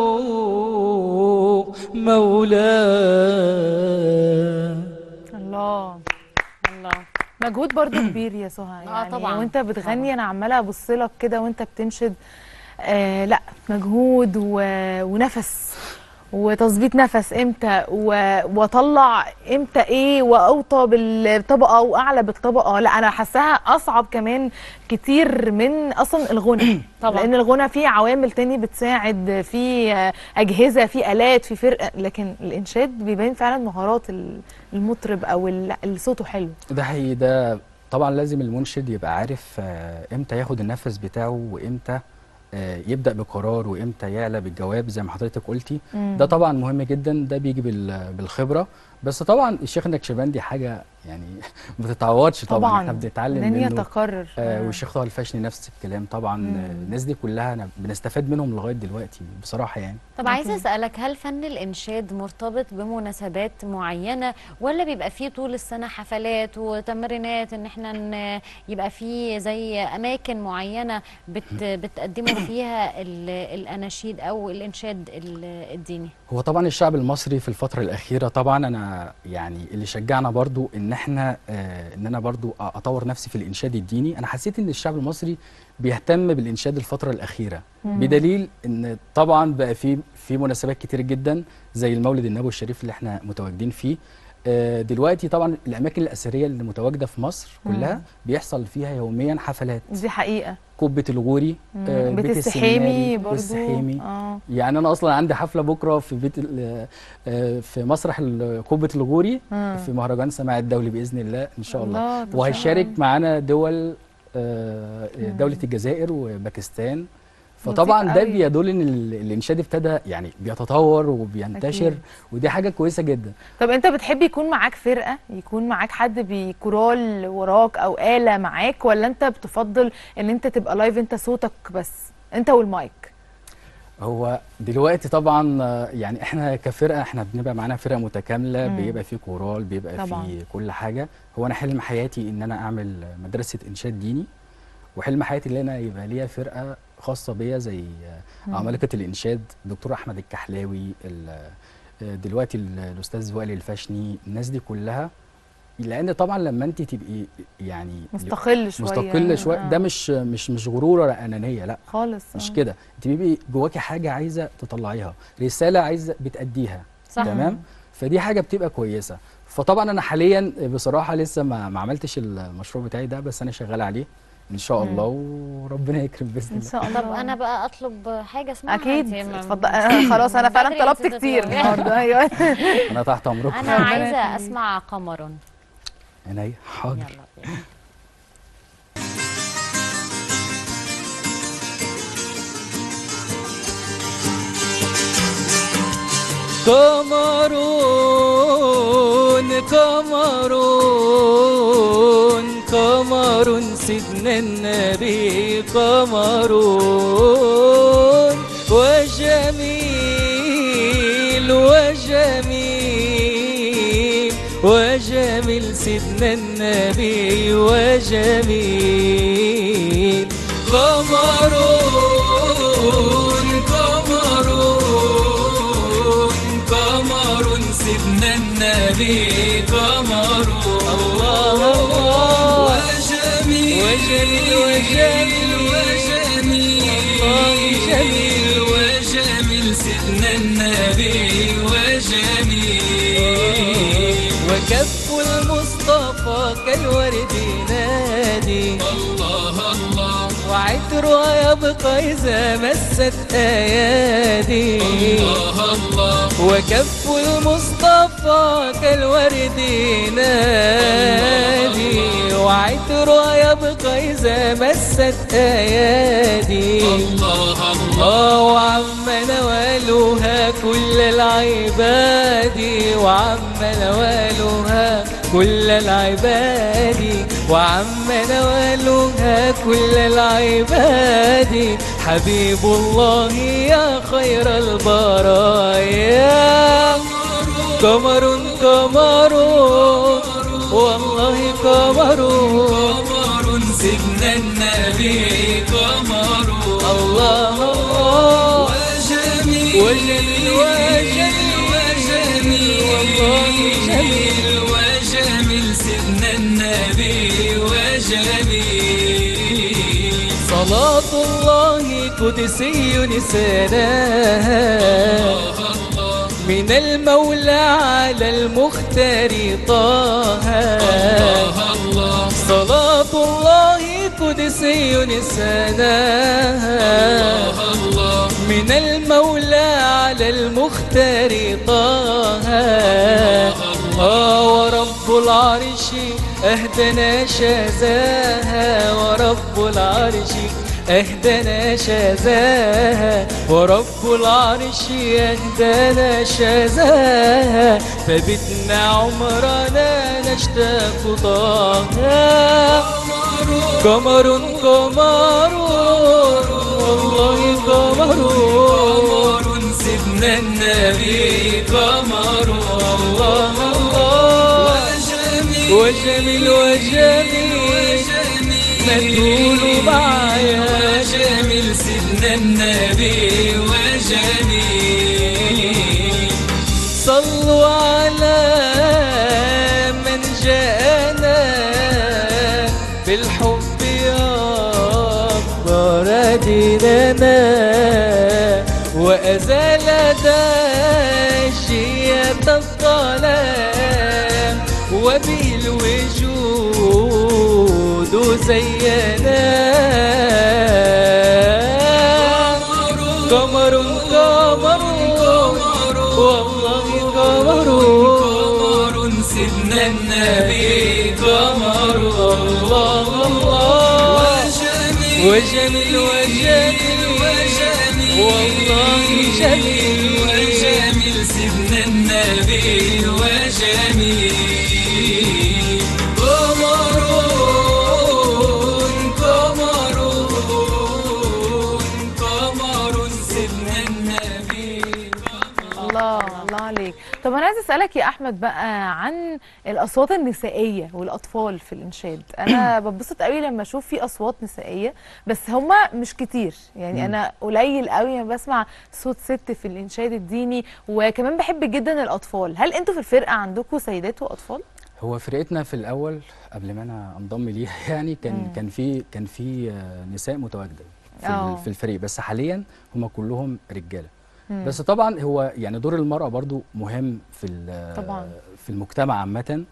مولاي. الله الله، مجهود برضو كبير يا سهى يعني. اه طبعا وانت بتغني انا عماله ابص لك كده وانت بتنشد، آه لا مجهود و... ونفس وتظبيط نفس امتى و... واطلع امتى ايه، واوطى بالطبقه واعلى بالطبقه. لا انا حاساها اصعب كمان كتير من اصلا الغنى طبعا، لان الغنى فيه عوامل تاني بتساعد، في اجهزه، في الات، في فرقه، لكن الانشاد بيبان فعلا مهارات المطرب او اللي صوته حلو. ده حقيقي، ده طبعا لازم المنشد يبقى عارف امتى ياخد النفس بتاعه وامتى يبدأ بقرار وامتى يعلى بالجواب زي ما حضرتك قلتي. مم. ده طبعا مهم جدا، ده بيجي بالخبرة. بس طبعا الشيخ النكشبندي حاجة يعني ما بتتعوضش طبعا, طبعا احنا بنتعلم منه، لن يتكرر. آه والشيخ طه الفاشني نفس الكلام طبعا. الناس دي كلها أنا بنستفاد منهم لغاية دلوقتي بصراحة يعني. طب عايزة أسألك، هل فن الإنشاد مرتبط بمناسبات معينة ولا بيبقى فيه طول السنة حفلات وتمرينات، ان احنا يبقى فيه زي أماكن معينة بت بتقدموا فيها الأناشيد أو الإنشاد الديني؟ هو طبعا الشعب المصري في الفترة الأخيرة طبعا أنا يعني اللي شجعنا برضو ان احنا آه ان انا برضو اطور نفسي في الانشاد الديني. انا حسيت ان الشعب المصري بيهتم بالانشاد الفتره الاخيره، مم. بدليل ان طبعا بقى في في مناسبات كتير جدا زي المولد النبوي الشريف اللي احنا متواجدين فيه. آه دلوقتي طبعا الاماكن الاثريه اللي متواجده في مصر كلها مم. بيحصل فيها يوميا حفلات. دي حقيقه. قبه الغوري، آه بيت, بيت السحيمي برضو، السحيمي. آه. يعني انا اصلا عندي حفله بكره في بيت آه في مسرح قبه الغوري، آه. في مهرجان سماع الدولي باذن الله ان شاء الله, الله وهيشارك معانا دول آه، دوله الجزائر وباكستان. فطبعا ده بيدل ان الانشاد ابتدى يعني بيتطور وبينتشر أكيد. ودي حاجه كويسه جدا. طب انت بتحب يكون معاك فرقه، يكون معاك حد بكورال وراك او آلة معاك، ولا انت بتفضل ان انت تبقى لايف انت صوتك بس انت والمايك؟ هو دلوقتي طبعا يعني احنا كفرقه احنا بنبقى معانا فرقه متكامله، مم. بيبقى في كورال، بيبقى طبعا. في كل حاجه. هو انا حلم حياتي ان انا اعمل مدرسه انشاد ديني، وحلم حياتي ان انا يبقى ليا فرقه خاصه بيا زي عمالقه الانشاد، دكتور احمد الكحلاوي، دلوقتي الاستاذ وائل الفاشني، الناس دي كلها. لان طبعا لما انت تبقي يعني مستقل شويه مستقل شويه آه. ده مش مش مش غرور ولا انانيه، لا خالص مش آه. كده. انت بيبقي جواكي حاجه عايزه تطلعيها، رساله عايزه بتاديها، صح. تمام. فدي حاجه بتبقى كويسه. فطبعا انا حاليا بصراحه لسه ما, ما عملتش المشروع بتاعي ده، بس انا شغال عليه ان شاء الله، وربنا يكرم باذن الله. ان شاء الله. طب انا بقى اطلب حاجه اسمها اكيد اتفضل. خلاص انا فعلا طلبت كتير النهارده. ايوه انا تحت امركم. انا عايزه اسمع قمر. عينيا حاضر. قمرون قمرون قمر سيدنا النبي، قمرون وجميل وجميل وجميل سيدنا النبي وجميل. قمرون قمرون قمر سيدنا النبي، قمر الله الله وجميل وجميل وجميل وجميل وجميل سيدنا النبي وجميل. وكف المصطفى كالورد ينادي الله الله، وعطرها يبقى إذا مست أيادي الله الله. وكف المصطفى كالورد ينادي، وعطرها يبقى إذا مست أيادي الله الله. وعم نوالها كل العباد، وعم نوالها كل العباد، وعم نوالها كل العباد. حبيب الله يا خير البرايا، قمر قمر والله قمر قمر سيدنا النبي، قمر الله الله وجميل وجميل وجميل والله جميل وجميل سيدنا النبي وجميل. صلاة الله قدسي نساناها من المولى على المختار طه. صلاة الله قدسي نساناها من المولى على المختار طه. ورب العرش أهدنا شذاها، ورب العرش أهدنا شذاها، ورب العرش أهدنا شذاها. فبتنا عمرنا نشتاق طه. قمر قمر والله قمر قمر سيدنا النبي، قمر الله الله وجميل وجميل ما تقولوا معايا، جميل سيدنا النبي وجميل. صلوا على من جاءنا بالحب يكبر ديننا، وأزال داجية الظلام، وبالوجود زينا. قمر قمر والله قمر قمر سيدنا النبي، قمر الله الله وجميل وجميل وجميل والله جميل وجميل سيدنا النبي وجميل قمرون قمرون قمرون سيدنا النبي. الله الله عليك. طب انا عايز اسالك يا احمد بقى عن الاصوات النسائيه والاطفال في الانشاد. انا ببسط قوي لما اشوف في اصوات نسائيه بس هما مش كتير، يعني انا قليل قوي لما بسمع صوت ست في الانشاد الديني، وكمان بحب جدا الاطفال. هل انتوا في الفرقه عندكم سيدات واطفال؟ هو فرقتنا في الاول قبل ما انا انضم ليها يعني كان مم. كان في كان في نساء متواجده في, أوه. في الفريق، بس حاليا هم كلهم رجاله. مم. بس طبعا هو يعني دور المرأة برضو مهم في طبعا في المجتمع عامة،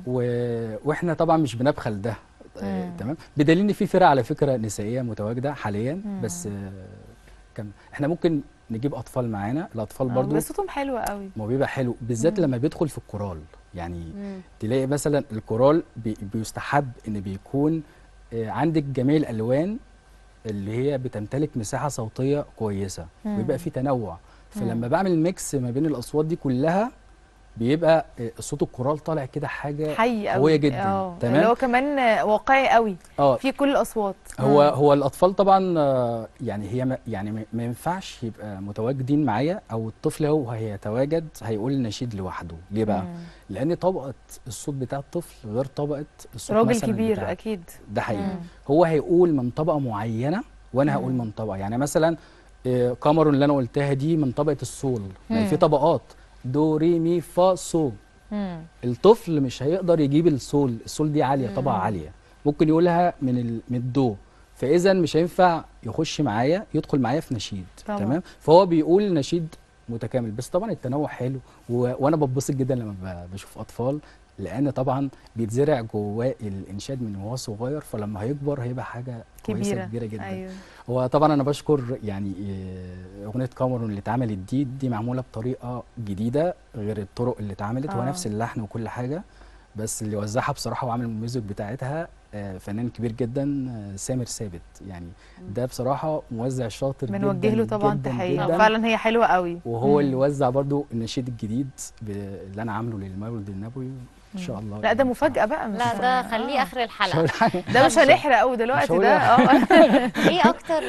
واحنا طبعا مش بنبخل ده. آه تمام، بدليل ان في فرق على فكرة نسائية متواجدة حاليا. مم. بس آه كان احنا ممكن نجيب اطفال معانا، الاطفال برضو بس صوتهم حلو قوي، ما بيبقى حلو بالذات لما بيدخل في الكورال. يعني مم. تلاقي مثلا الكورال بي بيستحب ان بيكون آه عندك جميع الالوان اللي هي بتمتلك مساحة صوتية كويسة، مم. ويبقى في تنوع. فلما بعمل ميكس ما بين الاصوات دي كلها بيبقى صوت الكورال طالع كده حاجه قويه جدا. اه تمام، اللي هو كمان واقعي قوي اه في كل الاصوات. هو مم. هو الاطفال طبعا يعني هي ما يعني ما ينفعش يبقى متواجدين معايا، او الطفل هو هيتواجد هيقول نشيد لوحده. ليه بقى؟ مم. لان طبقه الصوت بتاع الطفل غير طبقه الصوت راجل مثلا كبير بتاع اكيد. ده حقيقي. مم. هو هيقول من طبقه معينه وانا هقول من طبقه، يعني مثلا قمر اللي انا قلتها دي من طبقه الصول، يعني في طبقات دو ري مي فا صو. مم. الطفل مش هيقدر يجيب الصول، الصول دي عاليه، طبقه عاليه، ممكن يقولها من ال... من الدو، فاذا مش هينفع يخش معايا يدخل معايا في نشيد. طبعا. تمام، فهو بيقول نشيد متكامل. بس طبعا التنوع حلو، و... وانا بتبسط جدا لما ب... بشوف اطفال، لان طبعا بيتزرع جواه الانشاد من وهو صغير، فلما هيكبر هيبقى حاجه كويسه كبيره, كبيرة جدا. أيوه. هو طبعا انا بشكر يعني اغنيه قمرون اللي اتعملت دي دي معموله بطريقه جديده غير الطرق اللي اتعملت. هو نفس اللحن وكل حاجه، بس اللي وزعها بصراحه وعامل الميوزك بتاعتها فنان كبير جدا سامر ثابت. يعني ده بصراحه موزع شاطر جدا، بنوجه له طبعا تحيه، فعلا هي حلوه قوي. وهو مم. اللي وزع برضو النشيد الجديد اللي انا عامله للمولد النبوي ان شاء الله. لا ده مفاجاه بقى، مش لا ده خليه آه. اخر الحلقه ده مش هنحرق قوي دلوقتي ده. اه ايه اكتر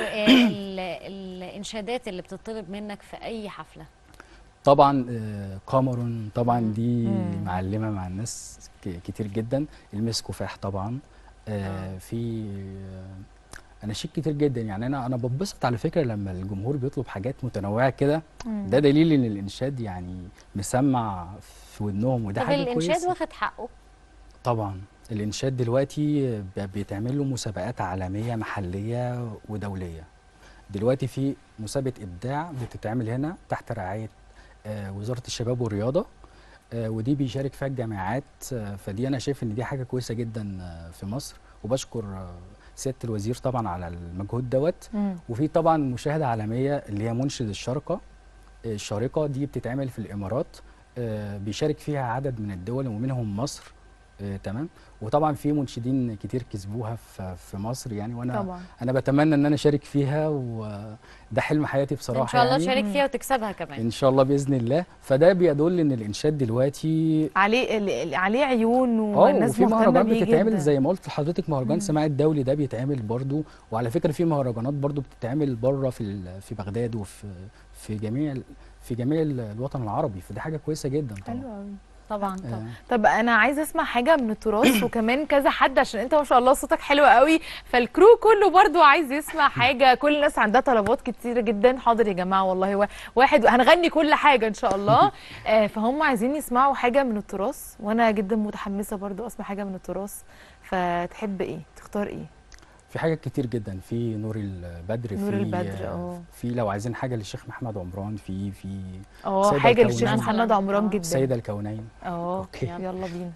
الانشادات اللي بتطلب منك في اي حفله؟ طبعا قمر طبعا دي مم. معلمه مع الناس كتير جدا. المس كفاح طبعا. آه في اناشيد كتير جدا. يعني انا انا بتبسط على فكره لما الجمهور بيطلب حاجات متنوعه كده، ده دليل ان الانشاد يعني مسمع في ودنهم، وده حاجه كويسه. طب الانشاد واخد حقه؟ طبعا الانشاد دلوقتي بيتعمل له مسابقات عالميه محليه ودوليه. دلوقتي في مسابقه ابداع بتتعمل هنا تحت رعايه آه وزاره الشباب والرياضه، آه ودي بيشارك فيها الجامعات. آه فدي انا شايف ان دي حاجه كويسه جدا آه في مصر، وبشكر آه سياده الوزير طبعا على المجهود دوت. وفي طبعا مشاهده عالميه اللي هي منشد الشارقه. الشارقه دي بتتعمل في الامارات، آه بيشارك فيها عدد من الدول ومنهم مصر. آه تمام، وطبعا في منشدين كتير كسبوها في في مصر يعني، وانا طبعا. انا بتمنى ان انا اشارك فيها، وده حلم حياتي بصراحه. ان شاء الله يعني تشارك فيها وتكسبها كمان ان شاء الله باذن الله. فده بيدل ان الانشاد دلوقتي عليه عليه عيون والناس مهتمه بيه. وفي مهرجانات بتتعمل زي ما قلت لحضرتك، مهرجان سماع الدولي ده بيتعمل برضو. وعلى فكره في مهرجانات برضو بتتعمل بره في في بغداد وفي في جميع في جميع الوطن العربي، فدي حاجه كويسه جدا طبعا. حلو قوي. طبعا طبعا. آه. طب انا عايزه اسمع حاجه من التراث وكمان كذا حد، عشان انت ما شاء الله صوتك حلو قوي، فالكرو كله برضو عايز يسمع حاجه. كل الناس عندها طلبات كتيره جدا. حاضر يا جماعه والله، واحد هنغني كل حاجه ان شاء الله. آه فهم عايزين يسمعوا حاجه من التراث، وانا جدا متحمسه برضو اسمع حاجه من التراث. فتحب ايه؟ تختار ايه؟ في حاجات كتير جدا. في نور البدر، نور في البدر اه في لو عايزين حاجه للشيخ محمد عمران، في في اه حاجه للشيخ محمد عمران جدا، سيدة الكونين. اه يلا بينا.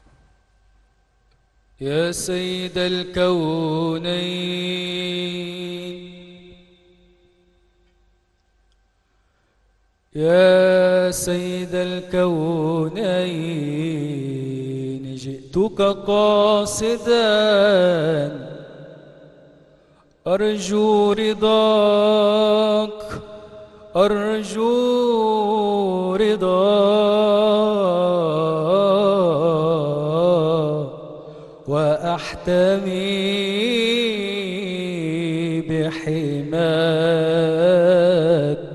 يا سيد الكونين يا سيد الكونين جئتك قاصدا أرجو رضاك أرجو رضاك وأحتمي بحماك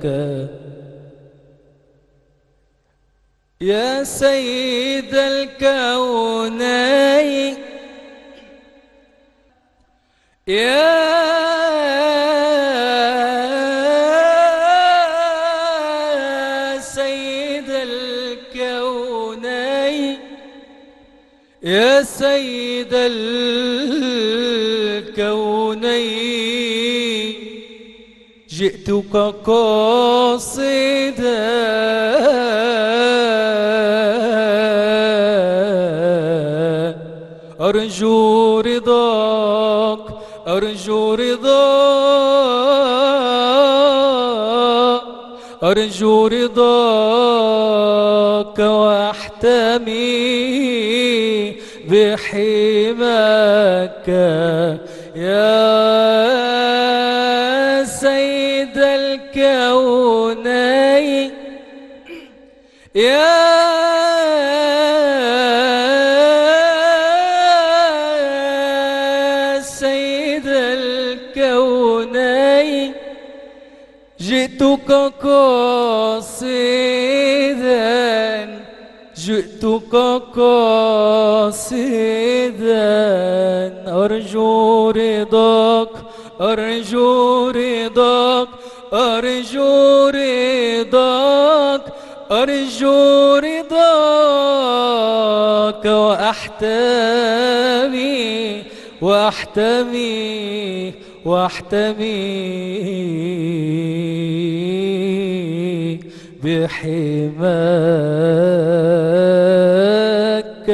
يا سيد الكونين يا سيد الكونين يا سيد الكونين جئتك قاصدا أرجو رضاك أرجو رضاك أرجو رضاك وأحتمي بحماك يا سيد الكونين يا جئتك قاصدا جئتك قاصدا أرجو رضاك أرجو رضاك أرجو رضاك أرجو رضاك وأحتمي وأحتمي واحتمي بحماك.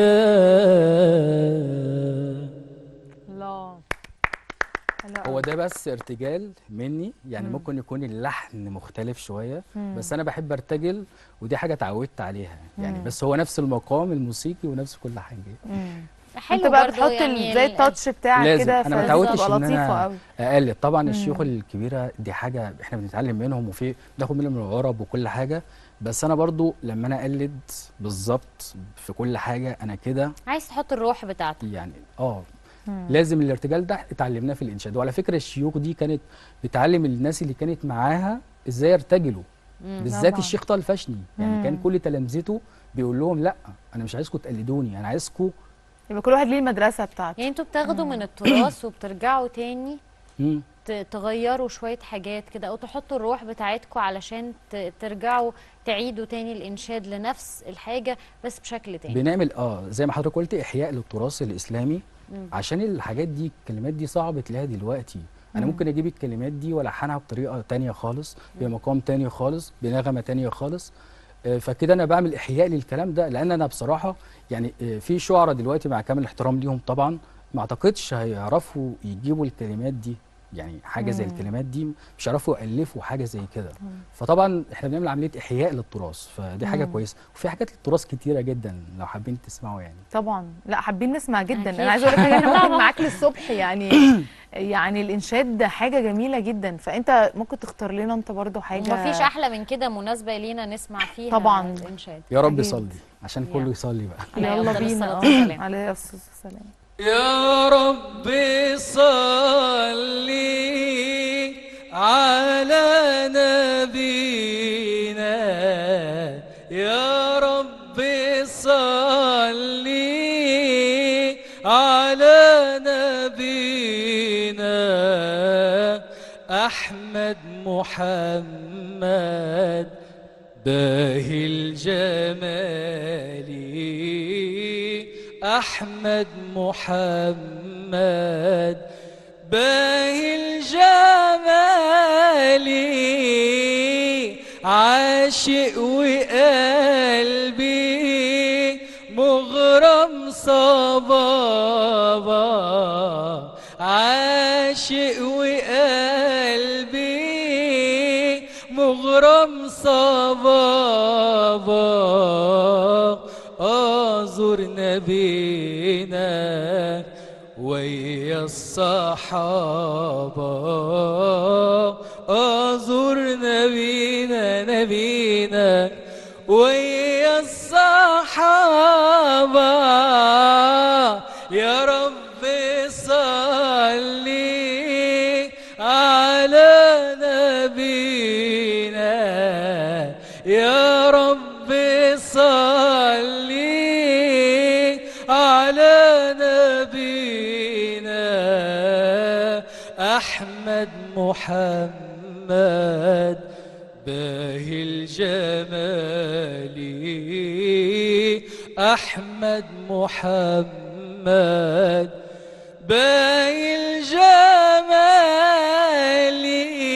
الله. هو ده بس ارتجال مني يعني. مم. ممكن يكون اللحن مختلف شويه، مم. بس انا بحب ارتجل ودي حاجه اتعودت عليها يعني. مم. بس هو نفس المقام الموسيقي ونفس كل حاجه. مم. حلو انت بقى برضو بتحط يعني زي ال- التاتش بتاعك لازم. كده، انا ما اتعودتش فبتبقى ان لطيفه انا قوي. اقلد. طبعا مم. الشيوخ الكبيره دي حاجه احنا بنتعلم منهم وفي بناخد منهم العرب وكل حاجه، بس انا برضو لما انا اقلد بالظبط في كل حاجه انا كده عايز تحط الروح بتاعتك. يعني اه مم. لازم. الارتجال ده اتعلمناه في الانشاد، وعلى فكره الشيوخ دي كانت بتعلم الناس اللي كانت معاها ازاي يرتجلوا، بالذات طبعاً. الشيخ طه الفشني يعني. مم. كان كل تلامذته بيقول لهم لا انا مش عايزكم تقلدوني، انا عايزكم يبقى كل واحد ليه المدرسه بتاعته. يعني انتوا بتاخدوا من التراث وبترجعوا تاني مم. ت- تغيروا شوية حاجات كده او تحطوا الروح بتاعتكم علشان ت- ترجعوا تعيدوا تاني الانشاد لنفس الحاجة بس بشكل تاني. بنعمل اه زي ما حضرتك قلت احياء للتراث الاسلامي. مم. عشان الحاجات دي الكلمات دي صعب تلاقيها دلوقتي. انا مم. ممكن اجيب الكلمات دي والحنها بطريقه تانية خالص، بمقام تاني خالص، بنغمه تانية خالص. آه، فكده انا بعمل احياء للكلام ده. لان انا بصراحه يعني آه، في شعراء دلوقتي مع كامل الاحترام ليهم طبعا ما اعتقدش هيعرفوا يجيبوا الكلمات دي، يعني حاجه زي مم. الكلمات دي مش هيعرفوا يالفوا حاجه زي كده. فطبعا احنا بنعمل عمليه احياء للتراث، فدي حاجه مم. كويسه. وفي حاجات للتراث كتيره جدا لو حابين تسمعوا يعني. طبعا. لا حابين نسمع جدا. أكيد. انا عايزه اقول لك حاجه، احنا ممكن معاك للصبح يعني. يعني الانشاد ده حاجه جميله جدا، فانت ممكن تختار لنا انت برضو حاجه. مفيش احلى من كده مناسبة لينا نسمع فيها طبعاً. الانشاد. يا رب أكيد. يصلي عشان كله يصلي بقى. عليه يلا أفضل بينا. الصلاة آه. والسلام. عليه الصلاه والسلام. يا رب صلي على نبينا، يا رب صلي على نبينا أحمد محمد باهي الجمال، أحمد محمد باهي الجمال، عاشق وقلبي مغرم صبابا، عاشق وقلبي مغرم صبابا، أزور نبينا ويا الصحابة، نبينا نبينا ويا الصحابة يا رب صلي على نبينا يا رب صلي على نبينا أحمد محمد باهي الجمال أحمد محمد باهي الجمال.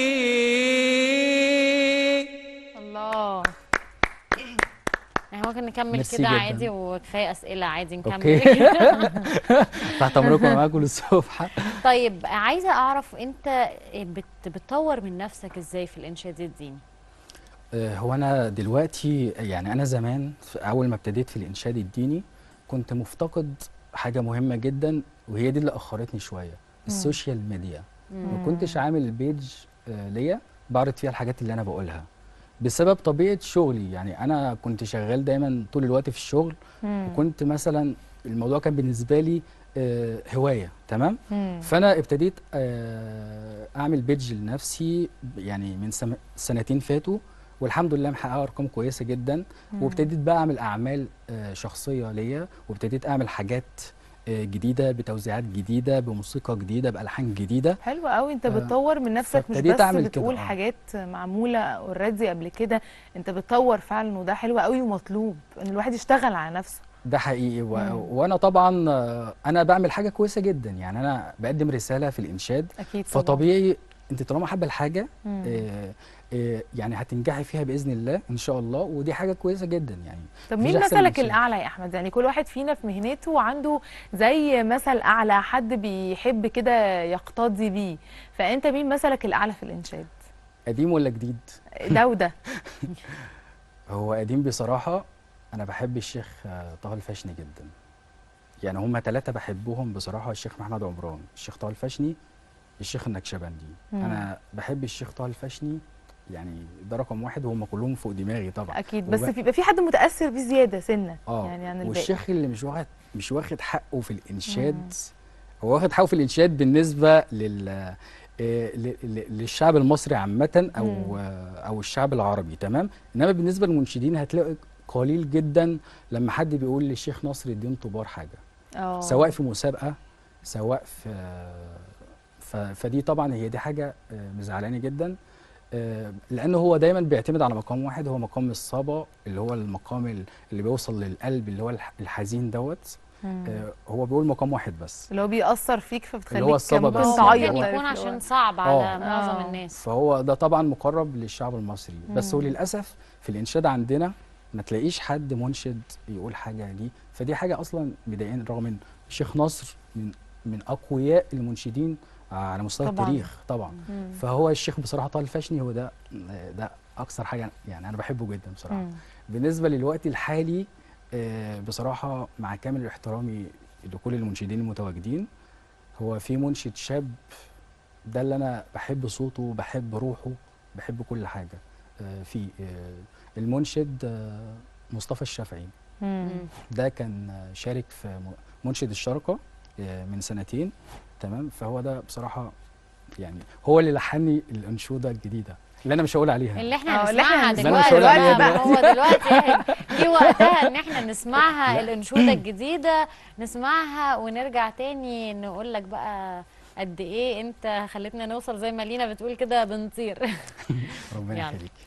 الله. احنا ممكن نكمل ميرسي كده جداً. عادي وكفايه اسئله عادي نكمل اوكي. كده. تحت امركم معاكم للصبح. طيب عايزه اعرف انت بت بتطور من نفسك ازاي في الانشاد الديني؟ آه، هو انا دلوقتي يعني انا زمان في اول ما ابتديت في الانشاد الديني كنت مفتقد حاجه مهمه جدا، وهي دي اللي اخرتني شويه، السوشيال ميديا. ما كنتش عامل بيج آه، ليا بعرض فيها الحاجات اللي انا بقولها بسبب طبيعه شغلي. يعني انا كنت شغال دايما طول الوقت في الشغل، وكنت مثلا الموضوع كان بالنسبه لي آه، هوايه، تمام. مم. فانا ابتديت آه، اعمل بيدج لنفسي يعني من سم- سنتين فاتوا، والحمد لله محققه ارقام كويسه جدا. وابتديت بقى اعمل اعمال آه، شخصيه ليا، وابتديت اعمل حاجات آه، جديده بتوزيعات جديده بموسيقى جديده بالحان جديده. حلو قوي. انت آه، بتطور من نفسك، مش فابتديت بس أعمل كده، بتقول آه. حاجات معموله اوريدي قبل كده، انت بتطور فعلا، وده حلو قوي ومطلوب ان الواحد يشتغل على نفسه. ده حقيقي و... مم. وانا طبعا آه، انا بعمل حاجه كويسه جدا، يعني انا بقدم رساله في الانشاد. اكيد طبعا. فطبيعي انت طالما حابه الحاجه مم. آه، آه، يعني هتنجحي فيها باذن الله ان شاء الله، ودي حاجه كويسه جدا يعني. طب مفيش مين أحسن من مثلك كده. الاعلى يا احمد؟ يعني كل واحد فينا في مهنته عنده زي مثل اعلى، حد بيحب كده يقتدي بيه، فانت مين مثلك الاعلى في الانشاد؟ قديم ولا جديد؟ ده وده. هو قديم بصراحه. انا بحب الشيخ آه، طه الفاشني جدا. يعني هما ثلاثه بحبهم بصراحه، الشيخ محمد عمران، الشيخ طه الفاشني، الشيخ النكشبندي. مم. انا بحب الشيخ طه الفاشني، يعني ده رقم واحد، وهم كلهم فوق دماغي طبعا. اكيد، بس وب- بيبقى في حد متاثر بيه زياده سنه اه يعني عن الباقي. والشيخ اللي مش واخد مش واخد حقه في الانشاد، هو واخد حقه في الانشاد بالنسبه لل آه، ل- ل- للشعب المصري عامه، او مم. آه، او الشعب العربي، تمام. انما بالنسبه للمنشدين هتلاقي قليل جدا لما حد بيقول للشيخ ناصر الدين طوبار حاجه، اه سواء في مسابقه، سواء في ف- فدي طبعا هي دي حاجه آه، مزعلاني جدا. آه، لان هو دايما بيعتمد على مقام واحد، هو مقام الصبا، اللي هو المقام ال- اللي بيوصل للقلب، اللي هو الح- الحزين دوت. مم. آه، هو بيقول مقام واحد بس. اللي هو بيأثر فيك فبتخليك اللي هو الصبا ممكن بس. هو تعيط. ممكن هو- يكون اللي هو- عشان صعب على آه. معظم آه. الناس. فهو ده طبعا مقرب للشعب المصري، بس مم. هو للاسف في الانشاد عندنا ما تلاقيش حد منشد يقول حاجه ليه، فدي حاجه اصلا مضايقاني، رغم ان الشيخ ناصر من من اقوياء المنشدين على مستوى طبعاً. التاريخ طبعا. مم. فهو الشيخ بصراحه طه الفاشني هو ده ده اكثر حاجه يعني انا بحبه جدا بصراحه. مم. بالنسبه للوقت الحالي آه، بصراحه مع كامل احترامي لكل المنشدين المتواجدين، هو في منشد شاب ده اللي انا بحب صوته، بحب روحه، بحب كل حاجه آه، فيه. آه، المنشد آه، مصطفى الشافعي. مم. ده كان آه، شارك في م- منشد الشرقه آه، من سنتين، تمام. فهو ده بصراحه يعني هو اللي لحني الانشوده الجديده اللي انا مش هقول عليها. اللي احنا اه، اللي احنا هنسمعها هنسمعها دلوقتي دلوقتي بقى، بقى. هو دلوقتي دي وقتها ان احنا نسمعها الانشوده الجديده، نسمعها ونرجع تاني نقول لك بقى قد ايه انت خلتنا نوصل زي ما لينا بتقول كده بنطير. ربنا يلا. يخليك.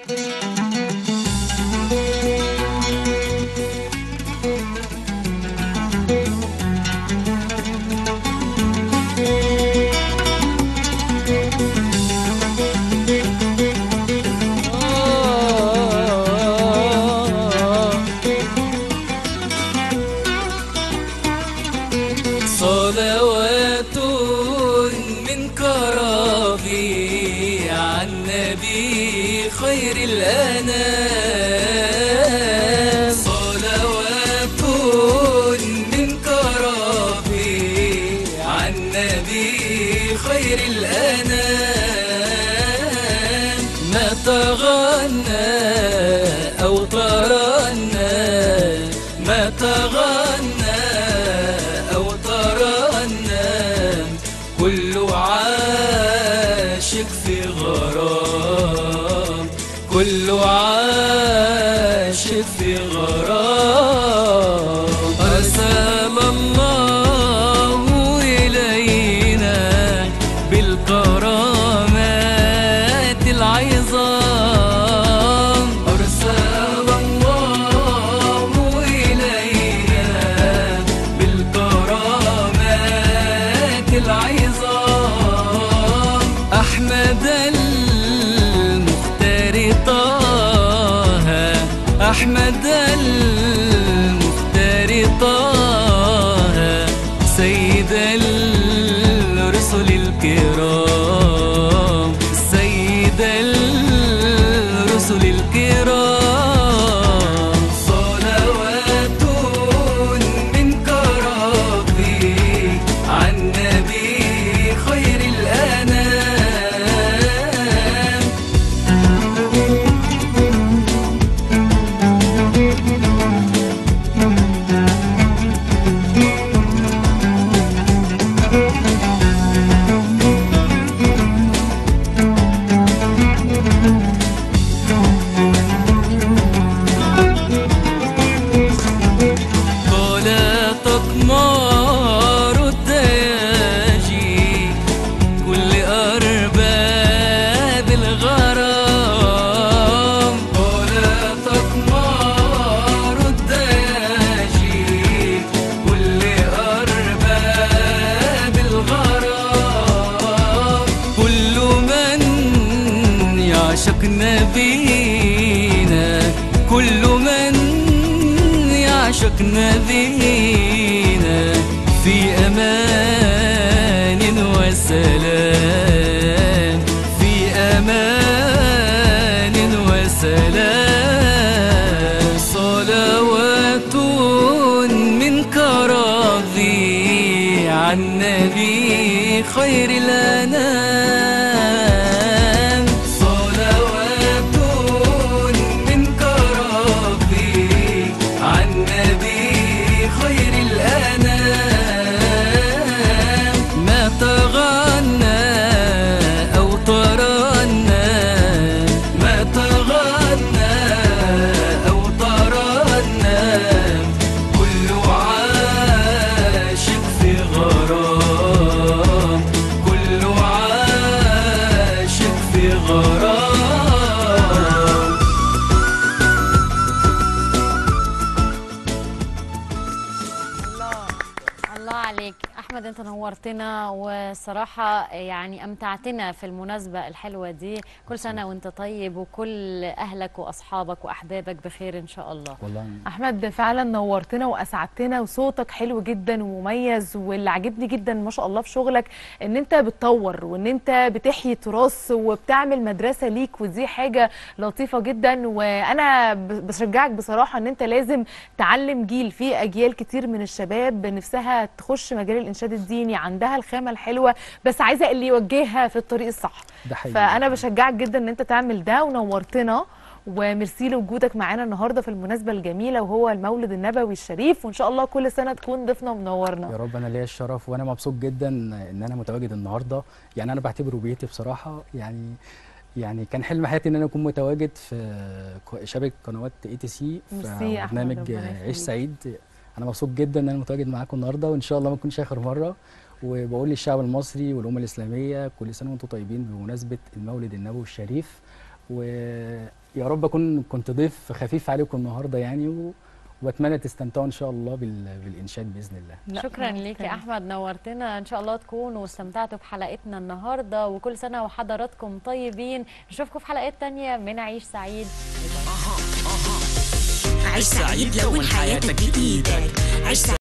صلوات من كرامي عن نبي خير الأنام، صلوات من كرامي عن نبي خير الأنام، ما ترى تغنى أو ترنى ما تغنى أو ترنى كل عاشق في غرام كل عاشق في غرام أرسل الله إلينا بالكرامات العظام أرسل الله إلينا بالكرامات العظام أحمد المختار طه أحمد المختار طه سيد الرسل الكرام سيد الرسل الكرام صلوات منك ربي عن نبي خير الأنام يعشق نبينا كل من يعشق نبينا في أمان وسلام في أمان وسلام صلوات منك ربي عن نبي خير الأنام صلوات منك ربي عن نبي خير الأنام ما تغنى أو ترنى ما تغنى أو ترنى كل عاشق في غرام كل عاشق في غرام الله عليك احمد، انت نورتنا وصراحه يعني امتعتنا في المناسبه الحلوه دي. كل سنه وانت طيب وكل اهلك واصحابك واحبابك بخير ان شاء الله. والله احمد فعلا نورتنا واسعدتنا، وصوتك حلو جدا ومميز، واللي عجبني جدا ما شاء الله في شغلك ان انت بتطور وان انت بتحيي تراث وبتعمل مدرسه ليك، ودي حاجه لطيفه جدا. وانا بشجعك بصراحه ان انت لازم تعلم جيل، في اجيال كتير من الشباب نفسها تخش مجال الانشاد الديني، عندها الخامه الحلوه بس عايزه اللي يوجهها في الطريق الصح. ده حقيقي. فانا بشجعك جدا ان انت تعمل ده، ونورتنا وميرسي لوجودك معانا النهارده في المناسبه الجميله وهو المولد النبوي الشريف، وان شاء الله كل سنه تكون ضيفنا ومنورنا. يا رب. انا ليا الشرف وانا مبسوط جدا ان انا متواجد النهارده، يعني انا بعتبره بيتي بصراحه. يعني يعني كان حلم حياتي ان انا اكون متواجد في شبكه قنوات اي تي سي في برنامج عيش سعيد. انا مبسوط جدا ان انا متواجد معاكم النهارده، وان شاء الله ما تكونش اخر مره. وبقول للشعب المصري والامه الاسلاميه كل سنه وانتم طيبين بمناسبه المولد النبوي الشريف، ويا رب اكون كنت ضيف خفيف عليكم النهارده يعني، و... واتمنى تستمتعوا ان شاء الله بال... بالانشاد باذن الله. شكرا ليك يا احمد، نورتنا. ان شاء الله تكونوا واستمتعتوا بحلقتنا النهارده، وكل سنه وحضراتكم طيبين. نشوفكم في حلقات تانية من عيش سعيد. عيش سعيد لون حياتك بايدك. عيش